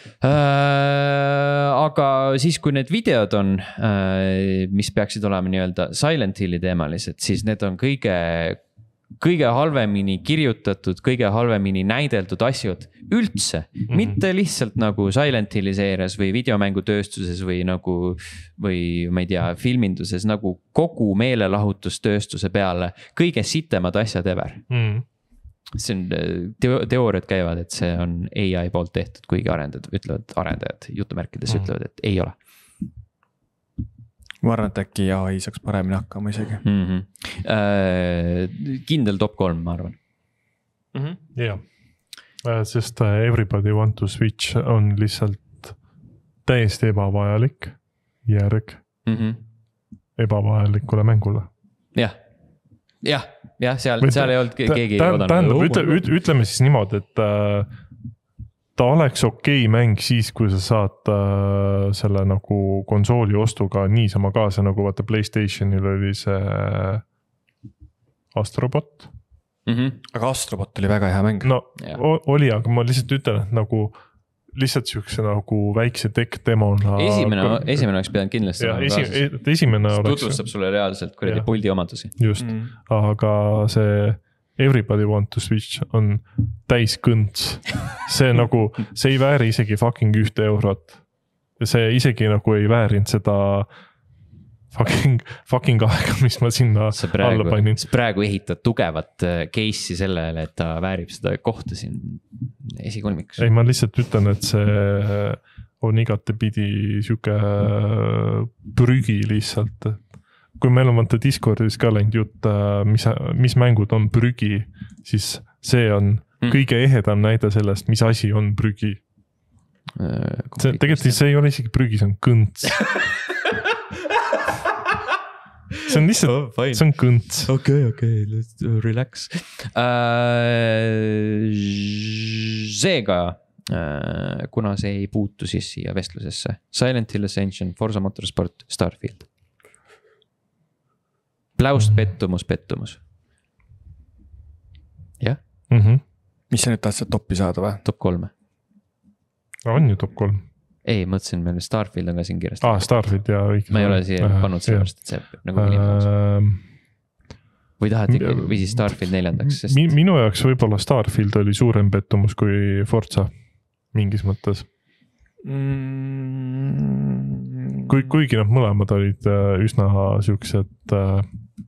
Äh, aga siis, kui need videod on, äh, mis peaksid olema nii-öelda Silent Hilli teemalised, siis need on kõige, kõige halvemini kirjutatud, kõige halvemini näideldud asjad üldse. Mm-hmm. Mitte lihtsalt nagu Silent Hilli seerias või videomängutööstuses või nagu, või ma ei tea, filminduses nagu kogu meelelahutustööstuse peale kõige sitemad asjad ever. Mm. See on, teo, teooriad käivad, et see on A I poolt tehtud, kuigi arendajad ütlevad, arendajad jutumärkides mm. ütlevad, et ei ole. Ma arvan, et äkki A I saaks paremini hakkama isegi. Mm-hmm. Äh, kindel top kolm, ma arvan. Mm-hmm. Jah, sest Everybody Want to Switch on lihtsalt täiesti ebavajalik järg mm-hmm. ebavajalikule mängule. Jah, jah. Jah, seal, seal ei olnud keegi ta, tähendab, ütle, üt, ütleme siis niimoodi, et äh, ta oleks okei mäng siis, kui sa saad äh, selle nagu konsooli ostuga niisama kaasa, nagu vaata PlayStationil oli see Astrobot mm-hmm. aga Astrobot oli väga hea mäng. no Jah. o- oli, aga ma lihtsalt ütlen, et nagu lihtsalt siukse nagu väikse tech demona. esimene, esimene oleks pidanud kindlasti ja esi, esimene oleks. tutvustab sulle reaalselt kuradi Jah. puldi omadusi. Just Mm. aga see Everybody Want to Switch on täis kõnts. See nagu, see ei vääri isegi fucking ühte eurot. See isegi nagu ei väärinud seda fucking, fucking aega, mis ma sinna sa alla praegu, panin. sa praegu ehitad tugevat case'i sellele, et ta väärib seda kohta siin esikolmikus. ei, ma lihtsalt ütlen, et see on igatepidi sihuke prügi lihtsalt. Kui meil on vaata Discordis ka läinud jutt, mis, mis mängud on prügi, siis see on mm. kõige ehedam näide sellest, mis asi on prügi. See, tegelikult see ei ole isegi prügi, see on kõnts. See on lihtsalt oh,, see on kõnts. okei, okei, let's relax uh,. Seega uh, kuna see ei puutu siis siia vestlusesse, Silent Hill Ascension, Forza Motorsport, Starfield. Pläust mm-hmm. pettumus, pettumus. jah mm-hmm. mis sa nüüd tahad seda topi saada või? top kolme. on ju top kolm. ei, mõtlesin meil Starfield on ka siin kirjast. Ah, Starfield ja õige. ma ei ole siia äh, pannud sellepärast, et see nagu äh, või tahad ikka või siis Starfield neljandaks sest... Mi, minu jaoks võib-olla Starfield oli suurem pettumus kui Forza mingis mõttes mm. kui, kuigi nad mõlemad olid äh, üsna siuksed äh,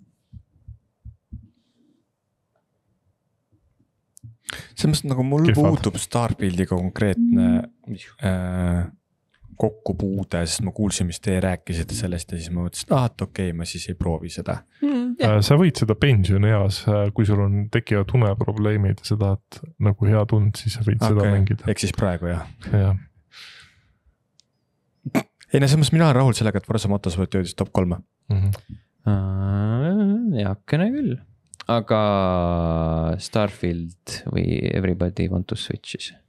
selles mõttes nagu mul Kifad. Puudub Starfieldiga konkreetne äh, kokkupuude, sest ma kuulsin, mis te rääkisite sellest ja siis ma mõtlesin, ah, et okei okay,, ma siis ei proovi seda mm,. Yeah. Sa võid seda pensionieas, kui sul on tekivad uneprobleemid ja seda, et nagu hea tund, siis sa võid okay. seda mängida. Ehk siis praegu jah ja. ei no selles mõttes mina olen rahul sellega, et Forza Motorsport jõudis top kolme mm-hmm. uh, Jakene küll. Aga Starfield või Everybody Want to Switch siis?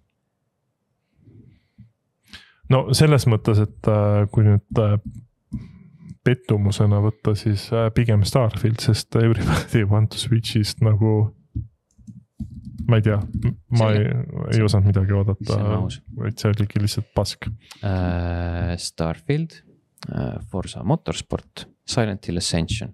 No selles mõttes, et kui nüüd pettumusena võtta, siis pigem Starfield, sest Everybody Want to Switch'ist nagu ma ei tea, ma ei, ei osanud midagi oodata, vaid see oligi lihtsalt pask. Uh, Starfield, uh, Forza Motorsport, Silent Hill Ascension.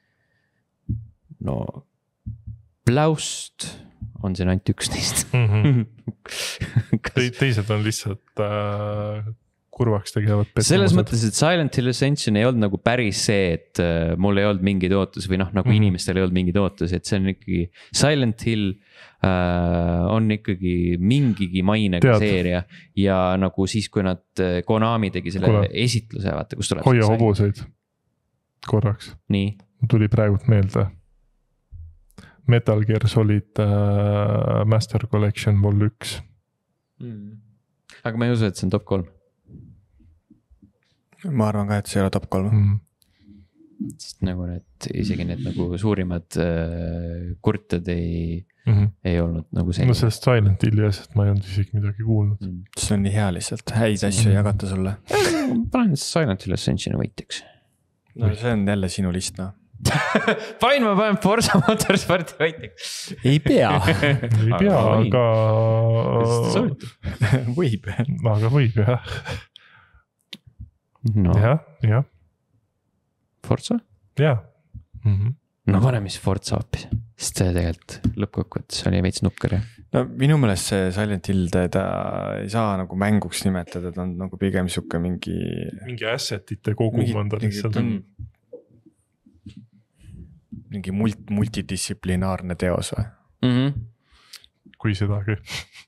No Pläust on siin ainult üks neist mm-hmm. Te, teised on lihtsalt äh, kurvaks tegevad pettumused. Selles mõttes, et Silent Hill Ascension ei olnud nagu päris see, et äh, mul ei olnud mingeid ootusi või noh, nagu mm-hmm. inimestel ei olnud mingeid ootusi, et see on ikkagi Silent Hill äh, on ikkagi mingigi mainega Tead. Seeria ja nagu siis, kui nad Konami tegi selle Kule. Esitluse, vaata, kus tuleb hoia hobuseid korraks. Nii. Tuli praegult meelde Metal Gear Solid äh, Master Collection Vol üks mm. Aga ma ei usu, et see on top kolm. Ma arvan ka, et see ei ole top kolm mm. Sest nagu need, isegi need nagu suurimad äh, kurtad ei, mm-hmm. ei olnud nagu see. No sellest Silent Hilli asjast ma ei olnud isegi midagi kuulnud mm. See on nii hea lihtsalt, häid asju mm. jagata sulle. Panen Silent Hill Ascensioni võitjaks. No see on jälle sinu list, noh. Pain, ma panen Forza Motorsporti võitjaks. Ei pea. Ei pea, aga võib. Aga võib, jah. No. jah, jah. Forza? Jah. Mm-hmm. No paneme siis Forza hoopis. Sest see tegelikult lõppkokkuvõttes oli veits nukker. No minu meelest see Silent Hill teda ei saa nagu mänguks nimetada, ta on nagu pigem siuke mingi mingi assetite kogumanda lihtsalt. Mingi mult, multidistsiplinaarne teos või? Mm-hmm. Kui sedagi.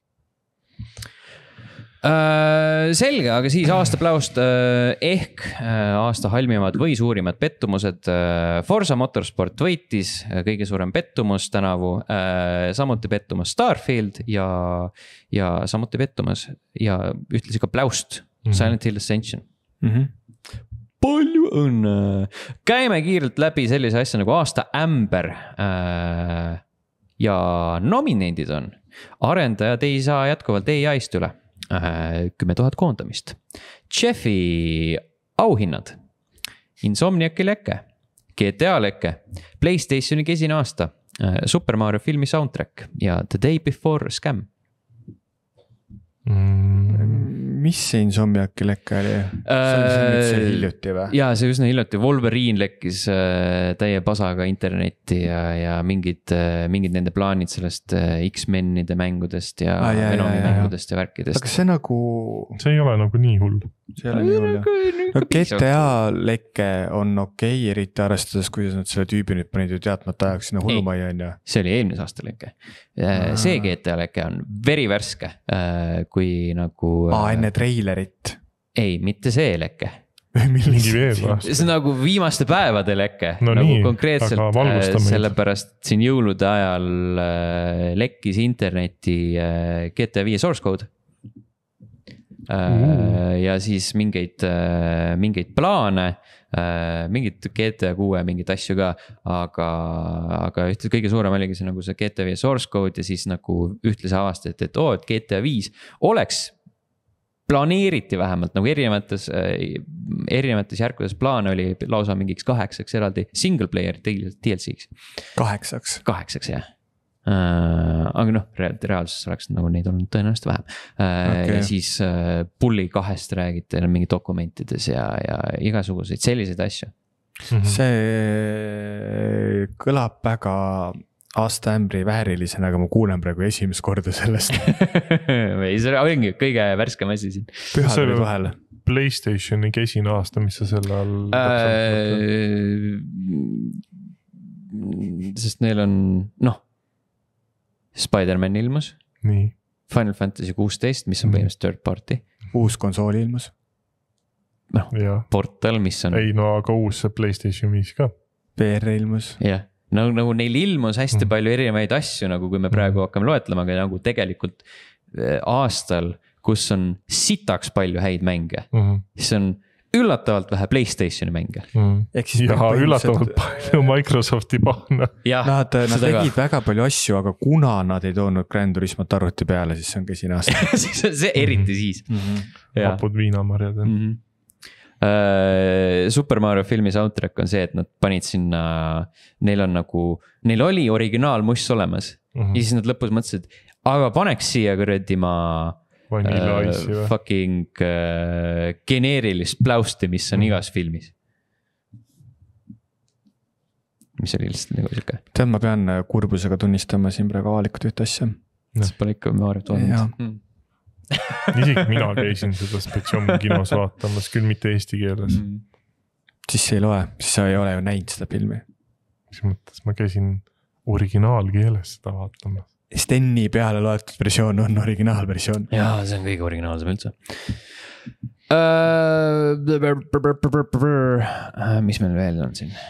Uh, selge, aga siis aasta Pläust uh, ehk uh, aasta halmimad või suurimad pettumused. Uh, Forza Motorsport võitis, uh, kõige suurem pettumus tänavu, uh, samuti pettumus Starfield ja, ja samuti pettumus ja ühtlasi ka Pläust mm-hmm. Silent Hill Ascension. Mm-hmm. Palju õnne. Käime kiirelt läbi sellise asja nagu aasta ämber uh, ja nominendid on. Arendajad ei saa jätkuvalt A I-st üle. kümme tuhat koondamist. Jeffi auhinnad. Insomniaki leke. G T A leke. PlayStationi kesine aasta. Super Mario filmi soundtrack ja The Day Before Scam mm. Mis see Insomniaci lekke oli? See oli see hiljuti või? Jaa, see üsna hiljuti, Wolverine lekkis äh, täie pasaga internetti ja, ja mingid, äh, mingid nende plaanid sellest äh, X-menide mängudest ja ah, jah, Venomi jah, mängudest jah. Ja värkidest. Aga see nagu... See ei ole nagu nii hull. See ei ole nii hull, jah. No G T A lekke on okei, eriti arvestades, kuidas nad selle tüübi nüüd panid ju teadmata ajaks sinna hullumaja on ja. See oli eelmise aasta lekke. See G T A lekke on verivärske, kui nagu... Aa, enne treilerit. Ei, mitte see lekke. Mingi veel vast. See on nagu viimaste päevade lekke. No nagu nii, konkreetselt äh, sellepärast siin jõulude ajal äh, lekkis interneti äh, G T A viie source code. Uh. Ja siis mingeid, mingeid plaane, mingid G T A kuue mingid asju ka, aga, aga ühte kõige suurem oligi see nagu see G T A viie source code ja siis nagu ühtlasi avastati, et oo, et G T A viis oleks planeeriti vähemalt nagu erinevates, erinevates järkudes plaan oli lausa mingiks kaheksaks eraldi single player D L C-ks. Kaheksaks? Kaheksaks, jah. Uh, aga noh, reaalsus oleks nagu neid olnud tõenäoliselt vähem uh, okay. Ja siis uh, Bully kahest räägite mingi dokumentides ja, ja igasuguseid selliseid asju mm-hmm. See kõlab väga aastaämbri väärilisena, aga ma kuulen praegu esimest korda sellest või see ongi kõige värskem asi siin Pühad olid vahel PlayStationi kesine aasta, mis sa selle all uh, sest neil on noh Spider-Man ilmus. Nii. Final Fantasy kuusteist, mis on põhimõtteliselt third party. Uus konsooli ilmus. No, Portal, mis on... Ei, no aga uus PlayStation viis ka. P R ilmus. Jah, nagu, nagu neil ilmus hästi mm. palju erinevaid asju, nagu kui me praegu hakkame loetlema, aga nagu tegelikult aastal, kus on sitaks palju häid mänge, mm-hmm. siis on üllatavalt vähe PlayStationi mänge. Mm. Ja üllatavalt palju Microsofti pahna. Nad, nad tegid väga palju asju, aga kuna nad ei toonud Gran Turismot arvuti peale, siis see on kesine aasta. see eriti siis. Mm-hmm. Hapud viinamarjad. Mm-hmm. Uh, Super Mario filmi soundtrack on see, et nad panid sinna, neil on nagu, neil oli originaalmuss olemas. Mm-hmm. Ja siis nad lõpus mõtlesid, aga paneks siia kuradi ma... Uh, fucking uh, geneerilist pläusti, mis on mm. igas filmis. Mis oli lihtsalt nagu siuke. Tead, ma pean kurbusega tunnistama siin praegu avalikult ühte asja. See pole ikka Mario toodanud. Mm. Isegi mina käisin seda Spectrum kinos vaatamas, küll mitte eesti keeles. Mm. Siis ei loe, siis sa ei ole ju näinud seda filmi. Mis mõttes, ma käisin originaalkeeles seda vaatamas. Steni peale loetud versioon on originaalversioon. Jaa, see on kõige originaalsem üldse. Uh, mis meil veel on siin?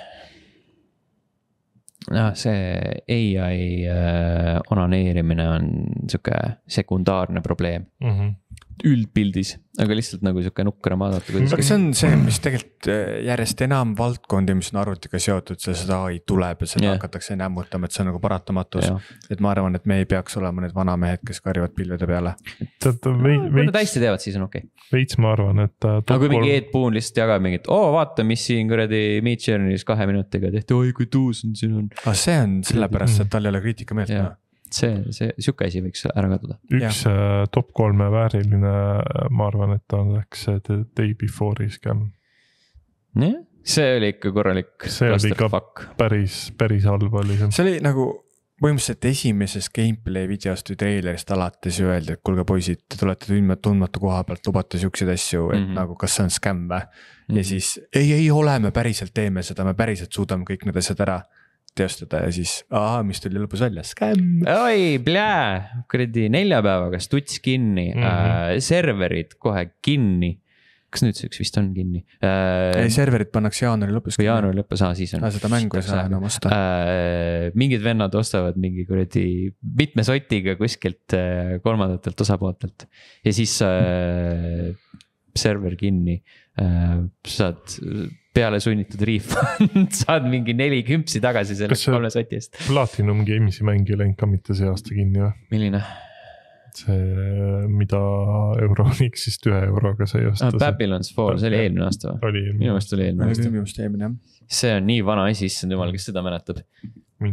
No, see A I uh, onaneerimine on siuke sekundaarne probleem. Mm-hmm. Üldpildis, aga lihtsalt nagu siuke nukkram vaadata. Aga see on see, mis tegelikult järjest enam valdkondi, mis on arvutiga seotud, seda A I tuleb ja seda yeah. hakatakse nämmutama, et see on nagu paratamatus. Yeah. Et ma arvan, et me ei peaks olema need vanamehed, kes karjuvad pilvede peale. Kui nad hästi teevad, siis on okei. Okay. Veits ma arvan, et... Aga kui mingi Ed Boon lihtsalt jagab mingit, oo vaata, mis siin kuradi Meet Journey's kahe minutiga tehti, oi kui tuus on siin on. Aga see on sellepärast, et tal ei ole kriitika meelt. Yeah. See, see siuke asi võiks ära kaduda. Üks ja. top kolme vääriline, ma arvan, et on läks The Day Before Scam. Nee? See oli ikka korralik. See oli ikka päris, päris halb oli see. See oli nagu põhimõtteliselt esimeses gameplay videost või trailerist alates ju öeldi, et kulge poisid, te tulete tundmatu koha pealt, lubate siukseid asju, et mm-hmm. nagu kas see on scam või. Mm-hmm. Ja siis ei, ei ole, me päriselt teeme seda, me päriselt suudame kõik need asjad ära teostada ja siis, aha, mis tuli lõpus välja, scam. Oi, plää, kuradi neljapäevaga stuts kinni, mm-hmm. äh, serverid kohe kinni. Kas nüüd see üks vist on kinni? Äh, ei, serverid pannakse jaanuari lõpus. Või jaanuari lõpus, aa, siis on. Aa, seda mängu ei saa enam osta. Äh, mingid vennad ostavad mingi kuradi mitme sotiga kuskilt äh, kolmandatelt osapooltelt. Ja siis äh, server kinni, äh, saad peale sunnitud refund, saad mingi neli kümpsi tagasi sellest kolme soti eest. Platinum Games'i mängi läinud ka mitte see aasta kinni või? Milline? See, mida Euronixist ühe euroga sai osta. Ah, Babylon's Fall, see oli eelmine aasta või? Minu meelest oli eelmine aasta. Minu meelest eelmine, jah. See on nii vana asi, issand jumal, kes seda mäletab. Mina.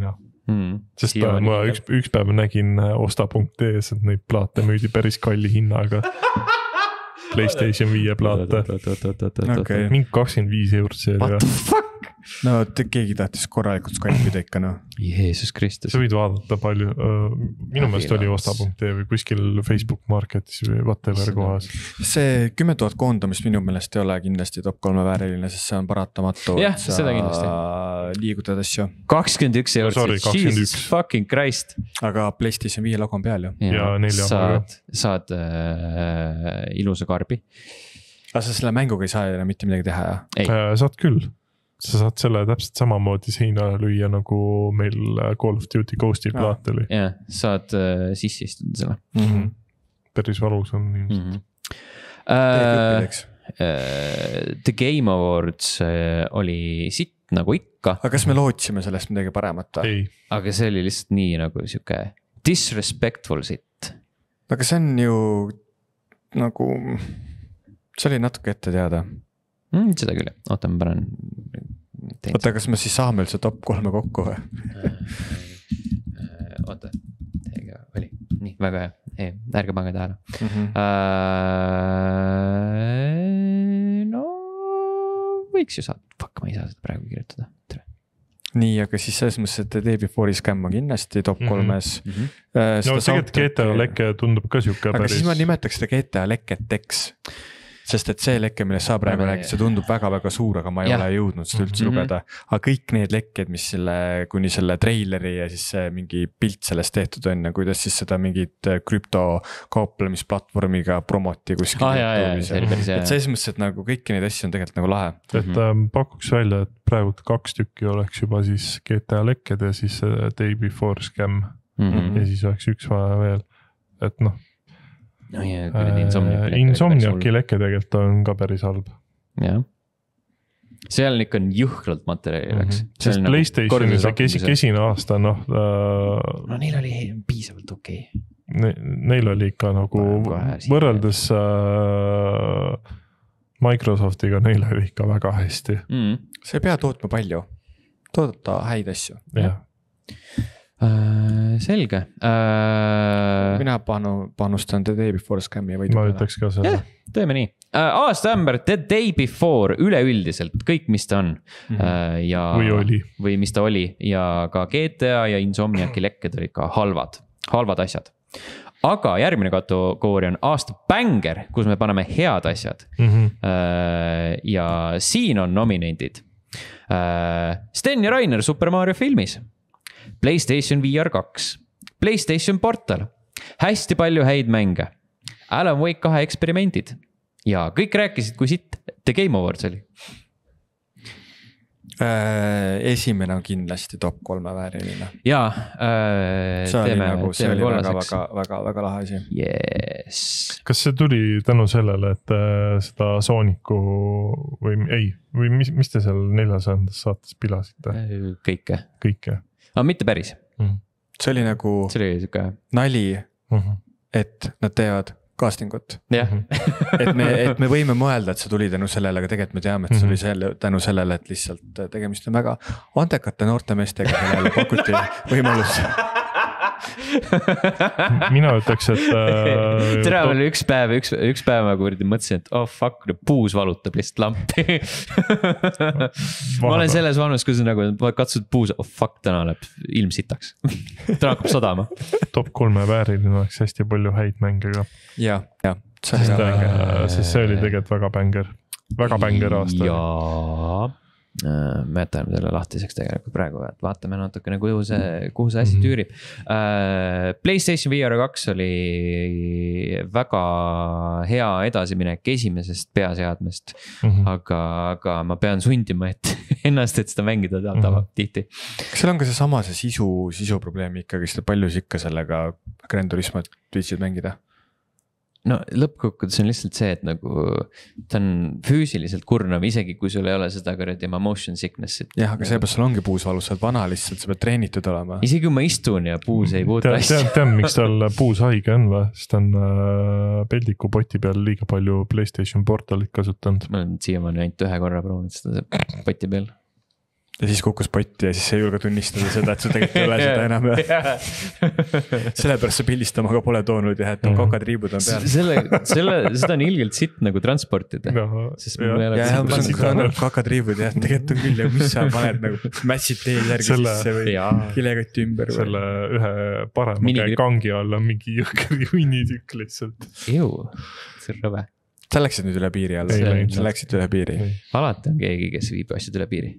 mm. sest ta, ma üks, üks päev nägin osta punkt ee-s, et neid plaate müüdi päris kalli hinnaga. PlayStation viie plaate. Okay. Mingi kakskümmend viis eurot see oli. What the fuck? No keegi tahtis korralikult Skype'ida ikka no. Jeesus Kristus. Sa võid vaadata palju, minu meelest oli osta punkt ee või kuskil Facebook Marketis või whatever kohas. See kümme tuhat koondamist minu meelest ei ole kindlasti top kolme vääriline, sest see on paratamatu. Jah, seda kindlasti. Liigutad asju. kakskümmend üks eurot, no, sorry, Jesus fucking Christ. Aga PlayStation viie logo on peal ju. Ja, ja saad, saad äh, ilusa karbi. Aga sa selle mänguga ei saa enam mitte midagi teha, jah? Äh, saad küll. Sa saad selle täpselt samamoodi seina lüüa nagu meil Call of Duty Ghosti plaat oli. Jah, saad äh, sisse istuda selle. Mm-hmm. Päris valus on ilmselt. Mm-hmm. Uh, uh, The Game Awards uh, oli sitt nagu ikka. Aga kas me lootsime sellest midagi paremat? Ei. Aga see oli lihtsalt nii nagu siuke disrespectful sitt. Aga see on ju nagu, see oli natuke ette teada. Mm, seda küll, oota ma panen. Oota, kas me siis saame üldse top kolme kokku või? Oota, oli nii, väga hea, ei, ärge pange tähele. Mm-hmm. Uh, no võiks ju saada, fuck, ma ei saa seda praegu kirjutada. Tere. Nii, aga siis selles mõttes, et Day Before'i Scam on kindlasti top kolmes. Mm-hmm. Uh, no tegelikult G T A leke tundub ka siuke aga päris. Siis ma nimetaks seda G T A leketeks. Sest et see leke, millest sa praegu räägid, see tundub väga-väga suur, aga ma ei ja. ole jõudnud seda üldse mm-hmm. lugeda. Aga kõik need lekked, mis selle, kuni selle treileri ja siis see mingi pilt sellest tehtud on ja kuidas siis seda mingit krüptokauplemisplatvormiga promoti kuskil. Ah, jah, jah, see oli päris hea. Et selles mõttes, et nagu kõiki neid asju on tegelikult nagu lahe. Et mm-hmm. pakuks välja, et praegu kaks tükki oleks juba siis G T A lekked ja siis Day Before Scam mm-hmm. ja siis oleks üks vaja veel, et noh. No, ja, Insomniaki, Insomniaki leke tegelikult on ka päris halb. Jah. Seal ikka on juhkralt materjali läks. Mm-hmm. Sest nagu PlayStationi see kesi, kesine aasta, noh. Äh, no neil oli piisavalt okei. Okay. Ne, neil oli ikka nagu võrreldes äh, Microsoftiga, neil oli ikka väga hästi. Mm. See ei pea tootma palju. Toodata häid asju. Jah. Uh, selge uh, mina panu, panustan The Day Before Scam'i võidu ma ütleks ka selle yeah, teeme nii uh, aasta ämber The Day Before üleüldiselt kõik mis ta on mm-hmm. uh, ja, või oli või mis ta oli ja ka G T A ja Insomniaki lekked olid ka halvad halvad asjad aga järgmine kategooria on aasta banger kus me paneme head asjad mm-hmm. uh, ja siin on nominendid uh, Sten ja Rainer Super Mario filmis PlayStation V R kaks, PlayStation Portal, hästi palju häid mänge, Alan Wake kahe eksperimendid ja kõik rääkisid, kui sitt The Game Awards oli. Äh, esimene on kindlasti top kolme vääriline. Jaa, äh, see oli, teeme, nagu, see oli väga, väga, väga, väga lahe asi. Yes. Kas see tuli tänu sellele, et äh, seda Sooniku või ei, või mis, mis te seal neljasajandas saates pilasite? Kõike. Kõike. Aga mitte päris. Mm. See oli nagu see oli siuke... nali, mm-hmm. et nad teevad castingut. Yeah. et, me, et me võime mõelda, et see tuli tänu sellele, aga tegelikult me teame, et see oli selle, tänu sellele, et lihtsalt tegemist on väga andekate noorte meestega, kellele pakuti võimalus. Mina ütleks, et äh, tere oli üks päev, üks, üks päev ma kurdi mõtlesin, et oh fuck, puus valutab lihtsalt lampi. ma olen selles vanus, kus nagu katsud puus, oh fuck, täna läheb ilm sitaks. täna hakkab sadama. top kolme vääriline oleks hästi palju häid mänge ka. Ja, ja. See sest, äh, sest see oli tegelikult väga bänger. Väga bänger aasta. Jaa. Me jätame selle lahtiseks tegelikult praegu, et vaatame natukene, kuhu see, kuhu see asi tüürib. PlayStation V R kaks oli väga hea edasiminek esimesest peaseadmest, mm-hmm. aga, aga ma pean sundima et ennast, et seda mängida tava mm-hmm. tihti. Kas seal on ka see sama see sisu, sisu probleemi ikkagi, seda paljus ikka sellega Gran Turismo viitsid mängida? No lõppkokkudus on lihtsalt see, et nagu ta on füüsiliselt kurnav, isegi kui sul ei ole seda kuradi ema motion sickness. Jah, aga seepärast sul ongi puusvalus, sa oled vana lihtsalt, sa pead treenitud olema. Isegi kui ma istun ja puus ei puuta asja. Tead, tead, miks tal puus haige on või? Sest on äh, peldiku poti peal liiga palju PlayStation Portalit kasutanud. Ma olen siiamaani ainult ühe korra proovinud seda poti peal. ja siis kukkus potti ja siis sa ei julge tunnistada seda, et sa tegelikult ei ole seda enam. Sellepärast sa pildistama ka pole toonud ja et on kokatriibud on peal. Selle, selle, seda on ilgelt sitt nagu transportida. no, sest mul ei ole ja on kakatriibud ja tegelikult on küll ja mis sa paned nagu mätsid teel järgi selle, sisse või kilekotti ümber. Selle ühe parema Minigri... kangi all on mingi jõhker juinitükk lihtsalt. Ju, see on rõve. Sa läksid nüüd üle piiri alla, sa läksid üle piiri. Alati on keegi, kes viib asjad üle piiri.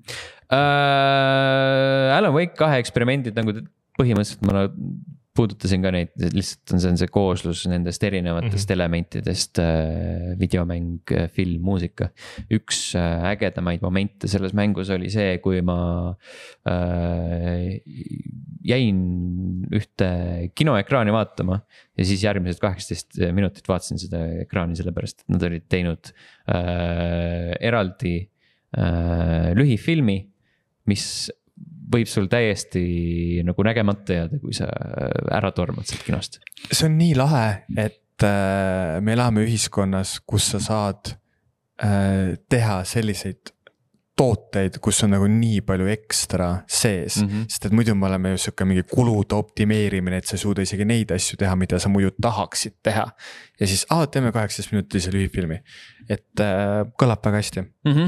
Uh, Alan Wake kahe eksperimendid nagu põhimõtteliselt ma puudutasin ka neid, lihtsalt on see, on see kooslus nendest erinevatest mm-hmm. elementidest uh, videomäng, film, muusika. Üks uh, ägedamaid momente selles mängus oli see, kui ma uh, jäin ühte kinoekraani vaatama ja siis järgmised kaheksateist minutit vaatasin seda ekraani sellepärast, et nad olid teinud uh, eraldi uh, lühifilmi, mis võib sul täiesti nagu nägemata jääda, kui sa ära tormad sealt kinost. See on nii lahe, et äh, me elame ühiskonnas, kus sa saad äh, teha selliseid tooteid, kus on nagu nii palju ekstra sees, mm-hmm. sest et muidu me oleme ju siuke mingi kulude optimeerimine, et sa ei suuda isegi neid asju teha, mida sa muidu tahaksid teha. Ja siis, aa, teeme kaheksateist minutilise lühifilmi, et äh, kõlab väga hästi. Mhm.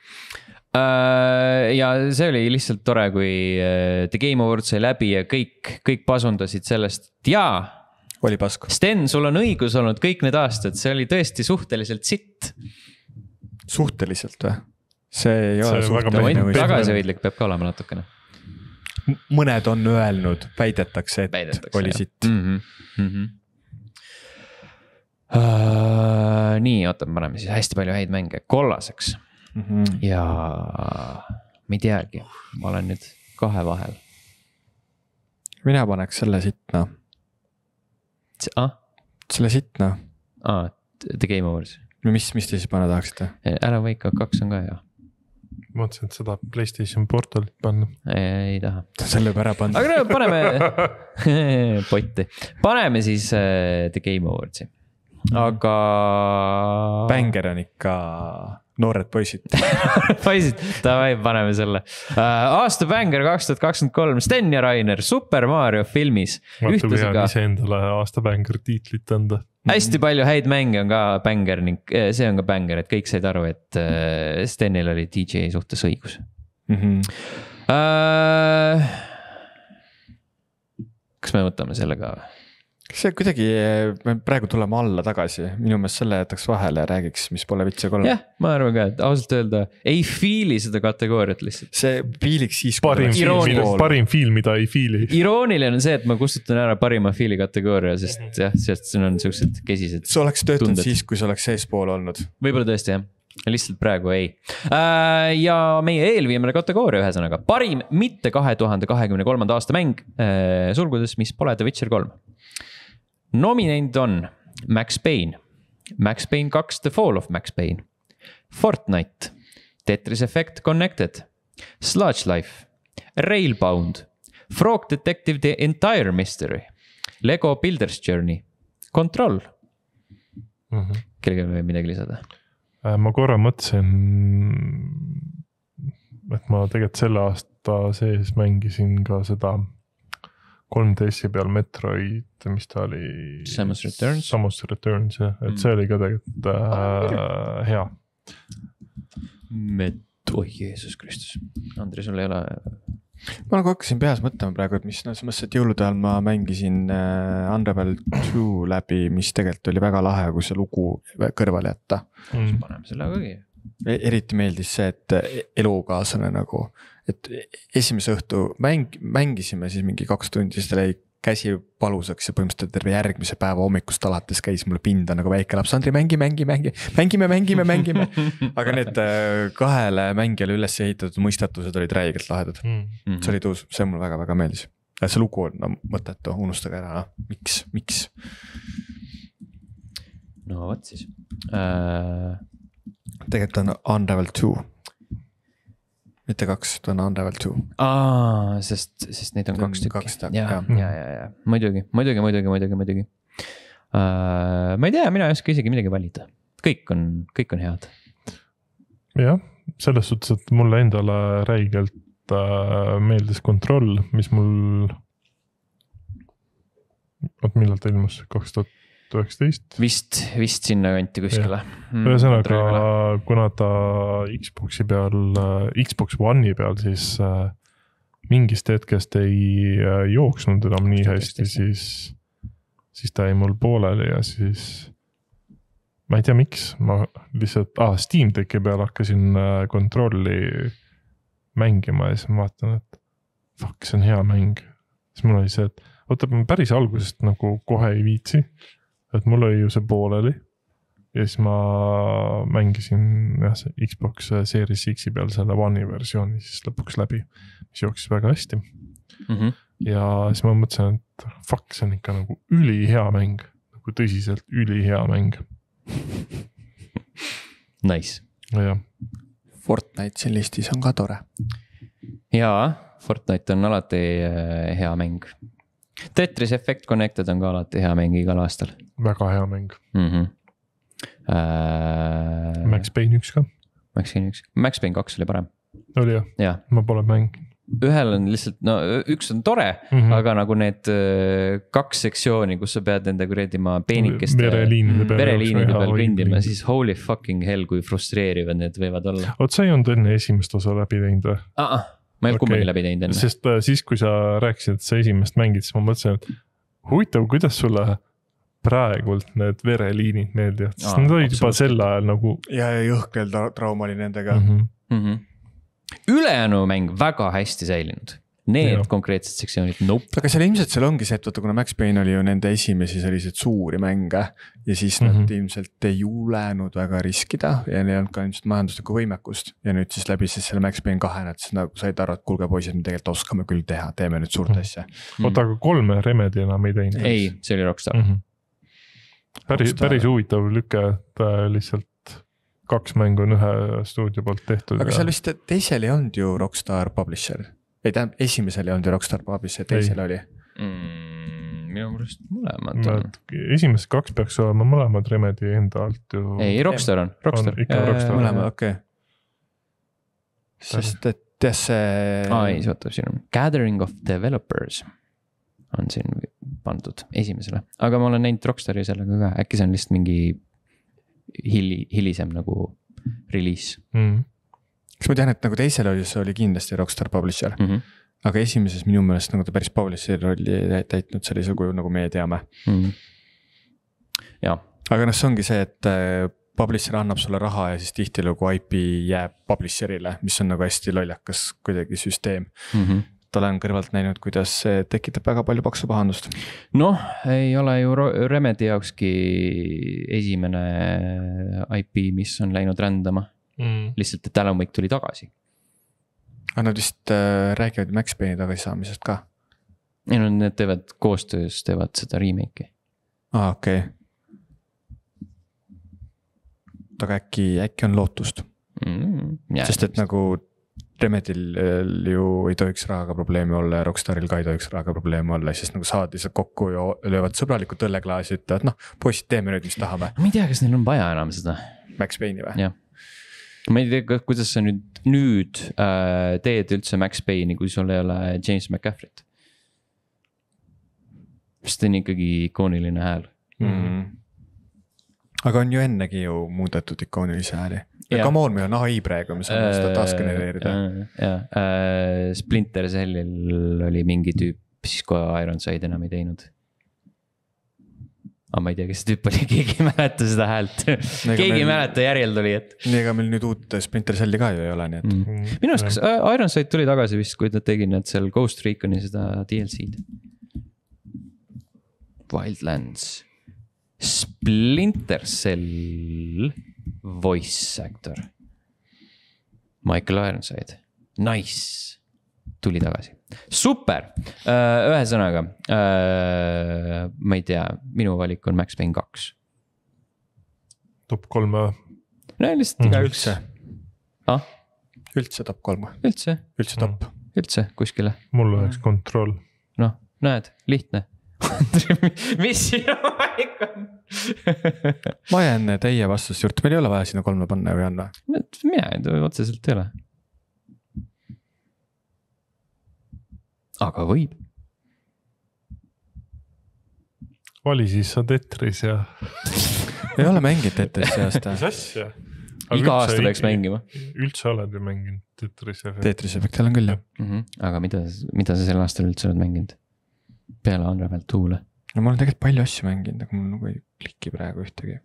Uh, ja see oli lihtsalt tore, kui uh, The Game Awards sai läbi ja kõik, kõik pasundasid sellest, et jaa, oli pask. Sten, sul on õigus olnud kõik need aastad, see oli tõesti suhteliselt sitt. Suhteliselt või? See ei see ole suhteliselt. Tagasihoidlik peab ka olema natukene. Mõned on öelnud, väidetakse, et väidetakse, oli jah. Sitt. Mm-hmm. Mm-hmm. Uh, nii, oota, me paneme siis hästi palju häid mänge kollaseks. Mm-hmm. Ja ma ei teagi, ma olen nüüd kahe vahel. Mina paneks selle sitna. Ah? Selle sitna. Ah, The Game Awards. Mis, mis te siis panna tahaksite? Alan Wake kaks on ka hea. Mõtlesin, et seda PlayStation Portalit panna. Ei, ei taha. Selle pära panna. Aga no, paneme potti. Paneme siis uh, The Game Awardsi. Aga Banger on ikka noored poisid. Poisid, davai, paneme selle. Aasta Banger kaks tuhat kakskümmend kolm, Sten ja Rainer Super Mario filmis. Vaata, kui hea ise endale aasta Banger tiitlit anda. Hästi palju häid mänge on ka Banger ning see on ka Banger, et kõik said aru, et Stenil oli D J suhtes õigus. Mm-hmm. Uh, kas me võtame selle ka? See kuidagi, me praegu tuleme alla tagasi, minu meelest selle jätaks vahele ja räägiks, mis pole vitsi kolm. Jah, ma arvan ka, et ausalt öelda, ei fiili seda kategooriat lihtsalt. See fiiliks siis, parim, film, parim film, mida ei fiili. Irooniline on see, et ma kustutan ära parima fiili kategooria, sest jah, sest siin on sellised kesised. See oleks töötanud tunded. Siis, kui see oleks seespool olnud. Võib-olla tõesti, jah. Lihtsalt praegu ei. Ja meie eelviimane kategooria ühesõnaga. Parim mitte kahe tuhande kahekümne kolmanda aasta mäng, sulgudes, mis pole The Witcher kolm. Nominent on Max Payne, Max Payne kaks The Fall of Max Payne, Fortnite, Tetris Effect Connected, Sludge Life, Railbound, Frog Detective The Entire Mystery, Lego Builders Journey, Control. Mm-hmm. Kellelgi või midagi lisada? Ma korra mõtlesin, et ma tegelikult selle aasta sees mängisin ka seda kolm D S-i peal Metroid, mis ta oli? Samus Returns. Samus Returns, jah. Et see oli ka tegelikult äh, hea. Met-, oi Jeesus Kristus. Andri, sul ei ole... Ma nagu hakkasin peas mõtlema praegu, et mis, no selles mõttes, et jõulude ajal ma mängisin äh, Unravel two läbi, mis tegelikult oli väga lahe, kui see lugu kõrvale jätta. Mm. Paneme selle kõigi. Eriti meeldis see, et elukaaslane nagu, et esimese õhtu mäng, mängisime siis mingi kaks tundi, siis ta läi käsi palusaks ja põhimõtteliselt terve järgmise päeva hommikust alates käis mulle pinda nagu väike laps. Andri, mängi, mängi, mängi, mängime, mängime, mängime. Aga need kahele mängijale üles ehitatud mõistatused olid räigelt lahedad. Mm-hmm. See oli tuus, see mulle väga-väga meeldis. Ja see lugu on no, mõttetu, unustage ära, no, miks, miks? No võt siis. Uh... Tegelikult on Unravel two. Mitte kaks, ta on Unravel two. Aa, sest, sest neid on kaks tükki. Kaks tükki, ja, ja, ja, ja. Muidugi, muidugi, muidugi, muidugi, muidugi. Uh, ma ei tea, mina ei oska isegi midagi valida. Kõik on, kõik on head. Jah, selles suhtes, et mulle endale räigelt äh, meeldis Control, mis mul, oot millal ta ilmus, kaks tuhat üheksateist Vist, vist sinna kanti kuskile. Mm, ühesõnaga, kuna ta Xboxi peal, Xbox One'i peal, siis äh, mingist hetkest ei äh, jooksnud enam nii hästi, siis, siis ta jäi mul pooleli ja siis ma ei tea, miks, ma lihtsalt, ah, Steam Decki peal hakkasin äh, Controlli mängima ja siis ma vaatan, et fuck, see on hea mäng. Siis mul oli see, et oota, ma päris algusest nagu kohe ei viitsi. Et mul oli ju see pooleli ja siis ma mängisin jah, see Xbox Series X-i peal selle One'i versiooni siis lõpuks läbi, mis jooksis väga hästi. Mm-hmm. Ja siis ma mõtlesin, et fuck, see on ikka nagu ülihea mäng, nagu tõsiselt ülihea mäng. Nice. Ja. Fortnite siin listis on ka tore. Jaa, Fortnite on alati hea mäng. Tetris Effect Connected on ka alati hea mäng igal aastal. Väga hea mäng. Mm-hmm. Äh... Max Payne üks ka. Max Payne üks. Max Payne kaks oli parem. Oli jah? Ja. Ma pole mäng. Ühel on lihtsalt, no üks on tore, mm-hmm. aga nagu need kaks sektsiooni, kus sa pead nende kuredima peenikeste vereliinide peal, vereliinide peal kõndima, siis holy fucking hell, kui frustreerivad need võivad olla. Oot, sa ei olnud enne esimest osa läbi teinud või? Ah, ah. Ma ei ole okay. Kummagi läbi teinud enne. Sest äh, siis, kui sa rääkisid, et sa esimest mängid, siis ma mõtlesin, et huvitav, kuidas sulle praegult need vereliinid meeldivad. Sest ah, need olid juba sel ajal nagu... Ja jõhkel tra- trauma oli nendega. Mm-hmm. Mm-hmm. Ülejäänu mäng väga hästi säilinud. Need ja. Konkreetsed sektsioonid, nope. Aga seal ilmselt seal ongi see, et võtta, kuna Max Payne oli ju nende esimesi selliseid suuri mänge ja siis mm-hmm. nad ilmselt ei julenud väga riskida ja neil on ka ilmselt majanduslikku võimekust ja nüüd siis läbi siis selle Max Payne kahe nad siis nagu said aru, et kuulge poisid, me tegelikult oskame küll teha, teeme nüüd suurt asja. Mm-hmm. Oota, aga kolme Remedy enam ei teinud? Ei, see oli Rockstar. Mm-hmm. Päris, päris huvitav lüke, et äh, lihtsalt kaks mängu on ühe stuudio poolt tehtud. Aga ja... seal vist teisel ei olnud ju Rockstar Publisher. Ei tähendab, esimesel ei olnud ju Rockstar Publisher, teisel ei. oli. Mm, minu mõrest mõlemad. Esimesed kaks peaks olema mõlemad Remedy enda alt ju. Ei, Rockstar on. Rockstar. On ikka Rockstar. Mõlemad, okei. Okay. Sest et jah see... Aa, ei, see ootab siin on. Gathering of Developers on siin pandud esimesele. Aga ma olen näinud Rockstari sellega ka. Äkki see on lihtsalt mingi hili, hilisem nagu release. Mm. Kas ma tean, et nagu teisel oli, see oli kindlasti Rockstar Publisher, mm-hmm. aga esimeses minu meelest nagu ta päris Publisher oli täitnud sellise kuju, nagu me teame. Mm-hmm. Ja. Aga noh, see ongi see, et Publisher annab sulle raha ja siis tihti lugu I P jääb Publisherile, mis on nagu hästi lollakas kuidagi süsteem. Mm-hmm. Olen kõrvalt näinud, kuidas see tekitab väga palju paksu pahandust. Noh, ei ole ju Remedy jaokski esimene I P, mis on läinud rändama. Mm. Lihtsalt, et Alan Wake tuli tagasi. Aga nad vist äh, räägivad Max Payne'i tagasi saamisest ka? Ei, no need teevad koostöös, teevad seda remake'i. Aa, okei. Okay. Aga äkki, äkki on lootust. Mm, sest et nagu Remedil ju ei tohiks rahaga probleemi olla ja Rockstaril ka ei tohiks rahaga probleemi olla, siis nagu saad lihtsalt kokku ja löövad sõbralikud õlleklaasi, ütlevad, noh, poisid, teeme nüüd, mis tahame. Ma ei tea, kas neil on vaja enam seda. Max Payne'i või? Jah. Ma ei tea, kuidas sa nüüd, nüüd äh, teed üldse Max Payne'i, kui sul ei ole James McCaffrey't. Sest on ikkagi ikooniline hääl. Mm. Aga on ju ennegi ju muudetud ikoonilise hääli. Ja come on, meil on A I praegu, me saame seda taasgenereerida. Ja, äh, Splinter Cellil oli mingi tüüp, siis kui Ironside enam ei teinud. Aga ma ei tea, kes see tüüp oli, keegi ei mäleta seda häält. Keegi meil... ei mäleta järjeld oli, et... Nii, ega meil nüüd uut Splinter Celli ka ju ei ole, nii et... Mm. Minu arust, kas Ironside tuli tagasi vist, kui ta tegi need seal Ghost Reconi seda D L C-d. Wildlands. Splinter Cell voice actor Michael Ironside. Nice. Tuli tagasi. Super. Ühesõnaga, ma ei tea, minu valik on Max Payne kaks. Top kolm. No lihtsalt iga mm. üldse. Ah? Üldse top kolm. Üldse. Üldse top. Üldse kuskile. Mul oleks Control. Noh, näed, lihtne. mis sinu valik on? ma jään teie vastust juurde, meil ei ole vaja sinna kolme panna või on või? Mina ei otseselt ei ole. Aga võib. vali siis sa Tetris ja. ei ole mänginud Tetris see aasta. mis asja? Iga aasta peaks mängima. Üldse oled ju mänginud Tetris Effect. Tetris Effect on küll jah. Mm -hmm. Aga mida, mida sa sel aastal üldse oled mänginud? Peale Unravel Two'le. no ma olen tegelikult palju asju mänginud, aga mul nagu ei kliki praegu ühtegi.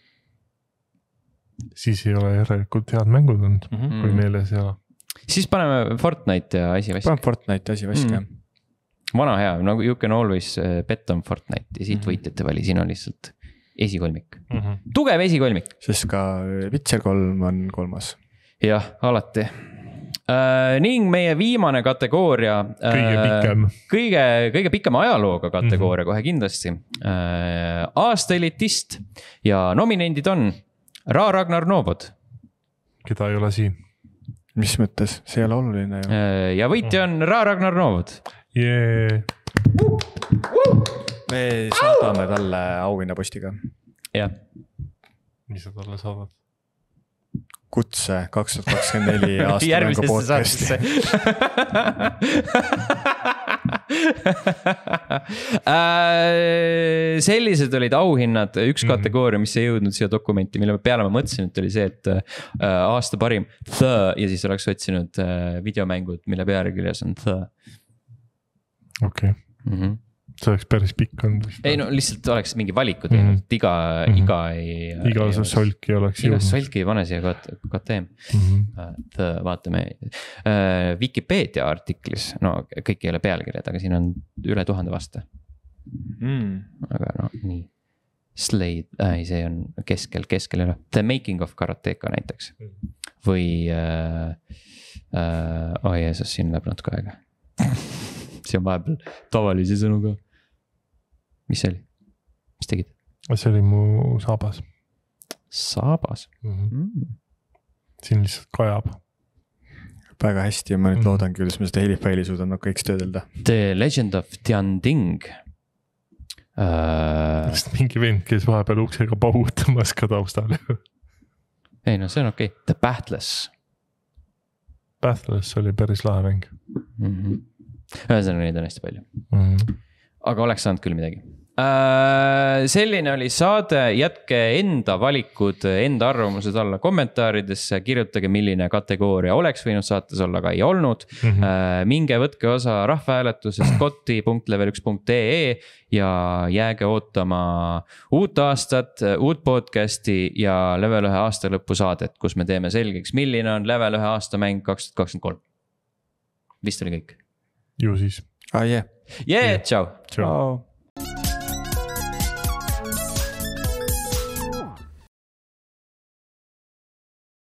Siis ei ole järelikult head mängud olnud mm, Mhm. -hmm. kui meeles ei ole. Siis paneme Fortnite ja asi vask. Paneb Fortnite asi vask jah. Mm. Vana hea, nagu you can always bet on Fortnite ja siit Mhm. võitjate vali, siin on lihtsalt esikolmik. Mm -hmm. Tugev esikolmik. Sest ka Witcher kolm on kolmas. Jah, alati äh,. Ning meie viimane kategooria äh,. Kõige pikem. Kõige, kõige pikema ajalooga kategooria mm -hmm. kohe kindlasti äh,. Aasta elitist ja nominendid on Ra Ragnar Novod. Keda ei ole siin. mis mõttes, see ei ole oluline ju. äh, Ja võitja on Ra Ragnar Novod. Yeah. me saadame talle auhinnapostiga. Jah. mis sa talle saadad? Kutse kaks tuhat kakskümmend neli aasta mängu järgmistesse podcasti. äh, sellised olid auhinnad, üks Mhm. kategooria, mis ei jõudnud siia dokumenti, mille peale ma mõtlesin, et oli see, et äh, aasta parim The ja siis oleks otsinud äh, videomängud, mille pealkirjas on The okei okay. mm. -hmm. see oleks päris pikk olnud vist. ei no lihtsalt oleks mingi valikud teinud Mhm. mm, -hmm. iga mm, -hmm. iga ei. iga solki oleks iga jõudnud. solki ei pane siia K T M mm. -hmm. The, vaatame äh, Vikipeedia artiklis, no kõik ei ole pealkirjad, aga siin on üle tuhande vasta. Mm. Aga no nii. Slade äh,, see on keskel, keskel ei ole. The Making of Karateka näiteks. Või äh, äh, oh Jeesus, siin läheb natuke aega. See on vahepeal tavalisi sõnu ka. Mis see oli? Mis tegid? see oli mu saabas Saabas mm. -hmm. mm. siin lihtsalt kajab. väga hästi ja ma nüüd Mhm. loodan küll, et ma seda helifaili suudan nagu kõiks töödelda. The Legend of Tianding uh,. mingi vend, kes vahepeal uksega paugutamas ka taustal. ei no see on okei okay. The Pathless Pathless oli päris lahe mäng mm. -hmm. ühesõnaga neid on hästi palju. mm. -hmm. Aga oleks saanud küll midagi. Selline oli saade, jätke enda valikud, enda arvamused alla kommentaaridesse, kirjutage, milline kategooria oleks võinud saates olla, aga ei olnud mm. -hmm. Minge võtke osa rahvahääletusest kotti punkt level üks punkt ee ja jääge ootama uut aastat, uut podcasti ja Level ühe aasta lõpu saadet, kus me teeme selgeks, milline on Level ühe aasta mäng kaks tuhat kakskümmend kolm. Vist oli kõik. ju siis. aa, jah. Jee, tšau. Tšau.